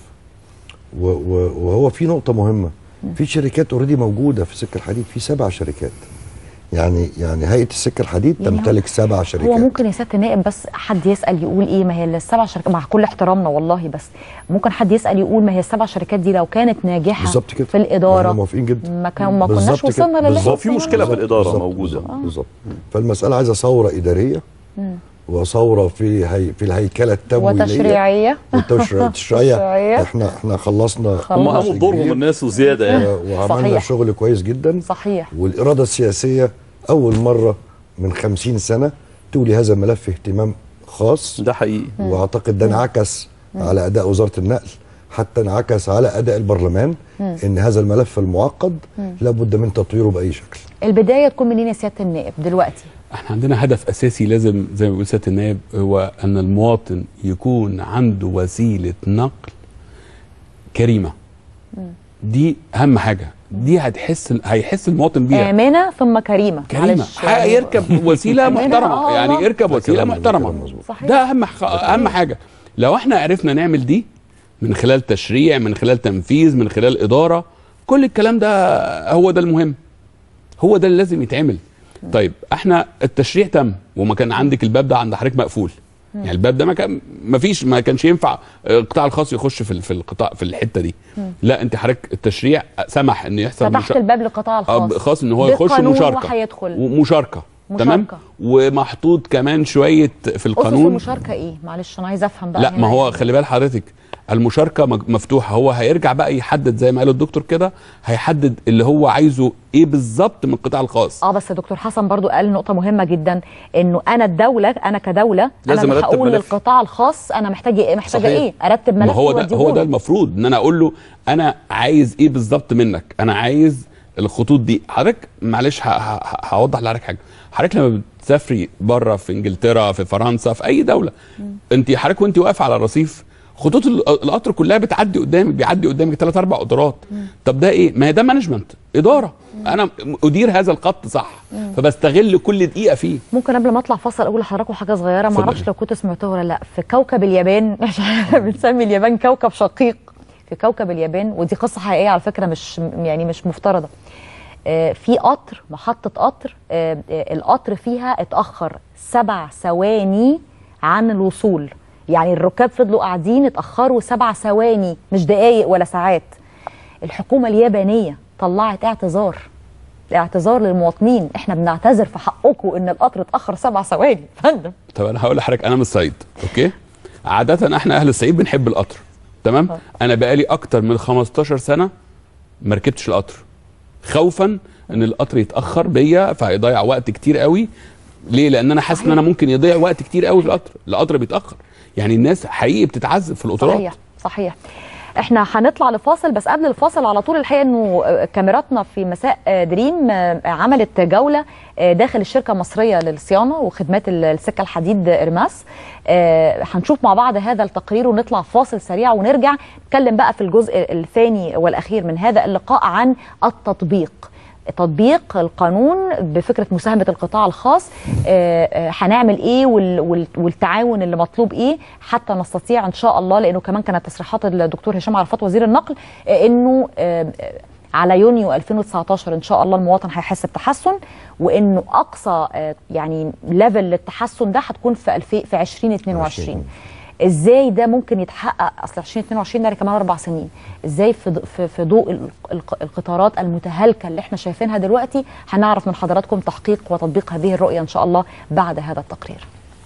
وهو في نقطه مهمه، في شركات اوريدي موجوده في السكه الحديد، في 7 شركات. يعني هيئه السكه الحديد تمتلك 7 شركات. هو ممكن يا سياده النائب بس حد يسال يقول ايه؟ ما هي ال7 شركات، مع كل احترامنا والله، بس ممكن حد يسال يقول ما هي ال7 شركات دي لو كانت ناجحه بالظبط كده في الاداره احنا موافقين جدا، ما كناش وصلنا للي احنا في مشكله في الاداره موجوده. بالظبط. فالمساله عايزه ثوره اداريه وثوره في الهيكله التمويليه وتشريعيه والتشريعيه. احنا خلصنا هم قاموا بدورهم الناس وزياده يعني وعملنا صحيح. شغل كويس جدا. صحيح. والاراده السياسيه اول مره من 50 سنه تولي هذا الملف اهتمام خاص. ده حقيقي. واعتقد ده انعكس على اداء وزاره النقل، حتى انعكس على اداء البرلمان، ان هذا الملف المعقد لابد من تطويره باي شكل. البدايه تكون منين يا سياده النائب دلوقتي؟ احنا عندنا هدف اساسي لازم زي ما بيقول سياده النائب، هو ان المواطن يكون عنده وسيله نقل كريمه. دي اهم حاجه، دي هيحس المواطن بيها امنه ثم كريمه. يركب وسيله محترمه، يعني يركب وسيله محترمه. ده اهم حاجه. لو احنا عرفنا نعمل دي من خلال تشريع، من خلال تنفيذ، من خلال اداره، كل الكلام ده هو ده المهم، هو ده اللي لازم يتعمل. طيب احنا التشريع تم وما كان عندك الباب ده عند حضرتك مقفول، يعني الباب ده ما كانش ينفع القطاع الخاص يخش في القطاع في الحته دي. لا انت حضرتك التشريع سمح ان يحصل فتحت الباب للقطاع الخاص ان هو يخش مشاركه. تمام. ومحطوط كمان شويه في القانون. المشاركه ايه؟ معلش انا عايز افهم بقى. لا ما هو خلي بال حضرتك، المشاركه مفتوحه، هو هيرجع بقى يحدد زي ما قال الدكتور كده، هيحدد اللي هو عايزه ايه بالظبط من القطاع الخاص. بس الدكتور حسن برضو قال نقطه مهمه جدا، انه انا كدوله انا مش هقول للقطاع الخاص انا محتاجه ايه، ارتب ملف. هو ده المفروض ان انا اقول له انا عايز ايه بالظبط منك، انا عايز الخطوط دي. حضرتك معلش هوضح لحضرتك حاجه، حضرتك لما تسافري بره في انجلترا، في فرنسا، في اي دوله، انت حضرتك وانت واقفه على الرصيف خطوط القطر كلها بتعدي قدامك، بيعدي قدامك 3 4 قطارات. طب ده ايه؟ ما هي ده مانجمنت، اداره. انا ادير هذا الخط صح، فبستغل كل دقيقه فيه. ممكن قبل ما اطلع فاصل اقول لحضراتكم حاجه صغيره، ما اعرفش لو كنتوا سمعتوها ولا لا. في كوكب اليابان بنسمي اليابان كوكب شقيق. في كوكب اليابان، ودي قصه حقيقيه على فكره، مش مفترضه. في قطر، محطه قطر، القطر فيها اتاخر 7 ثواني عن الوصول. يعني الركاب فضلوا قاعدين اتاخروا 7 ثواني، مش دقائق ولا ساعات. الحكومه اليابانيه طلعت اعتذار للمواطنين، احنا بنعتذر في حقكم ان القطر اتاخر 7 ثواني. فندم، طب انا هقول لحضرتك، انا من الصعيد، اوكي؟ عاده احنا اهل الصعيد بنحب القطر، تمام؟ انا بقالي اكتر من 15 سنه ما ركبتش القطر، خوفا ان القطر يتاخر بيا فهيضيع وقت كتير قوي. ليه؟ لان انا حاسس ان انا ممكن يضيع وقت كتير قوي في القطر بيتاخر. يعني الناس حقيقي بتتعذب في القطارات. صحيح. احنا هنطلع لفاصل، بس قبل الفاصل على طول الحقيقه انه كاميراتنا في مساء دريم عملت جوله داخل الشركه المصريه للصيانه وخدمات السكه الحديد إرماس. هنشوف مع بعض هذا التقرير ونطلع فاصل سريع ونرجع نتكلم بقى في الجزء الثاني والاخير من هذا اللقاء عن تطبيق القانون بفكرة مساهمة القطاع الخاص. هنعمل ايه والتعاون اللي مطلوب ايه حتى نستطيع ان شاء الله، لانه كمان كانت تصريحات الدكتور هشام عرفات وزير النقل انه على يونيو 2019 ان شاء الله المواطن هيحس بتحسن، وانه اقصى يعني ليفل للتحسن ده هتكون في 2022. ازاي ده ممكن يتحقق؟ اصل 2022 ده كمان 4 سنين. ازاي في ضوء القطارات المتهالكه اللي احنا شايفينها دلوقتي؟ هنعرف من حضراتكم تحقيق وتطبيق هذه الرؤيه ان شاء الله بعد هذا التقرير.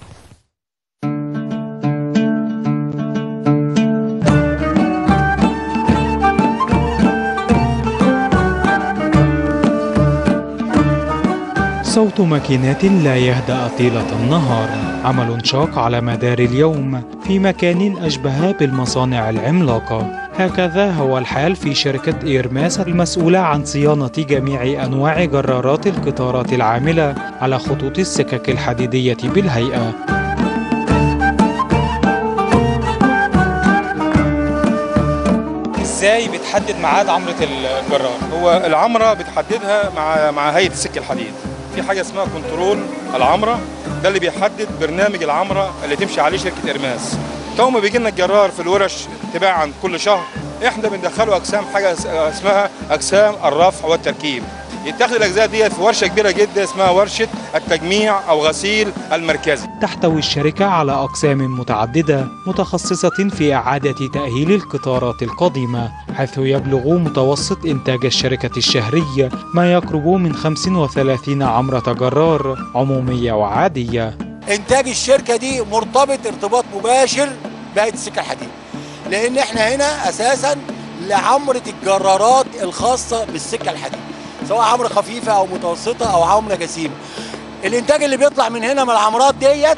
صوت ماكينات لا يهدأ طيلة النهار، عمل شاق على مدار اليوم في مكان أشبه بالمصانع العملاقة. هكذا هو الحال في شركة إرماس المسؤولة عن صيانة جميع أنواع جرارات القطارات العاملة على خطوط السكك الحديدية بالهيئة. ازاي بتحدد ميعاد عمرة الجرار؟ هو العمرة بتحددها مع هيئة السكة الحديد. في حاجة اسمها كنترول العمرة، ده اللي بيحدد برنامج العمرة اللي تمشي عليه شركة إرماس. يوم ما بيجي لنا الجرار في الورش تباعا كل شهر، احنا بندخله أقسام، حاجة اسمها أقسام الرفع والتركيب. يتاخد الأجزاء دي في ورشة كبيرة جدا اسمها ورشة التجميع أو غسيل المركزي. تحتوي الشركة على أقسام متعددة متخصصة في إعادة تأهيل القطارات القديمة، حيث يبلغ متوسط إنتاج الشركة الشهري ما يقرب من 35 عمرة جرار عمومية وعادية. إنتاج الشركة دي مرتبط ارتباط مباشر بهيئة السكة الحديد، لأن احنا هنا أساسا لعمرة الجرارات الخاصة بالسكة الحديد، سواء عمرة خفيفة أو متوسطة أو عمرة جسيمة. الإنتاج اللي بيطلع من هنا من العمرات ديت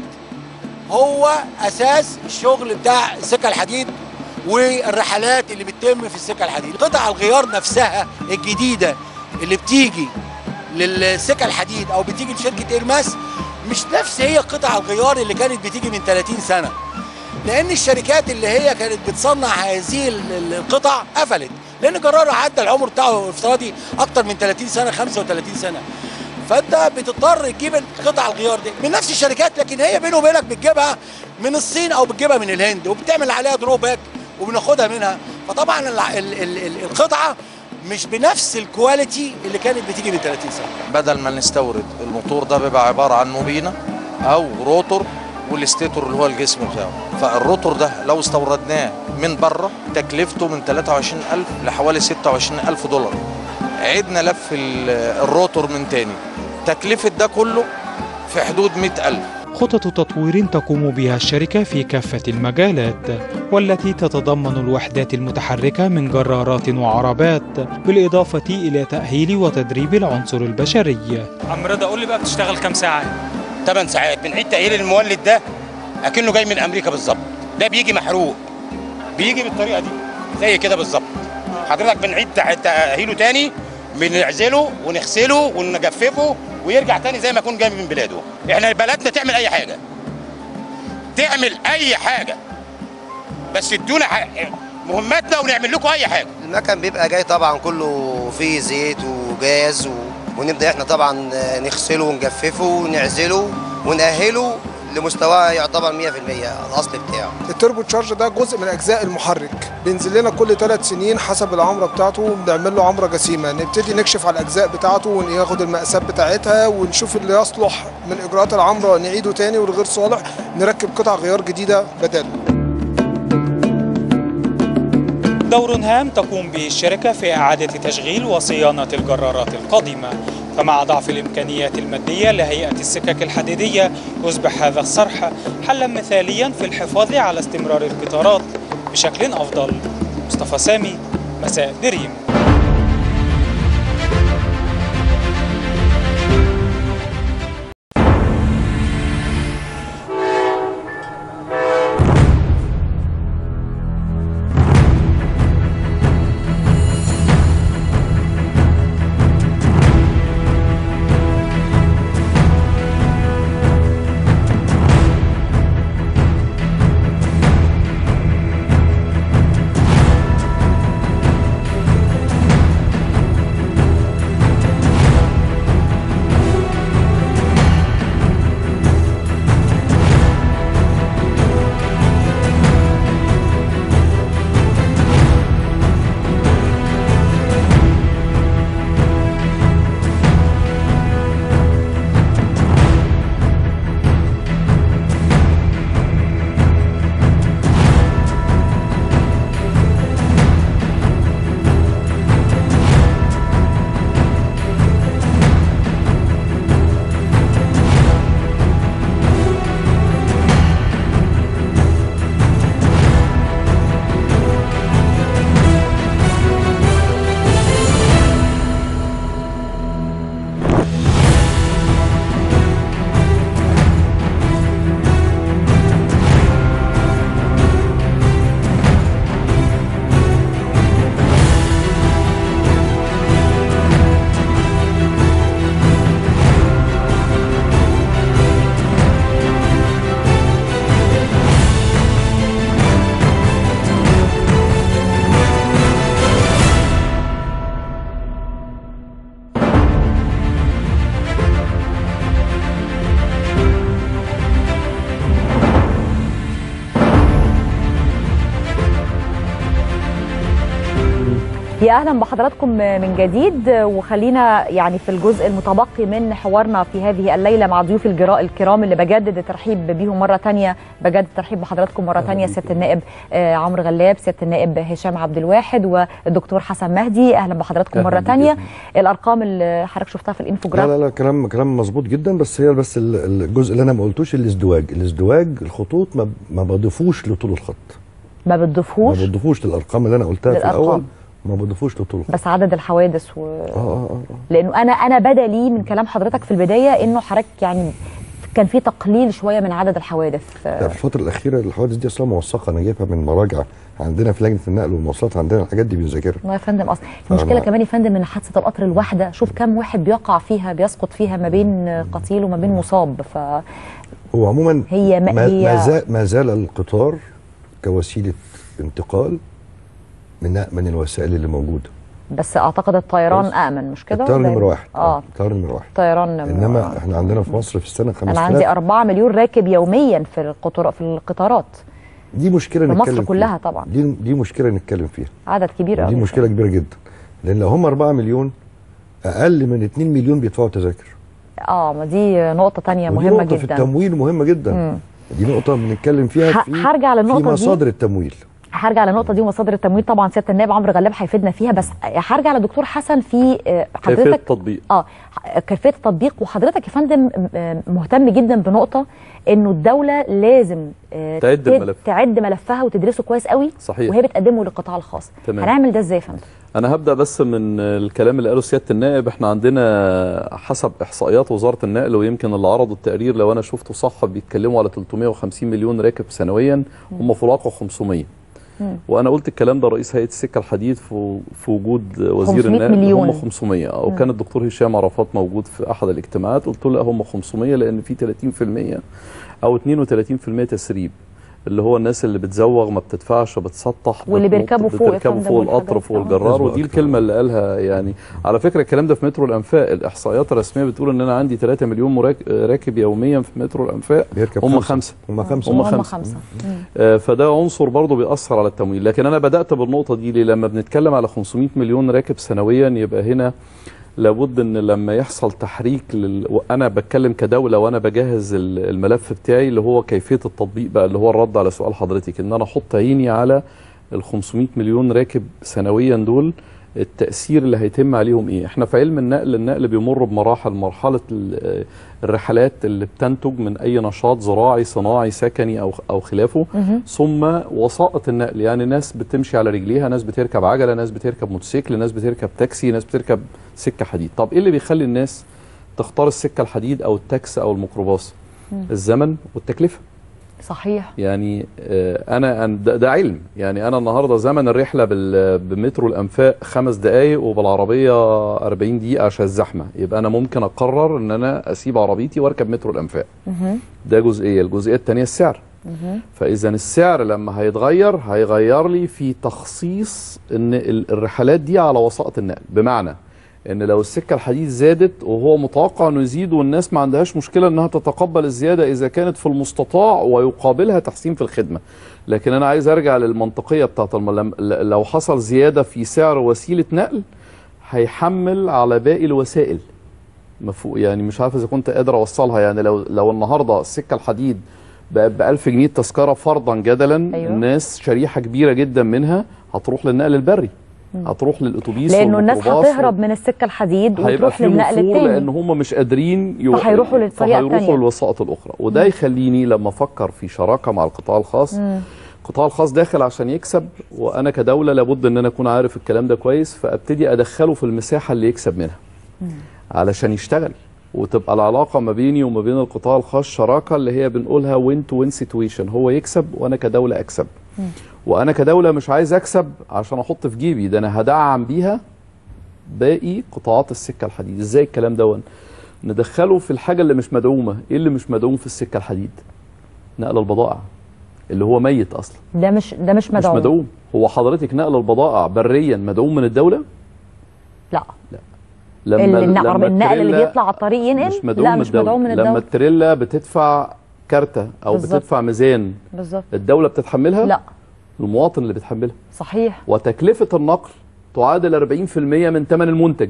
هو أساس الشغل بتاع السكة الحديد والرحلات اللي بتتم في السكة الحديد. قطع الغيار نفسها الجديدة اللي بتيجي للسكة الحديد أو بتيجي لشركة إرماس مش نفس هي قطع الغيار اللي كانت بتيجي من 30 سنة، لأن الشركات اللي هي كانت بتصنع هذه القطع قفلت، لأن جرار عدى العمر بتاعه الافتراضي أكتر من 30 سنة 35 سنة. فأنت بتضطر تجيب قطع الغيار دي من نفس الشركات، لكن هي بينه وبينك بتجيبها من الصين أو بتجيبها من الهند وبتعمل عليها دروباك وبناخدها منها. فطبعا القطعة مش بنفس الكواليتي اللي كانت بتيجي من 30 سنة. بدل ما نستورد الموتور ده بيبقى عبارة عن موبينة أو روتور والستيتور اللي هو الجسم بتاعه. فالروتور ده لو استوردناه من بره تكلفته من 23,000 لحوالي 26,000 دولار. عدنا لف الروتور من تاني، تكلفة ده كله في حدود 100,000. خطط تطوير تقوم بها الشركة في كافة المجالات، والتي تتضمن الوحدات المتحركة من جرارات وعربات، بالإضافة إلى تأهيل وتدريب العنصر البشري. عم رضا قول لي بقى بتشتغل كام ساعة؟ 8 ساعات. بنعيد تأهيل المولد ده أكنه جاي من أمريكا بالظبط. ده بيجي محروق، بيجي بالطريقة دي زي كده بالظبط. حضرتك بنعيد تأهيله تاني، بنعزله ونغسله ونجففه ويرجع تاني زي ما يكون جاي من بلاده. احنا بلدنا تعمل اي حاجه، تعمل اي حاجه، بس ادونا مهماتنا ونعمل لكم اي حاجه. المكن بيبقى جاي طبعا كله فيه زيت وجاز ونبدا احنا طبعا نغسله ونجففه ونعزله ونأهله لمستواه يعتبر 100% الاصل بتاعه. التربو تشارج ده جزء من اجزاء المحرك، بينزل لنا كل 3 سنين حسب العمره بتاعته، بنعمل له عمره جسيمه، نبتدي نكشف على الاجزاء بتاعته وناخد المقاسات بتاعتها ونشوف اللي يصلح من اجراءات العمره نعيده تاني، والغير صالح نركب قطع غيار جديده بداله. دور هام تقوم به الشركة في إعادة تشغيل وصيانة الجرارات القديمة، فمع ضعف الإمكانيات المادية لهيئة السكك الحديدية يصبح هذا الصرح حلا مثاليا في الحفاظ على استمرار القطارات بشكل أفضل. مصطفى سامي، مساء دريم. يا اهلا بحضراتكم من جديد، وخلينا يعني في الجزء المتبقي من حوارنا في هذه الليله مع ضيوف الكرام اللي بجدد الترحيب بيهم مره ثانيه. بجدد الترحيب بحضراتكم مره ثانيه سياده النائب عمرو غلاب، سياده النائب هشام عبد الواحد، والدكتور حسن مهدي. اهلا بحضراتكم مره ثانيه. الارقام اللي حضرتك شفتها في الانفوجراف لا كلام مظبوط جدا، بس هي الجزء اللي انا ما قلتوش الازدواج الخطوط ما بضيفوش لطول الخط، ما بتضيفوش للارقام اللي انا قلتها في الاول، ما بضيفوش لطول الخط، بس عدد الحوادث لانه انا بدا لي من كلام حضرتك في البدايه انه حضرتك يعني كان في تقليل شويه من عدد الحوادث. في الفتره الاخيره الحوادث دي اصلا موثقه، انا جايبها من مراجع عندنا في لجنه النقل والمواصلات، عندنا الحاجات دي بنذاكرها. والله يا فندم اصلا المشكله كمان يا فندم ان حادثه القطر الواحده شوف كم واحد بيسقط فيها ما بين قتيل وما بين مصاب. هو عموما هي ما زال القطار كوسيله انتقال من الوسائل اللي موجوده، بس اعتقد الطيران امن، مش كده؟ الطيران نمره واحد. الطيران نمره واحد. انما احنا عندنا في مصر في السنه 5000. انا عندي 4 مليون راكب يوميا في القطارات. دي مشكله نتكلم فيها. مصر كلها طبعا. دي مشكله نتكلم فيها. عدد كبير قوي. دي مشكله كبيره جدا، لان لو هم 4 مليون اقل من 2 مليون بيدفعوا تذاكر. ما دي نقطه ثانيه مهمه جدا. في التمويل مهمه جدا. دي نقطه بنتكلم فيها هرجع للنقطه في مصادر التمويل. هرجع للنقطه دي ومصادر التمويل طبعا سياده النائب عمرو غلاب هيفيدنا فيها، بس هرجع لدكتور حسن في حضرتك كيفيه التطبيق. كيفيه التطبيق. وحضرتك يا فندم مهتم جدا بنقطه انه الدوله لازم تعد ملفها وتدرسه كويس قوي. صحيح. وهي بتقدمه للقطاع الخاص. تمام. هنعمل ده ازاي يا فندم؟ انا هبدا بس من الكلام اللي قاله سياده النائب. احنا عندنا حسب احصائيات وزاره النقل، ويمكن اللي عرضوا التقرير لو انا شفته صح بيتكلموا على 350 مليون راكب سنويا، هم في الواقع 500. وانا قلت الكلام ده رئيس هيئه السكه الحديد في وجود وزير 500 النقل. مليون. هم 500 وكان الدكتور هشام عرفات موجود في احد الاجتماعات، قلت له لا هم 500 لان في 30% او 32% تسريب، اللي هو الناس اللي بتزوغ ما بتدفعش بتسطح واللي بيركبوا فوق فوق القطر فوق الجرار. ودي الكلمه اللي قالها يعني. على فكره الكلام ده في مترو الانفاق، الاحصائيات الرسميه بتقول ان انا عندي 3 مليون راكب يوميا في مترو الانفاق، هم 5. هم 5. فده عنصر برضه بيأثر على التمويل. لكن انا بدأت بالنقطه دي ليه؟ لما بنتكلم على 500 مليون راكب سنويا يبقى هنا لابد ان لما يحصل تحريك وانا بتكلم كدوله وانا بجهز الملف بتاعي اللي هو كيفيه التطبيق بقى، اللي هو الرد على سؤال حضرتك، ان انا احط عيني على ال 500 مليون راكب سنويا دول، التأثير اللي هيتم عليهم ايه. احنا في علم النقل بيمر بمراحل، مرحله الرحلات اللي بتنتج من اي نشاط زراعي صناعي سكني او خلافه، ثم وسائط النقل، يعني ناس بتمشي على رجليها، ناس بتركب عجله، ناس بتركب موتوسيكل، ناس بتركب تاكسي، ناس بتركب سكه حديد. طب ايه اللي بيخلي الناس تختار السكه الحديد او التاكسي او الميكروباص؟ الزمن والتكلفه. صحيح. يعني انا ده علم. يعني انا النهارده زمن الرحله بمترو الانفاق 5 دقائق وبالعربيه 40 دقيقه عشان الزحمه، يبقى انا ممكن اقرر ان انا اسيب عربيتي واركب مترو الانفاق. ده جزئيه. الجزئيه الثانيه السعر. فاذا السعر لما هيغير لي في تخصيص ان الرحلات دي على وسائط النقل، بمعنى ان لو السكه الحديد زادت وهو متوقع انه يزيد والناس ما عندهاش مشكله انها تتقبل الزياده اذا كانت في المستطاع ويقابلها تحسين في الخدمه. لكن انا عايز ارجع للمنطقيه بتاعت لو حصل زياده في سعر وسيله نقل هيحمل على باقي الوسائل. يعني مش عارف اذا كنت قادر اوصلها. يعني لو النهارده السكه الحديد بقت ب 1000 جنيه التذكره فرضا جدلا، أيوة. الناس شريحه كبيره جدا منها هتروح للنقل البري، هتروح للاتوبيس لانه الناس هتهرب من السكه الحديد وتروح للنقل الثاني، لان هم مش قادرين فهيروحوا للطريقه الثانيه، فهيروحوا للوسائط الاخرى. وده يخليني لما افكر في شراكه مع القطاع الخاص، القطاع الخاص داخل عشان يكسب، وانا كدوله لابد ان انا اكون عارف الكلام ده كويس، فابتدي ادخله في المساحه اللي يكسب منها علشان يشتغل، وتبقى العلاقه ما بيني وما بين القطاع الخاص شراكه اللي هي بنقولها وين تو وين سيتويشن، هو يكسب وانا كدوله اكسب. وانا كدوله مش عايز اكسب عشان احط في جيبي، ده انا هدعم بيها باقي قطاعات السكه الحديد. ازاي الكلام ده؟ ندخله في الحاجه اللي مش مدعومه. ايه اللي مش مدعوم في السكه الحديد؟ نقل البضائع اللي هو ميت اصلا. ده مش مدعوم. مش مدعوم. هو حضرتك نقل البضائع بريا مدعوم من الدوله؟ لا. لما النقل اللي بيطلع على الطريق ينقل مش مدعوم لا، مش مدعوم من الدوله. لما التريلا بتدفع كارته او بالزبط. بتدفع ميزان، بالظبط، الدوله بتتحملها؟ لا، المواطن اللي بيتحملها. صحيح. وتكلفه النقل تعادل 40% من ثمن المنتج.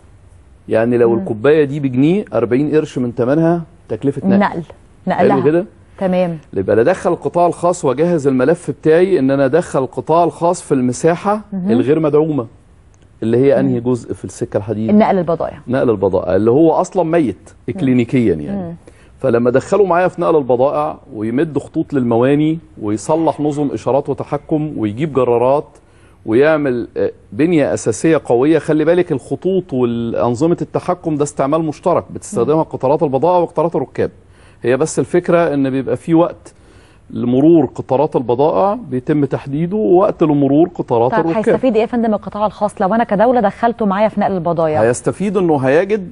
يعني لو الكوبايه دي بجنيه، 40 قرش من ثمنها تكلفه نقلها. حلو كده؟ تمام. يبقى انا ادخل القطاع الخاص واجهز الملف بتاعي ان انا ادخل القطاع الخاص في المساحه الغير مدعومه، اللي هي انهي جزء في السكه الحديد؟ النقل البضائع. نقل البضائع اللي هو اصلا ميت اكلينيكيا يعني. فلما دخلوا معايا في نقل البضائع ويمد خطوط للمواني ويصلح نظم اشارات وتحكم ويجيب جرارات ويعمل بنيه اساسيه قويه. خلي بالك الخطوط والانظمه التحكم ده استعمال مشترك بتستخدمها قطارات البضائع وقطارات الركاب. هي بس الفكره ان بيبقى في وقت لمرور قطارات البضائع بيتم تحديده، ووقت لمرور قطارات الركاب. هيستفيد ايه يا فندم القطاع الخاص لو انا كدوله دخلته معايا في نقل البضائع؟ هيستفيد انه هيجد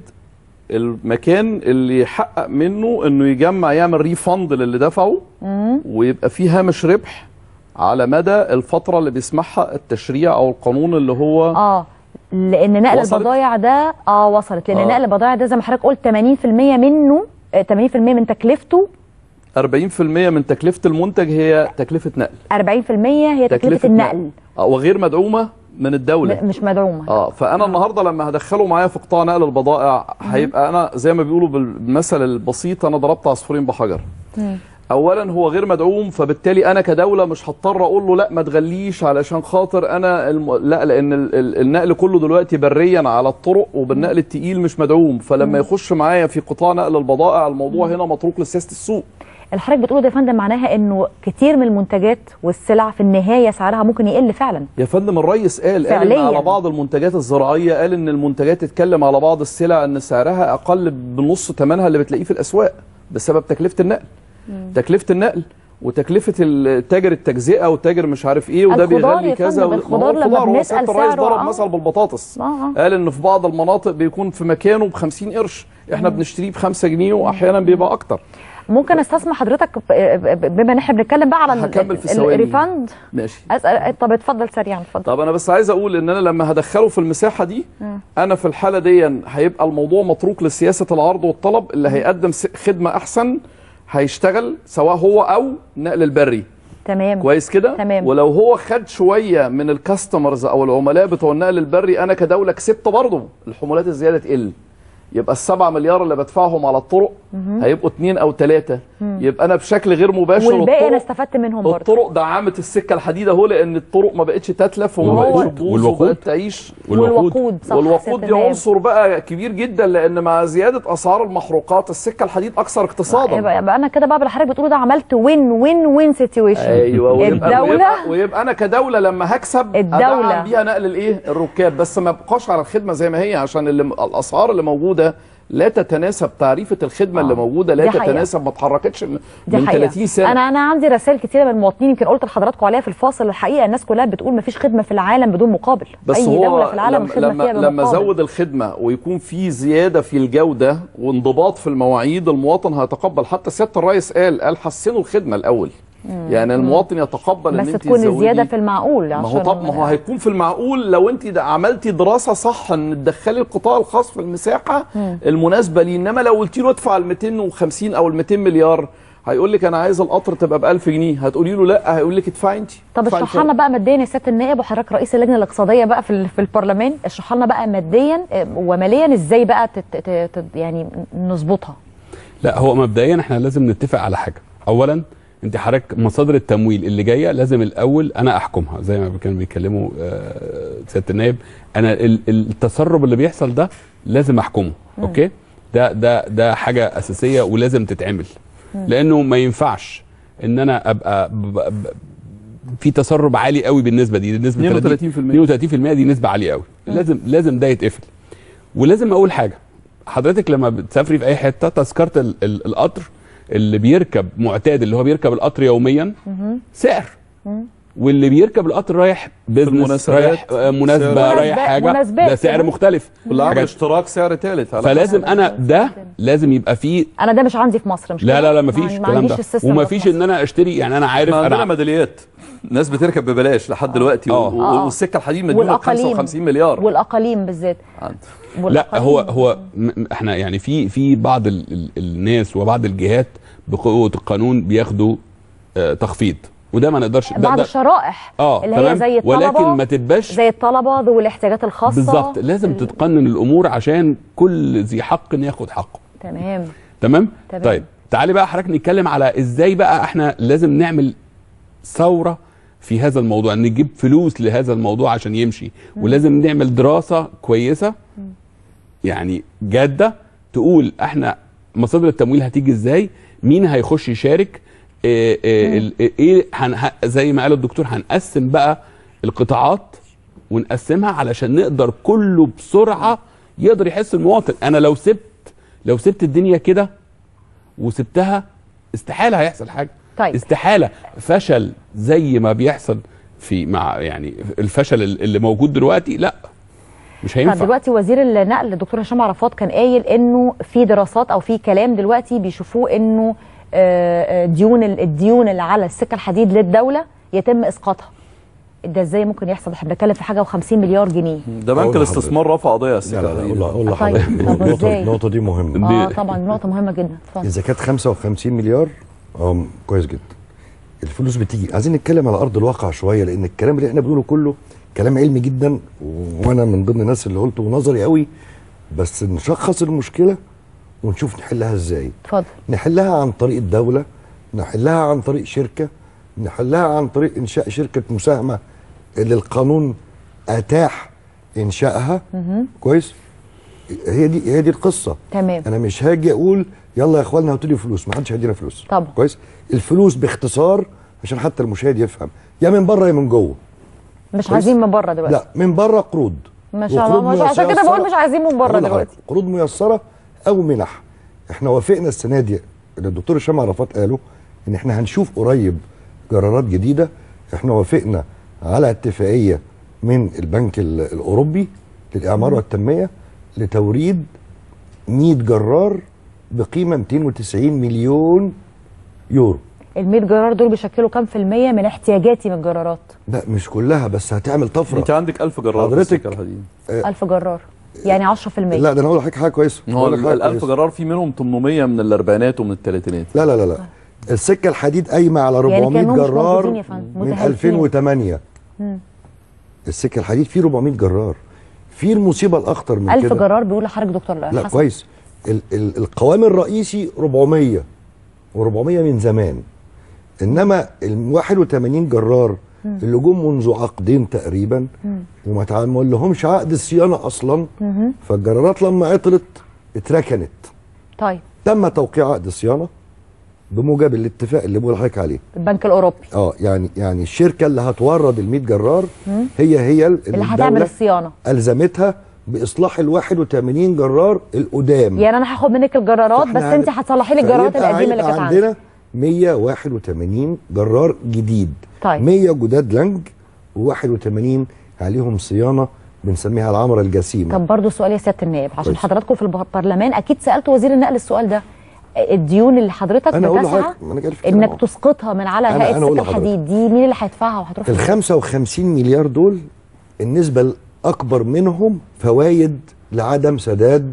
المكان اللي يحقق منه انه يجمع، يعمل ريفند للي دفعه، ويبقى فيه هامش ربح على مدى الفتره اللي بيسمحها التشريع او القانون اللي هو لان نقل البضائع ده وصلت، لان نقل البضائع ده زي ما حضرتك قلت 80% منه 80% من تكلفته، 40% من تكلفه المنتج هي تكلفه نقل، 40% هي تكلفه النقل وغير مدعومه من الدوله، مش مدعومه. فانا النهارده لما هدخله معايا في قطاع نقل البضائع هيبقى انا زي ما بيقولوا بالمثل البسيط انا ضربت عصفورين بحجر. اولا هو غير مدعوم، فبالتالي انا كدوله مش هضطر اقول له لا ما تغليش علشان خاطر انا لا، لان النقل كله دلوقتي بريا على الطرق، وبالنقل التقيل مش مدعوم. فلما يخش معايا في قطاع نقل البضائع الموضوع هنا متروك لسياسه السوق. اللي حضرتك بتقوله ده يا فندم معناها انه كتير من المنتجات والسلع في النهايه سعرها ممكن يقل فعلا. يا فندم الرئيس قال ان على بعض المنتجات الزراعيه، قال ان المنتجات تتكلم على بعض السلع ان سعرها اقل بنص ثمنها اللي بتلاقيه في الاسواق بسبب تكلفه النقل. تكلفه النقل وتكلفه تاجر التجزئه وتاجر مش عارف ايه، وده بيغلي كذا. الخضار لما بنسال الرئيس ضرب مثل بالبطاطس، قال ان في بعض المناطق بيكون في مكانه ب50 قرش، احنا بنشتريه ب5 جنيه واحيانا بيبقى اكتر. ممكن استسمع حضرتك بما ان احنا بنتكلم بقى على الريفاند؟ ماشي. اسال. طب اتفضل سريعا اتفضل. طب انا بس عايز اقول ان انا لما هدخله في المساحه دي انا في الحاله دي هيبقى الموضوع متروك لسياسه العرض والطلب، اللي هيقدم خدمه احسن هيشتغل سواء هو او نقل البري. تمام كويس كده. تمام. ولو هو خد شويه من الكاستمرز او العملاء بتوع النقل البري، انا كدوله كسبت برضه، الحمولات الزياده تقل، يبقى ال7 مليار اللي بدفعهم على الطرق هيبقوا 2 أو 3، يبقى انا بشكل غير مباشر والباقي انا استفدت منهم برضه. الطرق دعمت السكه الحديد اهو، لان الطرق ما بقتش تتلف وما بقتش تبوظ وبقت تعيش. والوقود صح. والوقود دي عنصر بقى كبير جدا، لان مع زياده اسعار المحروقات السكه الحديد اكثر اقتصادا. يبقى انا كده بقى بالحضرتك بتقوله ده عملت وين سيتويشن. ايوه. الدوله ويبقى انا كدوله لما هكسب ادعم بيها نقل الركاب، بس ما بقاش على الخدمه زي ما هي، عشان الاسعار اللي موجوده لا تتناسب، تعريفه الخدمه اللي موجوده لا تتناسب، ما اتحركتش من 30 سنه. انا عندي رسائل كتيره من المواطنين، يمكن قلت لحضراتكم عليها في الفاصل. الحقيقه الناس كلها بتقول ما فيش خدمه في العالم بدون مقابل، بس اي دوله في العالم الخدمه فيها بمقابل. لما زود الخدمه ويكون في زياده في الجوده وانضباط في المواعيد، المواطن هيتقبل. حتى سياده الرئيس قال حسنوا الخدمه الاول، يعني المواطن يتقبل بس ان انت تكون الزياده في المعقول. ما هو طب ما هو هيكون في المعقول لو انت عملتي دراسه صح ان تدخلي القطاع الخاص في المساحه المناسبه ليه. انما لو قلتي له ادفع ال 250 او ال 200 مليار هيقول لك انا عايز القطر تبقى ب 1000 جنيه، هتقولي له لا، هيقول لك ادفعي انت. طب اشرح لنا بقى ماديا يا سياده النائب، وحضرتك رئيس اللجنه الاقتصاديه بقى في البرلمان، اشرح لنا بقى ماديا وماليا ازاي بقى يعني نظبطها. لا هو مبدئيا احنا لازم نتفق على حاجه. اولا انت حضرتك مصادر التمويل اللي جايه لازم الاول انا احكمها، زي ما كانوا بيتكلموا سياده النائب. انا التسرب اللي بيحصل ده لازم احكمه. اوكي، ده حاجه اساسيه ولازم تتعمل، لانه ما ينفعش ان انا ابقى في تسرب عالي قوي بالنسبه دي، نسبه 32% دي نسبه عاليه قوي. لازم ده يتقفل. ولازم اقول حاجه، حضرتك لما بتسافري في اي حته تذكره القطر اللي بيركب معتاد اللي هو بيركب القطر يوميا سعر، واللي بيركب القطر رايح بزنس، رايح مناسبه، رايح حاجه، ده سعر مختلف. والعقد اشتراك سعر ثالث. فلازم انا ده لازم يبقى فيه. انا ده مش عندي في مصر، مش لا مفيش الكلام ده، ومفيش ان انا اشتري. يعني انا عارف عندنا ميداليات ناس بتركب ببلاش لحد دلوقتي، والسكه الحديد مديونه ب 55 مليار. والاقاليم بالذات. لا هو احنا يعني في بعض الناس وبعض الجهات بقوه القانون بياخدوا تخفيض، وده ما نقدرش. بعض الشرائح اللي هي زي الطلبه، ولكن ما تبقاش زي الطلبه ذوي الاحتياجات الخاصه بالظبط. لازم تتقنن الامور عشان كل ذي حق ياخد حقه. تمام. طيب تعالي بقى حضرتك نتكلم على ازاي بقى احنا لازم نعمل ثوره في هذا الموضوع، نجيب فلوس لهذا الموضوع عشان يمشي. ولازم نعمل دراسه كويسه يعني جاده تقول احنا مصادر التمويل هتيجي ازاي، مين هيخش يشارك، زي ما قال الدكتور هنقسم بقى القطاعات ونقسمها علشان نقدر كله بسرعه يقدر يحس المواطن. انا لو سبت الدنيا كده وسبتها استحاله هيحصل حاجه. طيب. استحاله فشل زي ما بيحصل مع يعني الفشل اللي موجود دلوقتي، لا مش هينفع. دلوقتي وزير النقل الدكتور هشام عرفات كان قايل انه في دراسات او في كلام دلوقتي بيشوفوه انه الديون اللي على السكه الحديد للدوله يتم اسقاطها. ده ازاي ممكن يحصل؟ احنا بنتكلم في حاجه و50 مليار جنيه. ده بنك الاستثمار رفع قضيه على السكه الحديد. اقول لحضرتك النقطه دي مهمه. طبعا نقطه مهمه جدا. اتفضل. اذا كانت 55 مليار كويس جدا. الفلوس بتيجي، عايزين نتكلم على ارض الواقع شويه، لان الكلام اللي احنا بنقوله كله كلام علمي جدا، وانا من ضمن الناس اللي قلته نظري قوي، بس نشخص المشكله ونشوف نحلها ازاي. اتفضل. نحلها عن طريق الدوله، نحلها عن طريق شركه، نحلها عن طريق انشاء شركه مساهمه اللي القانون اتاح انشائها. كويس. هي دي القصه. تمام. انا مش هاجي اقول يلا يا اخوانا هاتوا لي فلوس، ما حدش هيدينا فلوس. طبعا. كويس. الفلوس باختصار عشان حتى المشاهد يفهم، يا من بره يا من جوه. مش عايزين من بره دلوقتي. لا، من بره قروض. مش عشان كده بقول مش عايزين من بره دلوقتي. قروض ميسره او منح. احنا وافقنا السنه دي اللي الدكتور هشام عرفات قاله ان احنا هنشوف قريب قرارات جديده. احنا وافقنا على اتفاقيه من البنك الاوروبي للاعمار والتنميه لتوريد 100 جرار بقيمه 290 مليون يورو. ال 100 جرار دول بيشكلوا كام في المية من احتياجاتي من الجرارات؟ لا مش كلها، بس هتعمل طفره. انت عندك 1000 جرار حضرتك 1000 جرار يعني 10%. لا ده انا هقول لحضرتك حاجه كويسه. هو ال 1000 جرار في منهم 800 من الاربعينات ومن الثلاثينات. لا لا لا لا السكه الحديد قايمه على 400 يعني جرار من 2008. السكه الحديد فيه 400 جرار. في المصيبه الاخطر من 1000 كده. جرار بيقول لحضرتك دكتور لا حسن. كويس. القوام الرئيسي 400 و400 من زمان، انما ال 81 جرار اللي جم منذ عقدين تقريبا وما اتعمل لهمش عقد الصيانه اصلا، فالجرارات لما عطلت اتركنت. طيب تم توقيع عقد الصيانه بموجب الاتفاق اللي بقول لحضرتك عليه البنك الاوروبي. يعني الشركه اللي هتورد ال 100 جرار هي اللي هتعمل الصيانه الزمتها باصلاح ال 81 جرار القدام. يعني انا هاخد منك الجرارات بس انت هتصلحي لي الجرارات القديمه اللي كانت عندنا 181 جرار جديد. طيب 100 جداد لانج و81 عليهم صيانه بنسميها العمره الجسيمه. طب برضه سؤال يا سياده النائب عشان حضراتكم في البرلمان اكيد سالت وزير النقل السؤال ده. الديون اللي حضرتك بتسعى انك تسقطها من على هيئه السكه الحديد دي مين اللي هيدفعها وهتروح ال 55 مليار دول النسبه الاكبر منهم فوائد لعدم سداد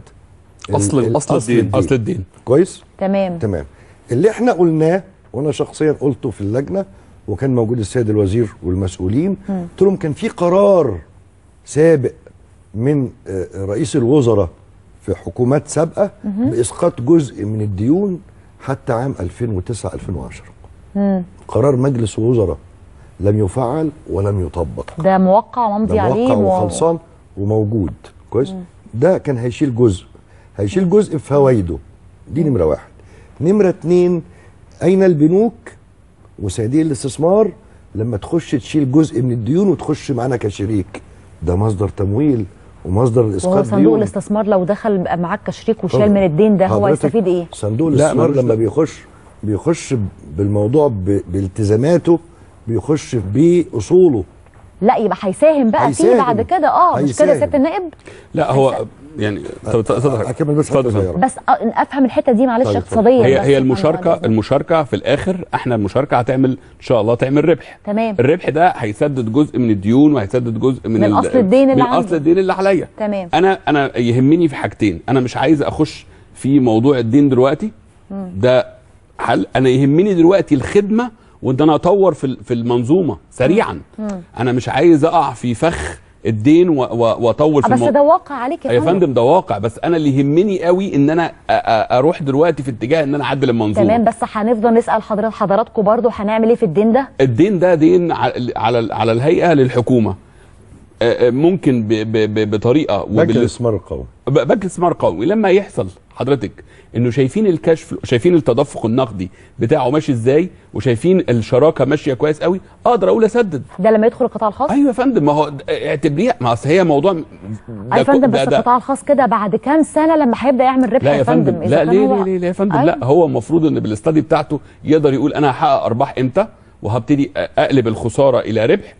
اصل الدين. كويس؟ تمام. اللي احنا قلناه وانا شخصيا قلته في اللجنه وكان موجود السيد الوزير والمسؤولين، قلت لهم كان في قرار سابق من رئيس الوزراء في حكومات سابقه باسقاط جزء من الديون حتى عام 2009-2010. قرار مجلس وزراء لم يفعل ولم يطبق. ده موقع وممضي عليه موقع وخلصان وموجود. كويس؟ ده كان هيشيل جزء في فوائده. دي نمره واحد. نمره اتنين، اين البنوك وصناديق الاستثمار لما تخش تشيل جزء من الديون وتخش معانا كشريك؟ ده مصدر تمويل ومصدر الاسقاط. وهو صندوق الاستثمار لو دخل معاك كشريك وشال من الدين ده هو هيستفيد ايه؟ صندوق الاستثمار لما بيخش بالموضوع بالتزاماته، بيخش باصوله. لا يبقى هيساهم بقى فيه بعد كده. مش كده يا سياده النائب؟ لا هو يعني اكمل بس بس افهم الحته دي معلش اقتصاديا. هي المشاركه في الاخر احنا المشاركه هتعمل ان شاء الله تعمل ربح. تمام. الربح ده هيسدد جزء من الديون وهيسدد جزء من اصل الدين اللي عندي. اصل الدين اللي عليا. تمام. انا يهمني في حاجتين. انا مش عايز اخش في موضوع الدين دلوقتي، ده حل. انا يهمني دلوقتي الخدمه وان انا اطور في المنظومه سريعا. انا مش عايز اقع في فخ الدين واطول في بس ده واقع عليك يا فندم. ده واقع، بس انا اللي يهمني قوي ان انا اروح دلوقتي في اتجاه ان انا اعدل المنظومه. تمام. بس هنفضل نسال حضراتكم برضو هنعمل ايه في الدين ده؟ الدين ده دين على الهيئه للحكومه. ممكن بطريقه بنك الاستثمار القومي. بنك الاستثمار القومي لما يحصل حضرتك انه شايفين الكشف، شايفين التدفق النقدي بتاعه ماشي ازاي، وشايفين الشراكه ماشيه كويس قوي، اقدر اقول اسدد. ده لما يدخل القطاع الخاص؟ ايوه يا فندم. ما هو اعتبريها، ما اصل هي موضوع يا فندم. بس القطاع الخاص كده بعد كام سنه لما هيبدا يعمل ربح يا فندم؟ لا ليه يا فندم؟ لا هو المفروض ان بالاستادي بتاعته يقدر يقول انا هحقق ارباح امتى وهبتدي اقلب الخساره الى ربح.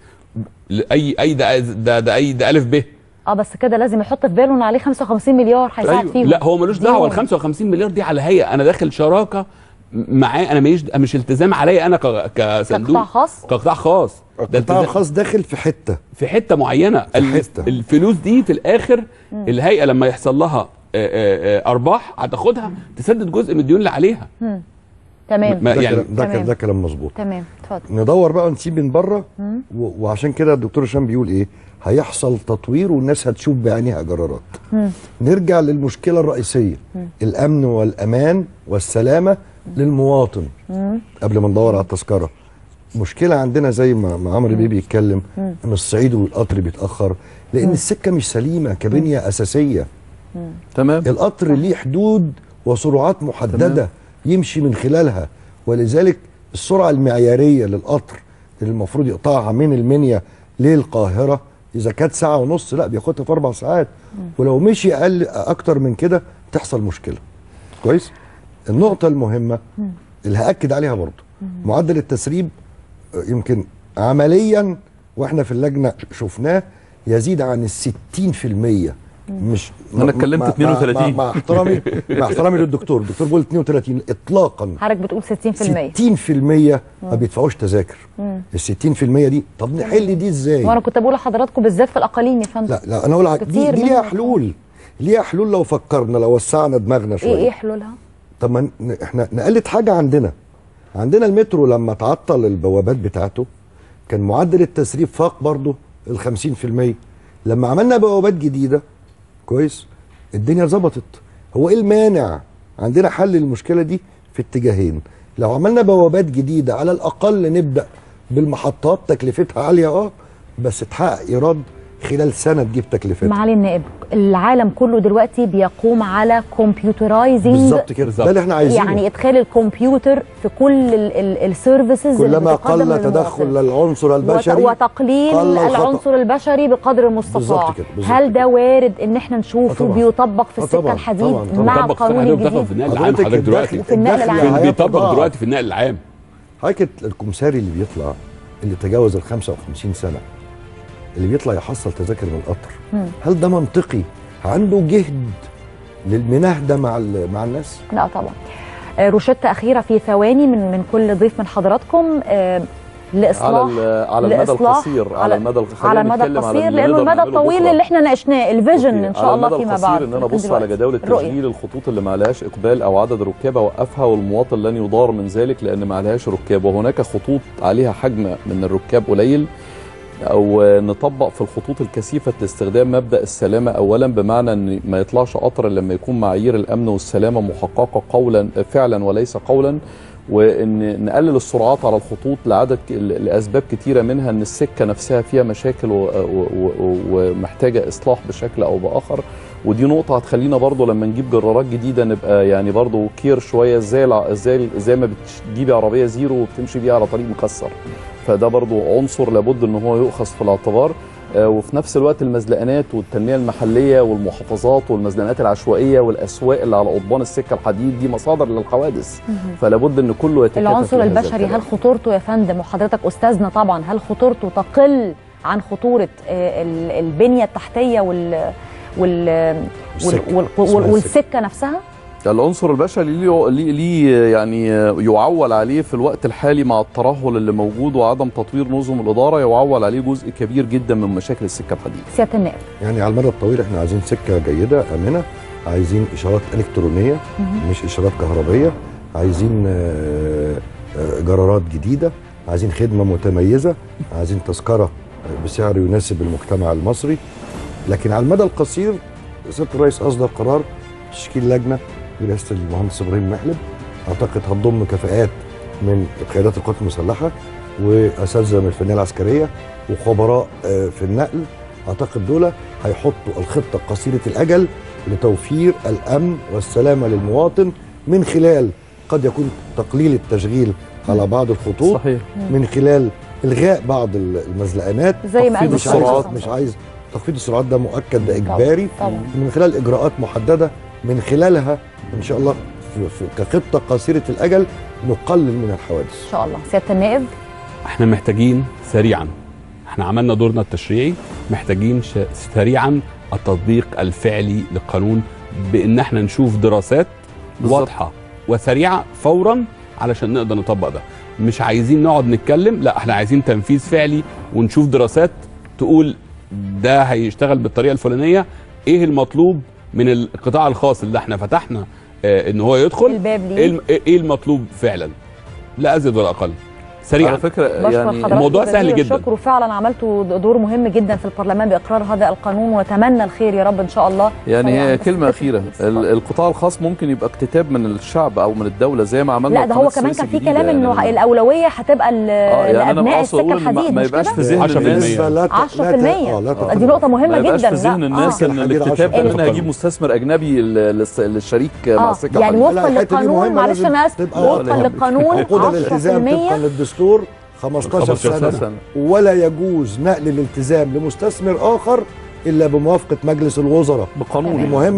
ده الف ب. بس كده لازم يحط في باله ان عليه 55 مليار هيساعد فيهم. لا هو ملوش دعوه. ال 55 مليار دي على هيئه، انا داخل شراكه معاه، انا مش التزام عليا انا كصندوق كقطاع خاص. القطاع الخاص داخل في حته معينه. الفلوس دي في الاخر الهيئه لما يحصل لها ارباح هتاخدها تسدد جزء من الديون اللي عليها. تمام. ده كلام مظبوط. تمام. اتفضل. ندور بقى ونسيب من بره وعشان كده الدكتور هشام بيقول ايه؟ هيحصل تطوير والناس هتشوف بعينيها جرارات. نرجع للمشكله الرئيسيه، الامن والامان والسلامه للمواطن قبل ما ندور على التذكره. مشكله عندنا زي ما عمرو بيه بيتكلم ان الصعيد والقطر بيتاخر لان السكه مش سليمه كبنيه اساسيه. تمام. القطر ليه حدود وسرعات محدده. تمام. يمشي من خلالها، ولذلك السرعه المعياريه للقطر اللي المفروض يقطعها من المنيا للقاهره اذا كانت ساعه ونص لا بياخدها في 4 ساعات. ولو مشي اكتر من كده تحصل مشكله. كويس؟ النقطه المهمه اللي هاكد عليها برضه معدل التسريب يمكن عمليا واحنا في اللجنه شفناه يزيد عن 60%. مش انا اتكلمت 32 مع احترامي مع احترامي للدكتور، الدكتور بيقول 32 اطلاقا. حضرتك بتقول 60%. 60% ما بيدفعوش تذاكر. ال 60% دي طب نحل دي ازاي؟ وانا كنت بقول لحضراتكم بالذات في الاقاليم يا فندم. لا انا اقول دي ليها حلول. ليها حلول لو فكرنا، لو وسعنا دماغنا شويه. ايه حلولها؟ طب ما احنا نقلد حاجه عندنا المترو لما تعطل البوابات بتاعته كان معدل التسريب فاق برضه ال 50%. لما عملنا بوابات جديده كويس الدنيا ظبطت. هو ايه المانع؟ عندنا حل للمشكله دي في اتجاهين. لو عملنا بوابات جديده على الاقل نبدا بالمحطات تكلفتها عاليه بس تحقق ايراد خلال سنه تجيب تكلفتها. معالي النائب، العالم كله دلوقتي بيقوم على كمبيوترايزنج بالظبط كده، ده اللي احنا عايزينه. يعني ادخال الكمبيوتر في كل السيرفيسز كلما قل تدخل العنصر البشري وتقليل العنصر البشري بقدر المستطاع. هل ده وارد ان احنا نشوفه بيطبق في السكه الحديد مع القانون الجديد؟ في النقل العام حضرتك دلوقتي في النقل العام بيطبق دلوقتي في النقل العام. حضرتك الكمساري اللي بيطلع اللي تجاوز ال 55 سنه اللي بيطلع يحصل تذاكر من القطر، هل ده منطقي؟ عنده جهد للمناهده مع الناس؟ لا طبعا. روشته اخيره في ثواني من كل ضيف من حضراتكم لاصلاح على المدى القصير على المدى القصير لانه المدى الطويل اللي احنا ناقشناه الفيجن ان شاء الله فيما بعد. ان انا ابص على جداول التشغيل الخطوط اللي ما عليهاش اقبال او عدد ركاب اوقفها، والمواطن لن يضار من ذلك لان ما عليهاش ركاب، وهناك خطوط عليها حجم من الركاب قليل، او نطبق في الخطوط الكثيفه استخدام مبدا السلامه اولا، بمعنى ان ما يطلعش قطر لما يكون معايير الامن والسلامه محققه قولا فعلا وليس قولا، وان نقلل السرعات على الخطوط لاسباب كتيره، منها ان السكه نفسها فيها مشاكل ومحتاجه اصلاح بشكل او باخر. ودي نقطه هتخلينا برضو لما نجيب جرارات جديده نبقى يعني برضو كير شويه ازاي ما بتجيبي عربيه زيرو وبتمشي بيها على طريق مكسر. فده برضو عنصر لابد ان هو يؤخذ في الاعتبار. وفي نفس الوقت المزلقانات والتنميه المحليه والمحافظات والمزلقانات العشوائيه والاسواق اللي على قضبان السكه الحديد دي مصادر للحوادث، فلا بد ان كله يتكاتف. العنصر البشري هل خطورته يا فندم، وحضرتك استاذنا طبعا، هل خطورته تقل عن خطوره البنيه التحتيه والسكه نفسها؟ العنصر البشري ليه يعني يعول عليه في الوقت الحالي مع الترهل اللي موجود وعدم تطوير نظم الاداره، يعول عليه جزء كبير جدا من مشاكل السكه الحديد. سياده النائب، يعني على المدى الطويل احنا عايزين سكه جيده امنه، عايزين اشارات الكترونيه مش اشارات كهربيه، عايزين جرارات جديده، عايزين خدمه متميزه، عايزين تذكره بسعر يناسب المجتمع المصري. لكن على المدى القصير سياده الرئيس اصدر قرار تشكيل لجنه برئاسه المهندس ابراهيم محلب، اعتقد هتضم كفاءات من قيادات القوات المسلحه واساتذه من الفنيه العسكريه وخبراء في النقل. اعتقد دول هيحطوا الخطه قصيره الاجل لتوفير الامن والسلامه للمواطن من خلال قد يكون تقليل التشغيل على بعض الخطوط، صحيح، من خلال الغاء بعض المزلقانات، زي ما تخفيض السرعات. مش عايز تخفيض السرعات، ده مؤكد، ده اجباري طبعا. من خلال اجراءات محدده من خلالها ان شاء الله كخطه قصيره الاجل نقلل من الحوادث ان شاء الله. سياده النائب، احنا محتاجين سريعا، احنا عملنا دورنا التشريعي، محتاجين سريعا التطبيق الفعلي للقانون، بان احنا نشوف دراسات واضحه وسريعه فورا علشان نقدر نطبق ده. مش عايزين نقعد نتكلم، لا احنا عايزين تنفيذ فعلي ونشوف دراسات تقول ده هيشتغل بالطريقه الفلانيه، ايه المطلوب من القطاع الخاص اللي احنا فتحنا ان هو يدخل، الباب ليه، ايه المطلوب فعلا، لا ازيد ولا اقل، سريعا. على فكره يعني الموضوع سهل جدا. شكرا، فعلا عملتوا دور مهم جدا في البرلمان باقرار هذا القانون، ونتمنى الخير يا رب ان شاء الله. يعني هي كلمه اخيره، القطاع الخاص ممكن يبقى اكتتاب من الشعب او من الدوله زي ما عملنا. لا ده هو كمان كان في كلام انه يعني الاولويه هتبقى لابناء السكه الحديد، ما يبقاش في ذهن الناس 10%. دي نقطه مهمه جدا. ما يبقاش في ذهن الناس ان الاكتتاب ان انا هجيب مستثمر اجنبي للشريك مع السكه يعني وفقا للقانون، معلش انا اسف، وفقا للقانون 10% طبقا للدستور 15 سنة ولا يجوز نقل الالتزام لمستثمر آخر إلا بموافقة مجلس الوزراء بقانون. دي مهمة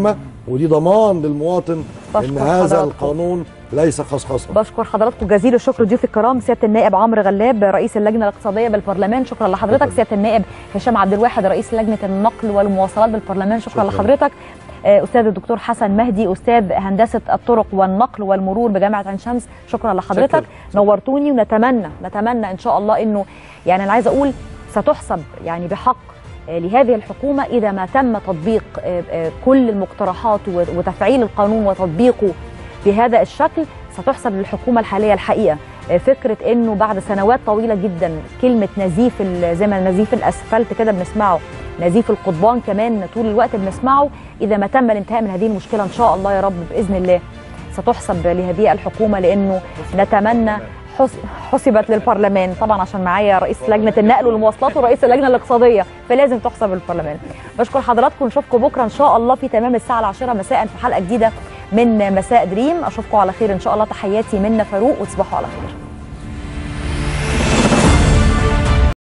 ودي ضمان للمواطن ان هذا القانون ليس خصخصه. بشكر حضراتكم جزيل الشكر ضيوف الكرام، سياده النائب عمرو غلاب رئيس اللجنه الاقتصاديه بالبرلمان، شكرا لحضرتك. سياده النائب هشام عبد الواحد رئيس لجنه النقل والمواصلات بالبرلمان، شكرا لحضرتك. استاذ الدكتور حسن مهدي استاذ هندسه الطرق والنقل والمرور بجامعه عين شمس، شكرا لحضرتك. نورتوني، ونتمنى ان شاء الله انه يعني انا عايزه اقول ستحسب يعني بحق لهذه الحكومه اذا ما تم تطبيق كل المقترحات وتفعيل القانون وتطبيقه بهذا الشكل، ستحسب للحكومه الحاليه الحقيقه. فكره انه بعد سنوات طويله جدا كلمه نزيف زي ما نزيف الاسفلت كده بنسمعه، نزيف القضبان كمان طول الوقت بنسمعه، اذا ما تم الانتهاء من هذه المشكله ان شاء الله يا رب باذن الله ستحسب لهذه الحكومه، لانه نتمنى حسبت للبرلمان طبعا عشان معايا رئيس لجنه النقل والمواصلات ورئيس اللجنه الاقتصاديه، فلازم تحسب للبرلمان. بشكر حضراتكم، نشوفكم بكره ان شاء الله في تمام الساعه 10 مساء في حلقه جديده من مساء دريم. اشوفكم على خير ان شاء الله. تحياتي منى فاروق وتصبحوا على خير.